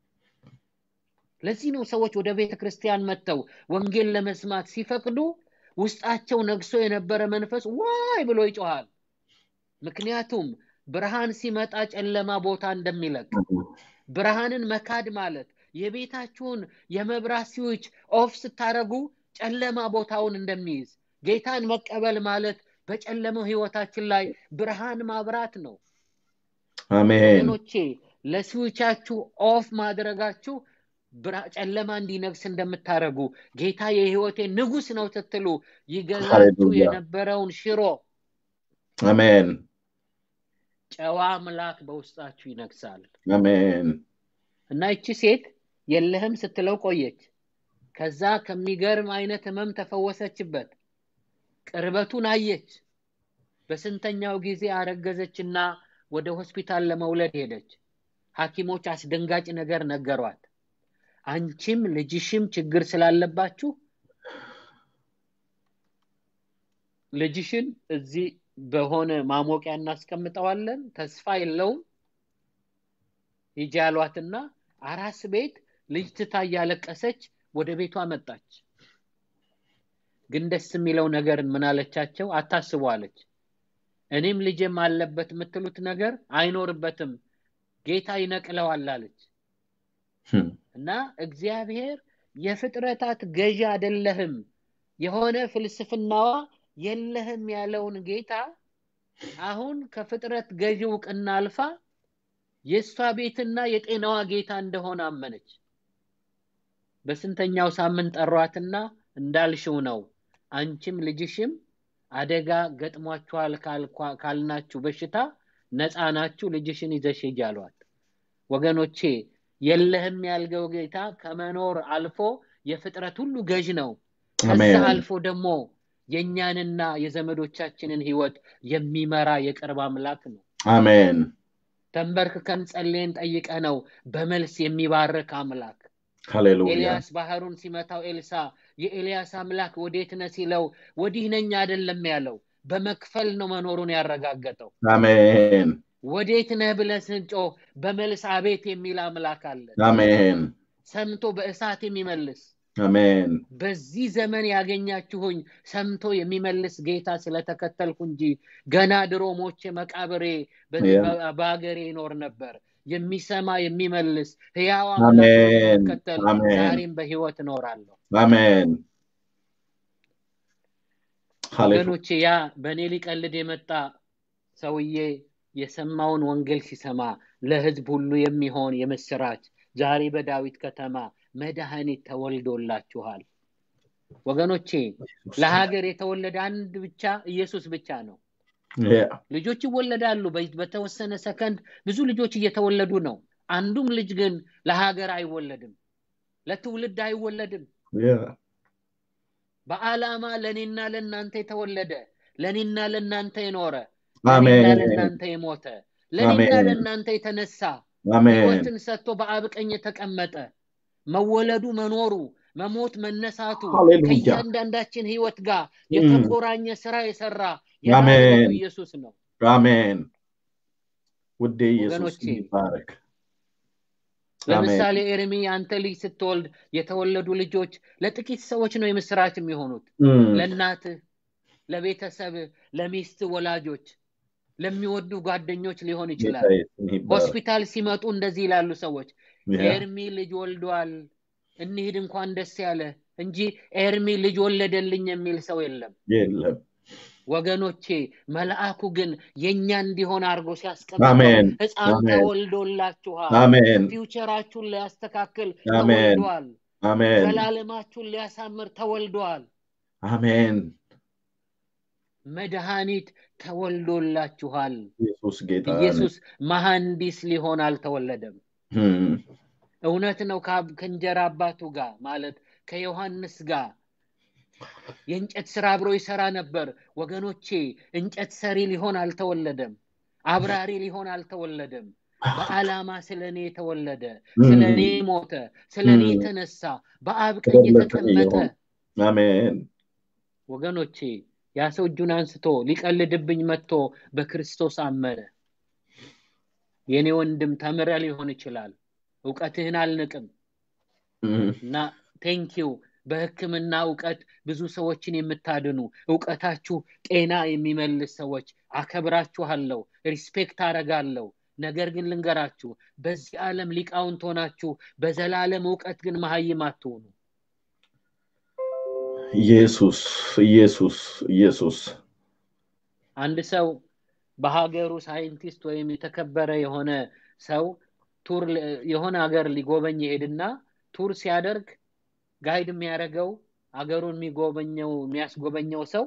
ለዚህ ነው ሰዎች ወደ ቤተክርስቲያን መጥተው ወንጌል ለመስማት ሲፈቅዱ ውስጣቸው ነግሶ የነበረ መንፈስ ዋይ ብሎ ይጮሃል። ምክንያቱም ብርሃን ሲመጣ ጨለማ ቦታ እንደሚለቅ ብርሃንን መካድ ማለት የቤታችሁን የመብራት ስዊች ኦፍ ስታረጉ ጨለማ ቦታውን እንደሚይዝ ጌታን መቀበል ማለት በጨለመው ህይወታችን ላይ ብርሃን ማብራት ነው። አሜን። ወገኖቼ ለስዊቻችሁ ኦፍ ማድረጋችሁ ጨለማ እንዲነግስ እንደምታረጉ ጌታ የህይወቴ ንጉስ ነው ተትሉ ይገዛችሁ የነበረውን ሽሮ አሜን ጨዋ አምላክ በውስጣችሁ ይነግሳል። አሜን። እና እቺ ሴት የለህም ስትለው ቆየች። ከዛ ከሚገርም አይነት ህመም ተፈወሰችበት። ቅርበቱን አየች። በስንተኛው ጊዜ አረገዘችና ወደ ሆስፒታል ለመውለድ ሄደች። ሐኪሞች አስደንጋጭ ነገር ነገሯት። አንቺም ልጅሽም ችግር ስላለባችሁ ልጅሽን እዚህ በሆነ ማሞቂያ እናስቀምጠዋለን ተስፋ የለውም ይጃሏትና አራስ ቤት ልጅ ትታ ያለቀሰች ወደ ቤቷ መጣች። ግን ደስ የሚለው ነገር ምን አለቻቸው? አታስቡ አለች። እኔም ልጄም አለበት የምትሉት ነገር አይኖርበትም፣ ጌታ ይነቅለዋል አለች። እና እግዚአብሔር የፍጥረታት ገዢ አይደለህም፣ የሆነ ፍልስፍናዋ የለህም ያለውን ጌታ አሁን ከፍጥረት ገዢው ቅና አልፋ የሷ ቤትና የጤናዋ ጌታ እንደሆነ አመነች። በስንተኛው ሳምንት ጠሯትና እንዳልሽው ነው አንቺም ልጅሽም አደጋ ገጥሟችኋል ካልናችሁ በሽታ ነፃ ናችሁ፣ ልጅሽን ይዘሽ ሂጂ አሏት። ወገኖቼ የለህም ያልገው ጌታ ከመኖር አልፎ የፍጥረት ሁሉ ገዥ ነው። ከዛ አልፎ ደግሞ የኛንና የዘመዶቻችንን ህይወት የሚመራ የቅርብ አምላክ ነው። አሜን። ተንበርክከን ጸልየን ጠይቀነው በመልስ የሚባርክ አምላክ። ሃሌሉያ። ኤልያስ ባህሩን ሲመታው ኤልሳ የኤልያስ አምላክ ወዴት ነህ ሲለው ወዲህ ነኝ አይደለም ያለው፣ በመክፈል ነው መኖሩን ያረጋገጠው። አሜን። ወዴት ነህ ብለህ ስንጮህ በመልስ አቤት የሚል አምላክ አለ። አሜን። ሰምቶ በእሳት የሚመልስ አሜን። በዚህ ዘመን ያገኛችሁኝ ሰምቶ የሚመልስ ጌታ ስለተከተልኩ እንጂ ገና ድሮ ሞቼ መቃብሬ በአገሬ ይኖር ነበር። የሚሰማ የሚመልስ ሕያው አምላክ ተከተል ዛሬም በህይወት እኖራለሁ። አሜን። ወገኖቼ ያ በኔ ሊቀልድ የመጣ ሰውዬ የሰማውን ወንጌል ሲሰማ ለህዝብ ሁሉ የሚሆን የምስራች ዛሬ በዳዊት ከተማ መድኃኒት ተወልዶላችኋል። ወገኖቼ ለሀገር የተወለደ አንድ ብቻ ኢየሱስ ብቻ ነው። ልጆች ይወለዳሉ፣ በተወሰነ ሰከንድ ብዙ ልጆች እየተወለዱ ነው። አንዱም ልጅ ግን ለሀገር አይወለድም፣ ለትውልድ አይወለድም። በአላማ ለኔና ለናንተ የተወለደ፣ ለኔና ለናንተ የኖረ፣ ለኔና ለናንተ የሞተ፣ ለኔና ለናንተ የተነሳ ሕይወትን ሰጥቶ በአብ ቀኝ የተቀመጠ መወለዱ መኖሩ መሞት መነሳቱ ከእያንዳንዳችን ሕይወት ጋር የተቆራኘ ስራ የሰራ የናዝሬቱ ኢየሱስ ነው። አሜን። ውዴ ኢየሱስ ይባረክ። ለምሳሌ ኤርሚ አንተ ልጅ ስትወልድ የተወለዱ ልጆች ለጥቂት ሰዎች ነው የምስራች የሚሆኑት። ለእናት፣ ለቤተሰብ፣ ለሚስት ወላጆች፣ ለሚወዱ ጓደኞች ሊሆን ይችላል። ሆስፒታል ሲመጡ እንደዚህ ይላሉ ሰዎች ኤርሚ ልጅ ወልዷል እንሂድ እንኳን ደስ ያለ እንጂ ኤርሚ ልጅ ወለደልኝ የሚል ሰው የለም የለም። ወገኖቼ መልአኩ ግን የኛ እንዲሆን አርጎ ሲያስቀምጥ ሕፃን ተወልዶላችኋል። አሜን። ፊውቸራችሁን ሊያስተካክል ተወልዷል። አሜን። ዘላለማችሁን ሊያሳምር ተወልዷል። አሜን። መድኃኒት ተወልዶላችኋል። ኢየሱስ ጌታ ነው። ኢየሱስ መሐንዲስ ሊሆን አልተወለደም። እውነት ነው። ከእንጀራ አባቱ ጋር ማለት ከዮሐንስ ጋር የእንጨት ስራ አብሮ ይሰራ ነበር። ወገኖቼ እንጨት ሰሪ ሊሆን አልተወለደም፣ አብራሪ ሊሆን አልተወለደም። በአላማ ስለኔ ተወለደ፣ ስለኔ ሞተ፣ ስለኔ ተነሳ፣ በአብ ቀኝ ተቀመጠ። አሜን። ወገኖቼ ያ ሰው እጁን አንስቶ ሊቀልድብኝ መጥቶ በክርስቶስ አመነ። የኔ ወንድም ተምረ ሊሆን ይችላል፣ ዕውቀትህን አልንቅም እና ቴንክ ዩ በህክምና ዕውቀት ብዙ ሰዎችን የምታድኑ ዕውቀታችሁ ጤና የሚመልስ ሰዎች አከብራችኋለሁ፣ ሪስፔክት አረጋለሁ። ነገር ግን ልንገራችሁ በዚህ ዓለም ሊቃውንት ሆናችሁ በዘላለም ዕውቀት ግን መሐይም አትሆኑ። ኢየሱስ ኢየሱስ ኢየሱስ አንድ ሰው በሀገሩ ሳይንቲስት ወይም የተከበረ የሆነ ሰው ቱር የሆነ ሀገር ሊጎበኝ ይሄድና ቱር ሲያደርግ ጋይድ የሚያደርገው ሀገሩን የሚጎበኘው የሚያስጎበኘው ሰው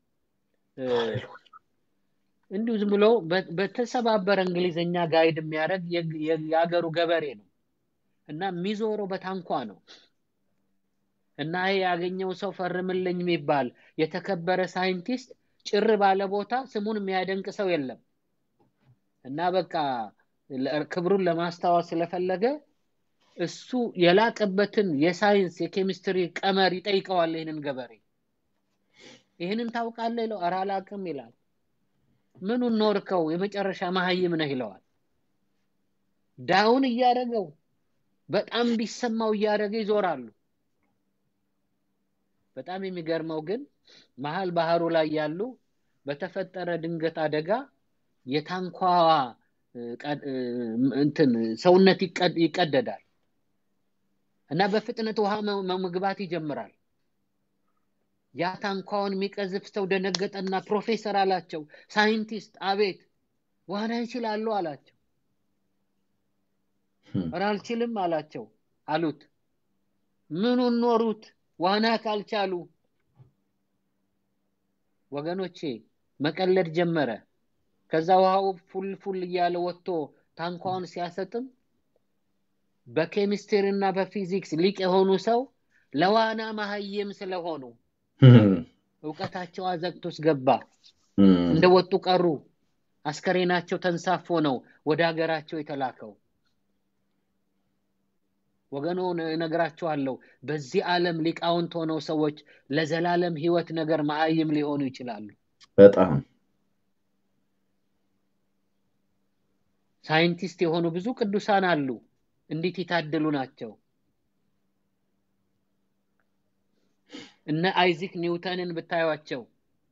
እንዲሁ ዝም ብሎ በተሰባበረ እንግሊዘኛ ጋይድ የሚያደርግ የሀገሩ ገበሬ ነው እና የሚዞረው በታንኳ ነው እና ያገኘው ሰው ፈርምልኝ የሚባል የተከበረ ሳይንቲስት ጭር ባለ ቦታ ስሙን የሚያደንቅ ሰው የለም እና በቃ ክብሩን ለማስተዋወስ ስለፈለገ እሱ የላቀበትን የሳይንስ የኬሚስትሪ ቀመር ይጠይቀዋል። ይሄንን ገበሬ ይሄንን ታውቃለህ ይለው። ኧረ አላውቅም ይላል። ምኑን ኖርከው? የመጨረሻ መሐይም ነህ ይለዋል። ዳውን እያደረገው በጣም ቢሰማው እያደረገ ይዞራሉ። በጣም የሚገርመው ግን መሃል ባህሩ ላይ ያሉ በተፈጠረ ድንገት አደጋ የታንኳዋ እንትን ሰውነት ይቀደዳል እና በፍጥነት ውሃ መግባት ይጀምራል። ያ ታንኳውን የሚቀዝፍ ሰው ደነገጠና ፕሮፌሰር አላቸው፣ ሳይንቲስት አቤት ዋና ይችላሉ አላቸው። አልችልም አላቸው አሉት። ምኑን ኖሩት ዋና ካልቻሉ? ወገኖቼ መቀለድ ጀመረ። ከዛ ውሃው ፉል ፉል እያለ ወጥቶ ታንኳውን ሲያሰጥም በኬሚስትሪና በፊዚክስ ሊቅ የሆኑ ሰው ለዋና ማህየም ስለሆኑ ዕውቀታቸው አዘቅቶስ ገባ። እንደወጡ ቀሩ። አስከሬናቸው ተንሳፎ ነው ወደ ሀገራቸው የተላከው። ወገኖ ነግራቸዋለሁ በዚህ ዓለም ሊቃውንት ሆነው ሰዎች ለዘላለም ህይወት ነገር ማህይም ሊሆኑ ይችላሉ። በጣም ሳይንቲስት የሆኑ ብዙ ቅዱሳን አሉ። እንዴት ይታደሉ ናቸው። እነ አይዛክ ኒውተንን ብታዩአቸው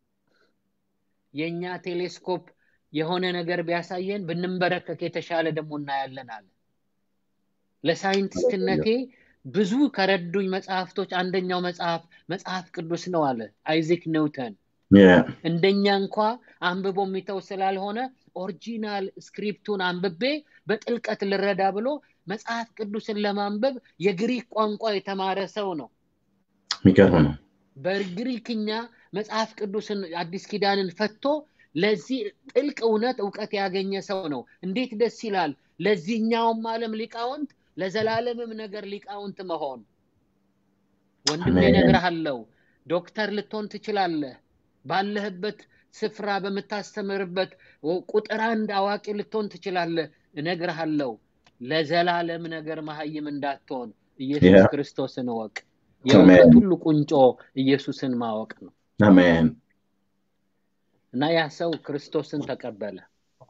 የኛ ቴሌስኮፕ የሆነ ነገር ቢያሳየን ብንንበረከክ የተሻለ ደሞ እናያለን አለ። ለሳይንቲስትነቴ ብዙ ከረዱኝ መጽሐፍቶች አንደኛው መጽሐፍ መጽሐፍ ቅዱስ ነው አለ አይዛክ ኒውተን። እንደኛ እንኳን አንብቦ የሚተው ስላልሆነ ኦሪጂናል ስክሪፕቱን አንብቤ በጥልቀት ልረዳ ብሎ መጽሐፍ ቅዱስን ለማንበብ የግሪክ ቋንቋ የተማረ ሰው ነው። የሚገርም ነው። በግሪክኛ መጽሐፍ ቅዱስን አዲስ ኪዳንን ፈቶ ለዚህ ጥልቅ እውነት ዕውቀት ያገኘ ሰው ነው። እንዴት ደስ ይላል! ለዚህኛውም ዓለም ሊቃውንት ለዘላለምም ነገር ሊቃውንት መሆን። ወንድሜ ነግርሃለሁ፣ ዶክተር ልትሆን ትችላለህ። ባለህበት ስፍራ በመታስተምርበት ቁጥር አንድ አዋቂ ልትሆን ትችላለህ። እነግርሃለሁ ለዘላለም ነገር ማህይም እንዳትሆን ኢየሱስ ክርስቶስን ወቅ። የእውቀት ሁሉ ቁንጮ ኢየሱስን ማወቅ ነው። አሜን። እና ያ ሰው ክርስቶስን ተቀበለ።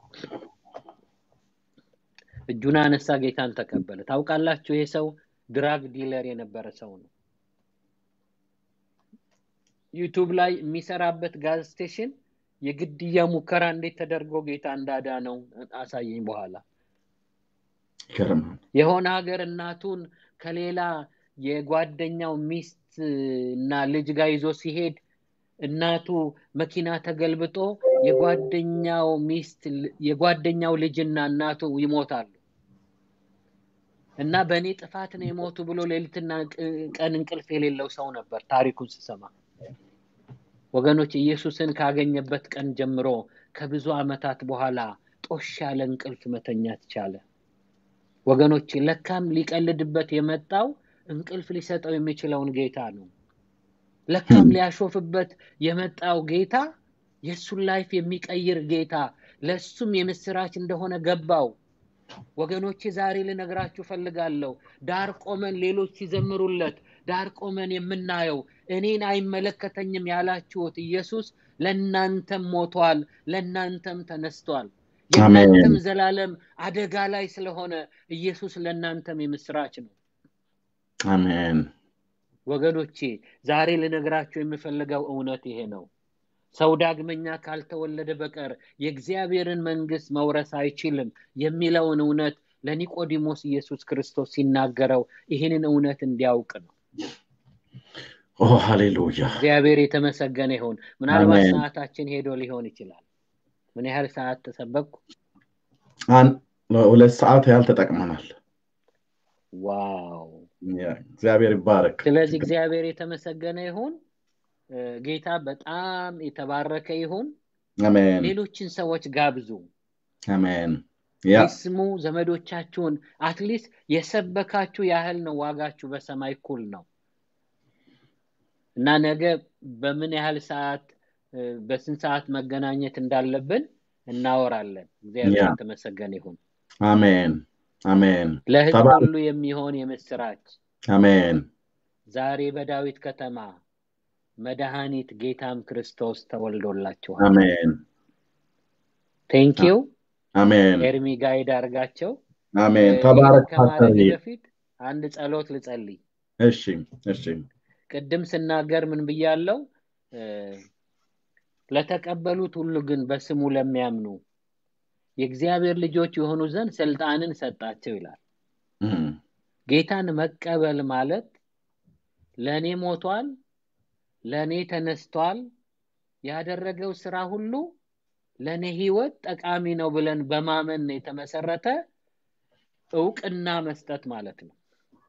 እጁን አነሳ፣ ጌታን ተቀበለ። ታውቃላችሁ ይሄ ሰው ድራግ ዲለር የነበረ ሰው ነው። ዩቲዩብ ላይ የሚሰራበት ጋዝ ስቴሽን የግድያ ሙከራ እንዴት ተደርጎ ጌታ እንዳዳነው አሳየኝ በኋላ። ከረም የሆነ ሀገር እናቱን ከሌላ የጓደኛው ሚስት እና ልጅ ጋር ይዞ ሲሄድ እናቱ መኪና ተገልብጦ የጓደኛው ሚስት የጓደኛው ልጅና እናቱ ይሞታሉ። እና በእኔ ጥፋት ነው የሞቱ ብሎ ሌሊትና ቀን እንቅልፍ የሌለው ሰው ነበር ታሪኩን ሲሰማ። ወገኖች ኢየሱስን ካገኘበት ቀን ጀምሮ ከብዙ አመታት በኋላ ጦሽ ያለ እንቅልፍ መተኛት ቻለ። ወገኖች ለካም ሊቀልድበት የመጣው እንቅልፍ ሊሰጠው የሚችለውን ጌታ ነው። ለካም ሊያሾፍበት የመጣው ጌታ የሱን ላይፍ የሚቀይር ጌታ ለሱም የምስራች እንደሆነ ገባው። ወገኖች ዛሬ ልነግራችሁ ፈልጋለሁ፣ ዳር ቆመን ሌሎች ሲዘምሩለት ዳር ቆመን የምናየው እኔን አይመለከተኝም ያላችሁት ኢየሱስ ለናንተም ሞቷል፣ ለናንተም ተነስቷል። የናንተም ዘላለም አደጋ ላይ ስለሆነ ኢየሱስ ለናንተም የምስራች ነው። አሜን። ወገኖቼ ዛሬ ልነግራችሁ የምፈልገው እውነት ይሄ ነው። ሰው ዳግመኛ ካልተወለደ በቀር የእግዚአብሔርን መንግስት መውረስ አይችልም የሚለውን እውነት ለኒቆዲሞስ ኢየሱስ ክርስቶስ ሲናገረው ይሄንን እውነት እንዲያውቅ ነው። ኦ ሃሌሉያ! እግዚአብሔር የተመሰገነ ይሁን። ምናልባት ሰዓታችን ሄዶ ሊሆን ይችላል። ምን ያህል ሰዓት ተሰበኩ? አን ሁለት ሰዓት ያህል ተጠቅመናል። ዋው! እግዚአብሔር ይባረክ። ስለዚህ እግዚአብሔር የተመሰገነ ይሁን። ጌታ በጣም የተባረከ ይሁን። አሜን። ሌሎችን ሰዎች ጋብዙ። አሜን። ያ ስሙ ዘመዶቻችሁን አትሊስት የሰበካችሁ ያህል ነው ዋጋችሁ በሰማይ እኩል ነው። እና ነገ በምን ያህል ሰዓት በስንት ሰዓት መገናኘት እንዳለብን እናወራለን። እግዚአብሔር የተመሰገነ ይሁን። አሜን። አሜን። ለሕዝብ ሁሉ የሚሆን የምስራች። አሜን። ዛሬ በዳዊት ከተማ መድኃኒት ጌታም ክርስቶስ ተወልዶላችኋል። አሜን። ቴንክ ዩ። አሜን። ኤርሚ ጋይድ አርጋቸው። አሜን። ተባረክ ፓስተር። በፊት አንድ ጸሎት ልጸልይ። እሺ፣ እሺ። ቅድም ስናገር ምን ብያለሁ ለተቀበሉት ሁሉ ግን በስሙ ለሚያምኑ የእግዚአብሔር ልጆች የሆኑ ዘንድ ስልጣንን ሰጣቸው ይላል ጌታን መቀበል ማለት ለኔ ሞቷል ለኔ ተነስቷል ያደረገው ስራ ሁሉ ለኔ ህይወት ጠቃሚ ነው ብለን በማመን የተመሰረተ ዕውቅና መስጠት ማለት ነው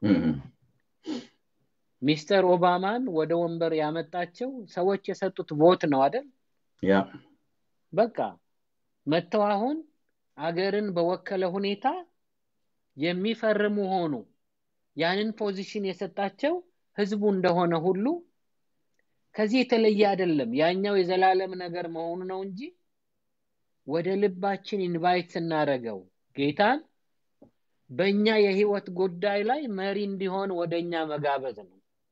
ሚስተር ኦባማን ወደ ወንበር ያመጣቸው ሰዎች የሰጡት ቮት ነው አይደል ያ በቃ መተው አሁን አገርን በወከለ ሁኔታ የሚፈርሙ ሆኑ ያንን ፖዚሽን የሰጣቸው ህዝቡ እንደሆነ ሁሉ ከዚህ የተለየ አይደለም ያኛው የዘላለም ነገር መሆኑ ነው እንጂ ወደ ልባችን ኢንቫይት እናረጋው ጌታን በእኛ የህይወት ጉዳይ ላይ መሪ እንዲሆን ወደኛ መጋበዝ ነው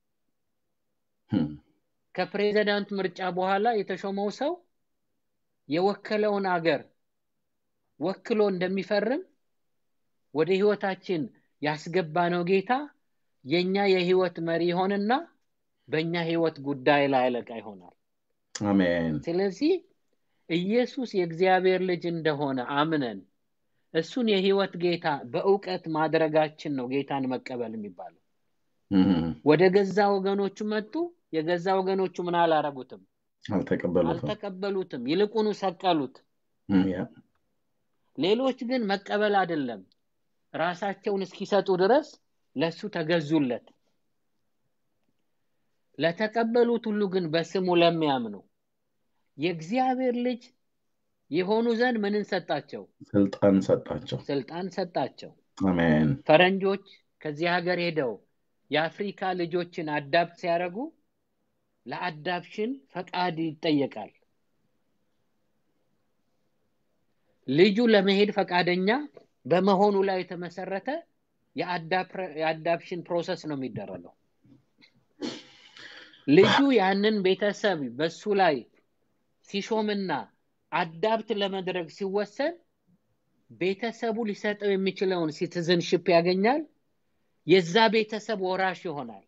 ከፕሬዝዳንት ምርጫ በኋላ የተሾመው ሰው የወከለውን አገር ወክሎ እንደሚፈርም ወደ ህይወታችን ያስገባነው ጌታ የኛ የህይወት መሪ ሆነና በእኛ ህይወት ጉዳይ ላይ አለቃ ይሆናል አሜን ስለዚህ ኢየሱስ የእግዚአብሔር ልጅ እንደሆነ አምነን እሱን የህይወት ጌታ በእውቀት ማድረጋችን ነው ጌታን መቀበል የሚባለው ወደ ገዛ ወገኖቹ መጡ የገዛ ወገኖቹ ምን አላረጉትም አልተቀበሉትም አልተቀበሉትም ይልቁኑ ሰቀሉት ያ ሌሎች ግን መቀበል አይደለም ራሳቸውን እስኪሰጡ ድረስ ለሱ ተገዙለት ለተቀበሉት ሁሉ ግን በስሙ ለሚያምኑ የእግዚአብሔር ልጅ የሆኑ ዘንድ ምንን ሰጣቸው ስልጣን ሰጣቸው ስልጣን ሰጣቸው አሜን ፈረንጆች ከዚህ ሀገር ሄደው የአፍሪካ ልጆችን አዳፕት ሲያረጉ ለአዳፕሽን ፈቃድ ይጠየቃል ልጁ ለመሄድ ፈቃደኛ በመሆኑ ላይ የተመሰረተ የአዳፕሽን ፕሮሰስ ነው የሚደረገው ልጁ ያንን ቤተሰብ በሱ ላይ ሲሾምና አዳፕት ለማድረግ ሲወሰን ቤተሰቡ ሊሰጠው የሚችለውን ሲቲዝንሺፕ ያገኛል የዛ ቤተሰብ ወራሽ ይሆናል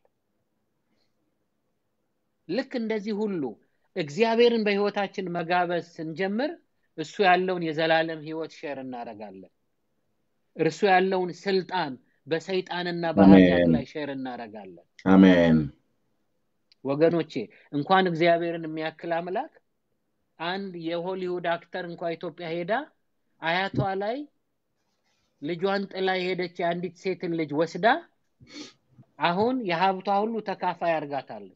ልክ እንደዚህ ሁሉ እግዚአብሔርን በህይወታችን መጋበዝ ስንጀምር እሱ ያለውን የዘላለም ህይወት ሼር እናረጋለን እርሱ ያለውን ስልጣን በሰይጣንና በኃጢአት ላይ ሼር እናረጋለን አሜን ወገኖቼ እንኳን እግዚአብሔርን የሚያክል አምላክ አንድ የሆሊውድ አክተር እንኳን ኢትዮጵያ ሄዳ አያቷ ላይ ልጇን ጥላ ሄደች አንዲት ሴት ልጅ ወስዳ አሁን የሀብቷ ሁሉ ተካፋይ አርጋታለች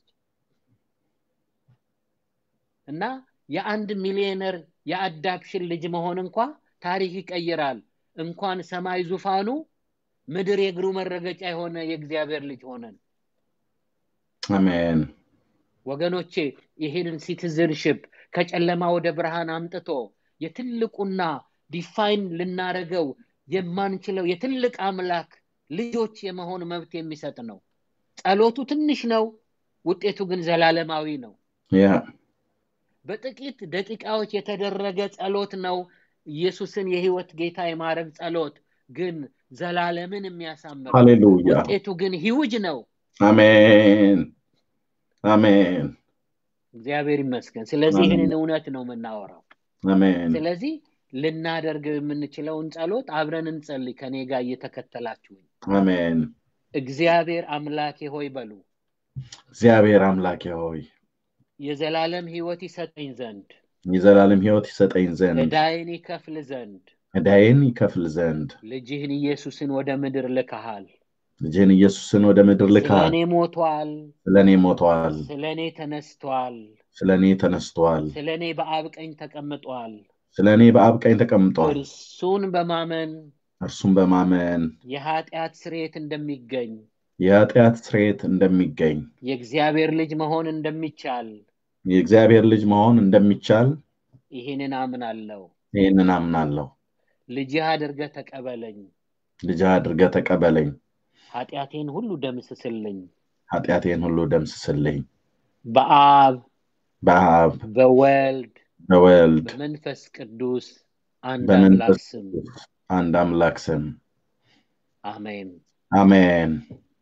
እና የአንድ ሚሊዮነር የአዳፕሽን ልጅ መሆን እንኳን ታሪክ ይቀይራል እንኳን ሰማይ ዙፋኑ ምድር የግሩ መረገጫ የሆነ የእግዚአብሔር ልጅ ሆነን አሜን ወገኖቼ ይሄንን ሲቲዝንሺፕ ከጨለማ ወደ ብርሃን አምጥቶ የትልቁና ዲፋይን ልናረገው የማንችለው የትልቅ አምላክ ልጆች የመሆን መብት የሚሰጥ ነው ጸሎቱ ትንሽ ነው ውጤቱ ግን ዘላለማዊ ነው ያ በጥቂት ደቂቃዎች የተደረገ ጸሎት ነው ኢየሱስን የህይወት ጌታ የማረግ ጸሎት ግን ዘላለምን የሚያሳምር ሃሌሉያ ውጤቱ ግን ሂውጅ ነው አሜን አሜን እግዚአብሔር ይመስገን ስለዚህ ይሄንን እውነት ነው የምናወራው አሜን ስለዚህ ልናደርግ የምንችለውን ጸሎት አብረን እንጸልይ ከኔ ጋር እየተከተላችሁ አሜን እግዚአብሔር አምላኬ ሆይ በሉ እግዚአብሔር አምላኬ ሆይ የዘላለም ህይወት ይሰጠኝ ዘንድ የዘላለም ህይወት ይሰጠኝ ዘንድ ዕዳዬን ይከፍል ዘንድ ዕዳዬን ይከፍል ዘንድ ልጅህን ኢየሱስን ወደ ምድር ልከሃል ልጅህን ኢየሱስን ወደ ምድር ልከሃል ስለኔ ሞቷል ስለኔ ሞቷል ስለኔ ተነስቷል ስለኔ ተነስቷል ስለኔ በአብ ቀኝ ተቀምጧል ስለኔ በአብ ቀኝ ተቀምጧል እርሱን በማመን እርሱን በማመን የኃጢአት ስርየት እንደሚገኝ የኃጢአት ስርየት እንደሚገኝ የእግዚአብሔር ልጅ መሆን እንደሚቻል የእግዚአብሔር ልጅ መሆን እንደሚቻል ይሄንን አምናለሁ ይሄንን አምናለሁ ልጅህ አድርገህ ተቀበለኝ ልጅህ አድርገህ ተቀበለኝ ኃጢአቴን ሁሉ ደምስስልኝ ኃጢአቴን ሁሉ ደምስስልኝ በአብ በአብ በወልድ በወልድ በመንፈስ ቅዱስ አንድ በመንፈስ አምላክ ስም አንድ አምላክ ስም አሜን አሜን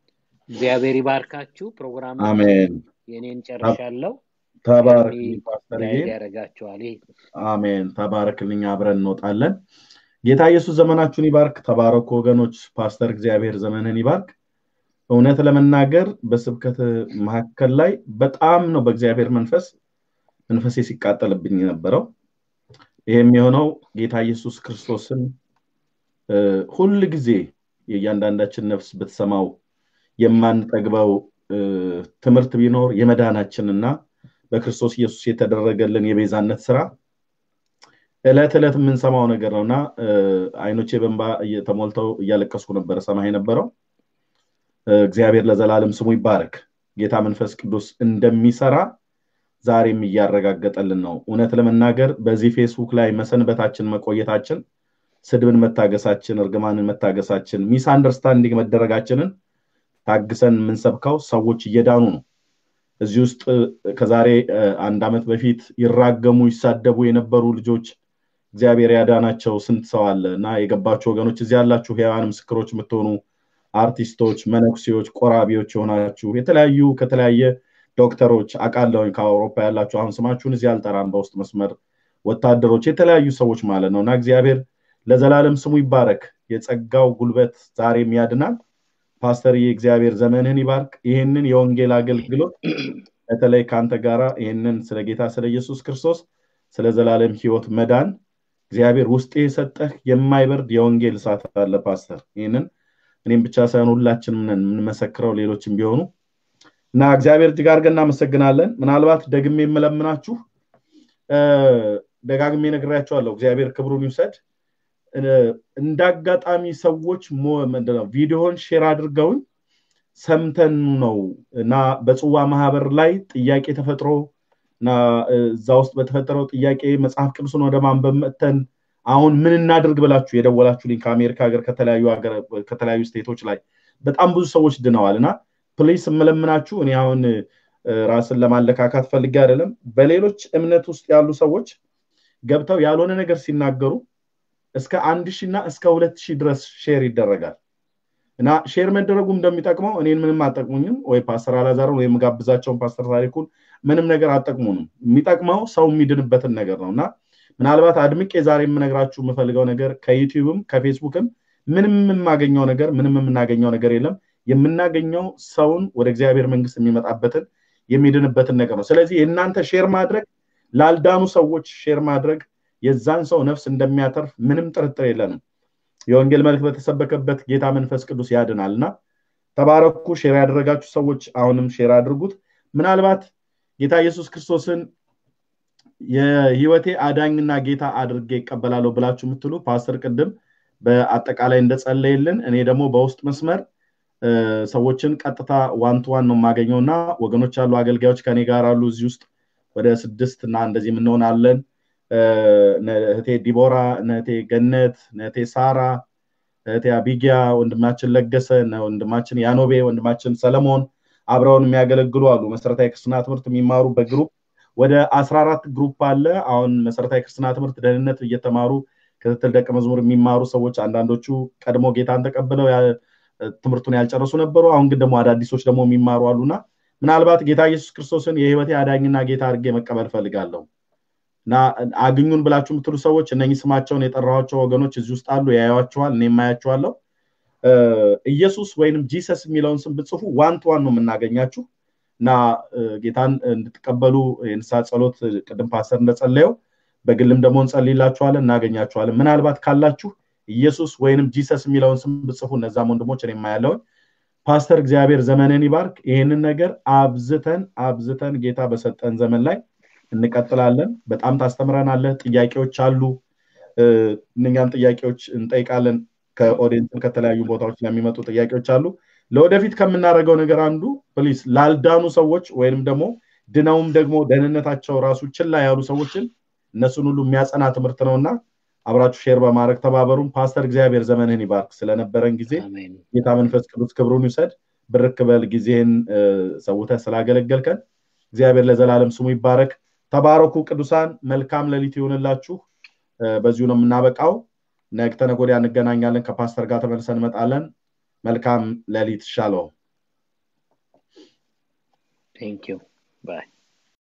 እግዚአብሔር ይባርካችሁ ፕሮግራም አሜን የኔን ጨርሻለሁ ተባረክ ፓስተር ጋይድ ያረጋችኋል አሜን ተባረክልኝ አብረን እንወጣለን ጌታ ኢየሱስ ዘመናችሁን ይባርክ ተባረኩ ወገኖች ፓስተር እግዚአብሔር ዘመንህን ይባርክ እውነት ለመናገር በስብከት መሐከል ላይ በጣም ነው በእግዚአብሔር መንፈስ መንፈሴ ሲቃጠልብኝ የነበረው ይሄም የሆነው ጌታ ኢየሱስ ክርስቶስን ሁሉ ጊዜ የእያንዳንዳችን ነፍስ በተሰማው የማንጠግበው ትምህርት ቢኖር የመዳናችንና በክርስቶስ ኢየሱስ የተደረገልን የቤዛነት ሥራ እለት እለት ምን ሰማው ነገር ነውና አይኖቼ በእንባ እየተሞልተው እያለቀስኩ ነበር ሰማይ ነበረው እግዚአብሔር ለዘላለም ስሙ ይባረክ ጌታ መንፈስ ቅዱስ እንደሚሰራ ዛሬም ያረጋግጠልን ነው እውነት ለመናገር በዚህ ፌስቡክ ላይ መሰንበታችን መቆየታችን ስድብን መታገሳችን እርግማንን መታገሳችን ሚስ አንደርስታንዲንግ መደረጋችንን ታግሰን ምን ሰብከው ሰዎች እየዳኑ ነው እዚህ ውስጥ ከዛሬ አንድ አመት በፊት ይራገሙ ይሳደቡ የነበሩ ልጆች እግዚአብሔር ያዳናቸው ስንት ሰው አለና የገባቸው ወገኖች እዚህ ያላችሁ ሕያዋን ምስክሮች የምትሆኑ አርቲስቶች መነኩሴዎች ቆራቢዎች ሆናችሁ የተለያዩ ከተለያየ ዶክተሮች አቃለውኝ ከአውሮፓ ያላችሁ አሁን ስማችሁን እዚህ አልጠራም በውስጥ መስመር ወታደሮች የተለያዩ ሰዎች ማለት ነውና እግዚአብሔር ለዘላለም ስሙ ይባረክ የጸጋው ጉልበት ዛሬም ያድናል ፓስተር የእግዚአብሔር ዘመንህን ይባርክ ይሄንን የወንጌል አገልግሎት በተለይ ካንተ ጋራ ይሄንን ስለ ጌታ ስለ ኢየሱስ ክርስቶስ ስለ ዘላለም ሕይወት መዳን እግዚአብሔር ውስጤ የሰጠህ የማይበርድ የወንጌል እሳት አለ ፓስተር ይሄንን እኔም ብቻ ሳይሆን ሁላችንም ነን የምንመሰክረው ሌሎችም ቢሆኑ እና እግዚአብሔር እጅግ አድርገን እናመሰግናለን ምናልባት ደግሜ የምለምናችሁ ደጋግሜ ነግራችኋለሁ እግዚአብሔር ክብሩን ይውሰድ እንዳጋጣሚ ሰዎች ምንድነው ቪዲዮን ሼር አድርገው ሰምተን ነው እና በጽዋ ማህበር ላይ ጥያቄ ተፈጥሮና እዛው ውስጥ በተፈጠረው ጥያቄ መጽሐፍ ቅዱስን ወደ ማንበብ መተን አሁን ምን እናድርግ ብላችሁ የደወላችሁልኝ ከአሜሪካ ሀገር ከተለያዩ ሀገር ከተለያዩ ስቴቶች ላይ በጣም ብዙ ሰዎች ድነዋልና ፕሊስ እምለምናችሁ እኔ አሁን ራስን ለማለካካት ፈልጌ አይደለም በሌሎች እምነት ውስጥ ያሉ ሰዎች ገብተው ያልሆነ ነገር ሲናገሩ እስከ አንድ ሺህ እና እስከ ሁለት ሺህ ድረስ ሼር ይደረጋል እና ሼር መደረጉም እንደሚጠቅመው እኔን ምንም አጠቅሙኝም ወይ ፓስተር አላዛር ወይ መጋብዛቸውን ፓስተር ታሪኩን ምንም ነገር አጠቅሙንም የሚጠቅመው ሰው የሚድንበትን ነገር ነውና ምናልባት አድምቄ ዛሬ የምነግራችሁ የምፈልገው ነገር ከዩቲዩብም ከፌስቡክም ምንም የማገኘው ነገር ምንም የምናገኘው ነገር የለም የምናገኘው ሰውን ወደ እግዚአብሔር መንግስት የሚመጣበትን የሚድንበትን ነገር ነው ስለዚህ እናንተ ሼር ማድረግ ላልዳኑ ሰዎች ሼር ማድረግ የዛን ሰው ነፍስ እንደሚያተርፍ ምንም ጥርጥር የለንም የወንጌል መልእክት በተሰበከበት ጌታ መንፈስ ቅዱስ ያድናልና ተባረኩ ሼር ያደረጋችሁ ሰዎች አሁንም ሼር አድርጉት ምናልባት ጌታ ኢየሱስ ክርስቶስን የህይወቴ አዳኝና ጌታ አድርጌ ይቀበላለሁ ብላችሁ የምትሉ ፓስተር ቅድም በአጠቃላይ እንደጸለየልን እኔ ደግሞ በውስጥ መስመር ሰዎችን ቀጥታ ዋን ቱ ዋን ነው ማገኘውና ወገኖች አሉ አገልጋዮች ከኔ ጋር አሉ እዚህ ውስጥ ወደ ስድስት እና እንደዚህ ምን ሆናለን ነቴ ዲቦራ ነቴ ገነት ነቴ ሳራ ነቴ አቢጊያ ወንድማችን ለገሰ ወንድማችን ያኖቤ ወንድማችን ሰለሞን አብረውን የሚያገለግሉ አሉ መሰረታዊ ክርስትና ትምህርት የሚማሩ በግሩፕ ወደ አስራ አራት ግሩፕ አለ አሁን መሰረታዊ ክርስትና ትምህርት ደህንነት እየተማሩ ከተል ደቀ መዝሙር የሚማሩ ሰዎች አንዳንዶቹ ቀድሞ ጌታን ተቀበለው ትምህርቱን ያልጨረሱ ነበሩ አሁን ግን ደግሞ አዳዲሶች ደግሞ የሚማሩ አሉና ምናልባት ጌታ ኢየሱስ ክርስቶስን የህይወቴ አዳኝና ጌታ አድርጌ መቀበል ፈልጋለሁ ና አግኙን ብላችሁ የምትሉ ሰዎች እነኚህ ስማቸውን የጠራኋቸው ወገኖች እዚህ ውስጥ አሉ ያያዋቸዋል እኔ ማያቸዋለሁ ኢየሱስ ወይንም ጂሰስ የሚለውን ስም ብጽፉ ዋን ቱ ዋን ነው የምናገኛችሁ ና ጌታን እንድትቀበሉ የንሳ ጸሎት ቅድም ፓስተር እንደጸለየው በግልም ደግሞ እንጸልይላችኋለን እናገኛችኋለን ምናልባት ካላችሁ ኢየሱስ ወይንም ጂሰስ የሚለውን ስም ብጽፉ እነዛም ወንድሞች እኔ ማያለው ፓስተር እግዚአብሔር ዘመንን ይባርክ ይሄንን ነገር አብዝተን አብዝተን ጌታ በሰጠን ዘመን ላይ እንቀጥላለን በጣም ታስተምረናለህ ጥያቄዎች አሉ እኛም ጥያቄዎች እንጠይቃለን ከኦዲየንስ ከተለያዩ ቦታዎች ለሚመጡ ጥያቄዎች አሉ ለወደፊት ከምናረጋው ነገር አንዱ ፕሊስ ላልዳኑ ሰዎች ወይንም ደግሞ ድነውም ደግሞ ደህንነታቸው ራሱ ችላ ያሉ ሰዎችን እነሱን ሁሉ የሚያጸና ትምህርት ነውና አብራችሁ ሼር በማድረግ ተባበሩን ፓስተር እግዚአብሔር ዘመንህን ይባርክ ስለነበረን ጊዜ ጌታ መንፈስ ቅዱስ ክብሩን ይውሰድ ብርክበል ጊዜን ሰውተ ስላገለገልከን እግዚአብሔር ለዘላለም ስሙ ይባረክ ተባረኩ ቅዱሳን መልካም ለሊት ይሁንላችሁ በዚሁ ነው የምናበቃው ነገ ተነገ ወዲያ እንገናኛለን ከፓስተር ጋር ተመልሰን እንመጣለን መልካም ለሊት ሻሎም Thank you. Bye.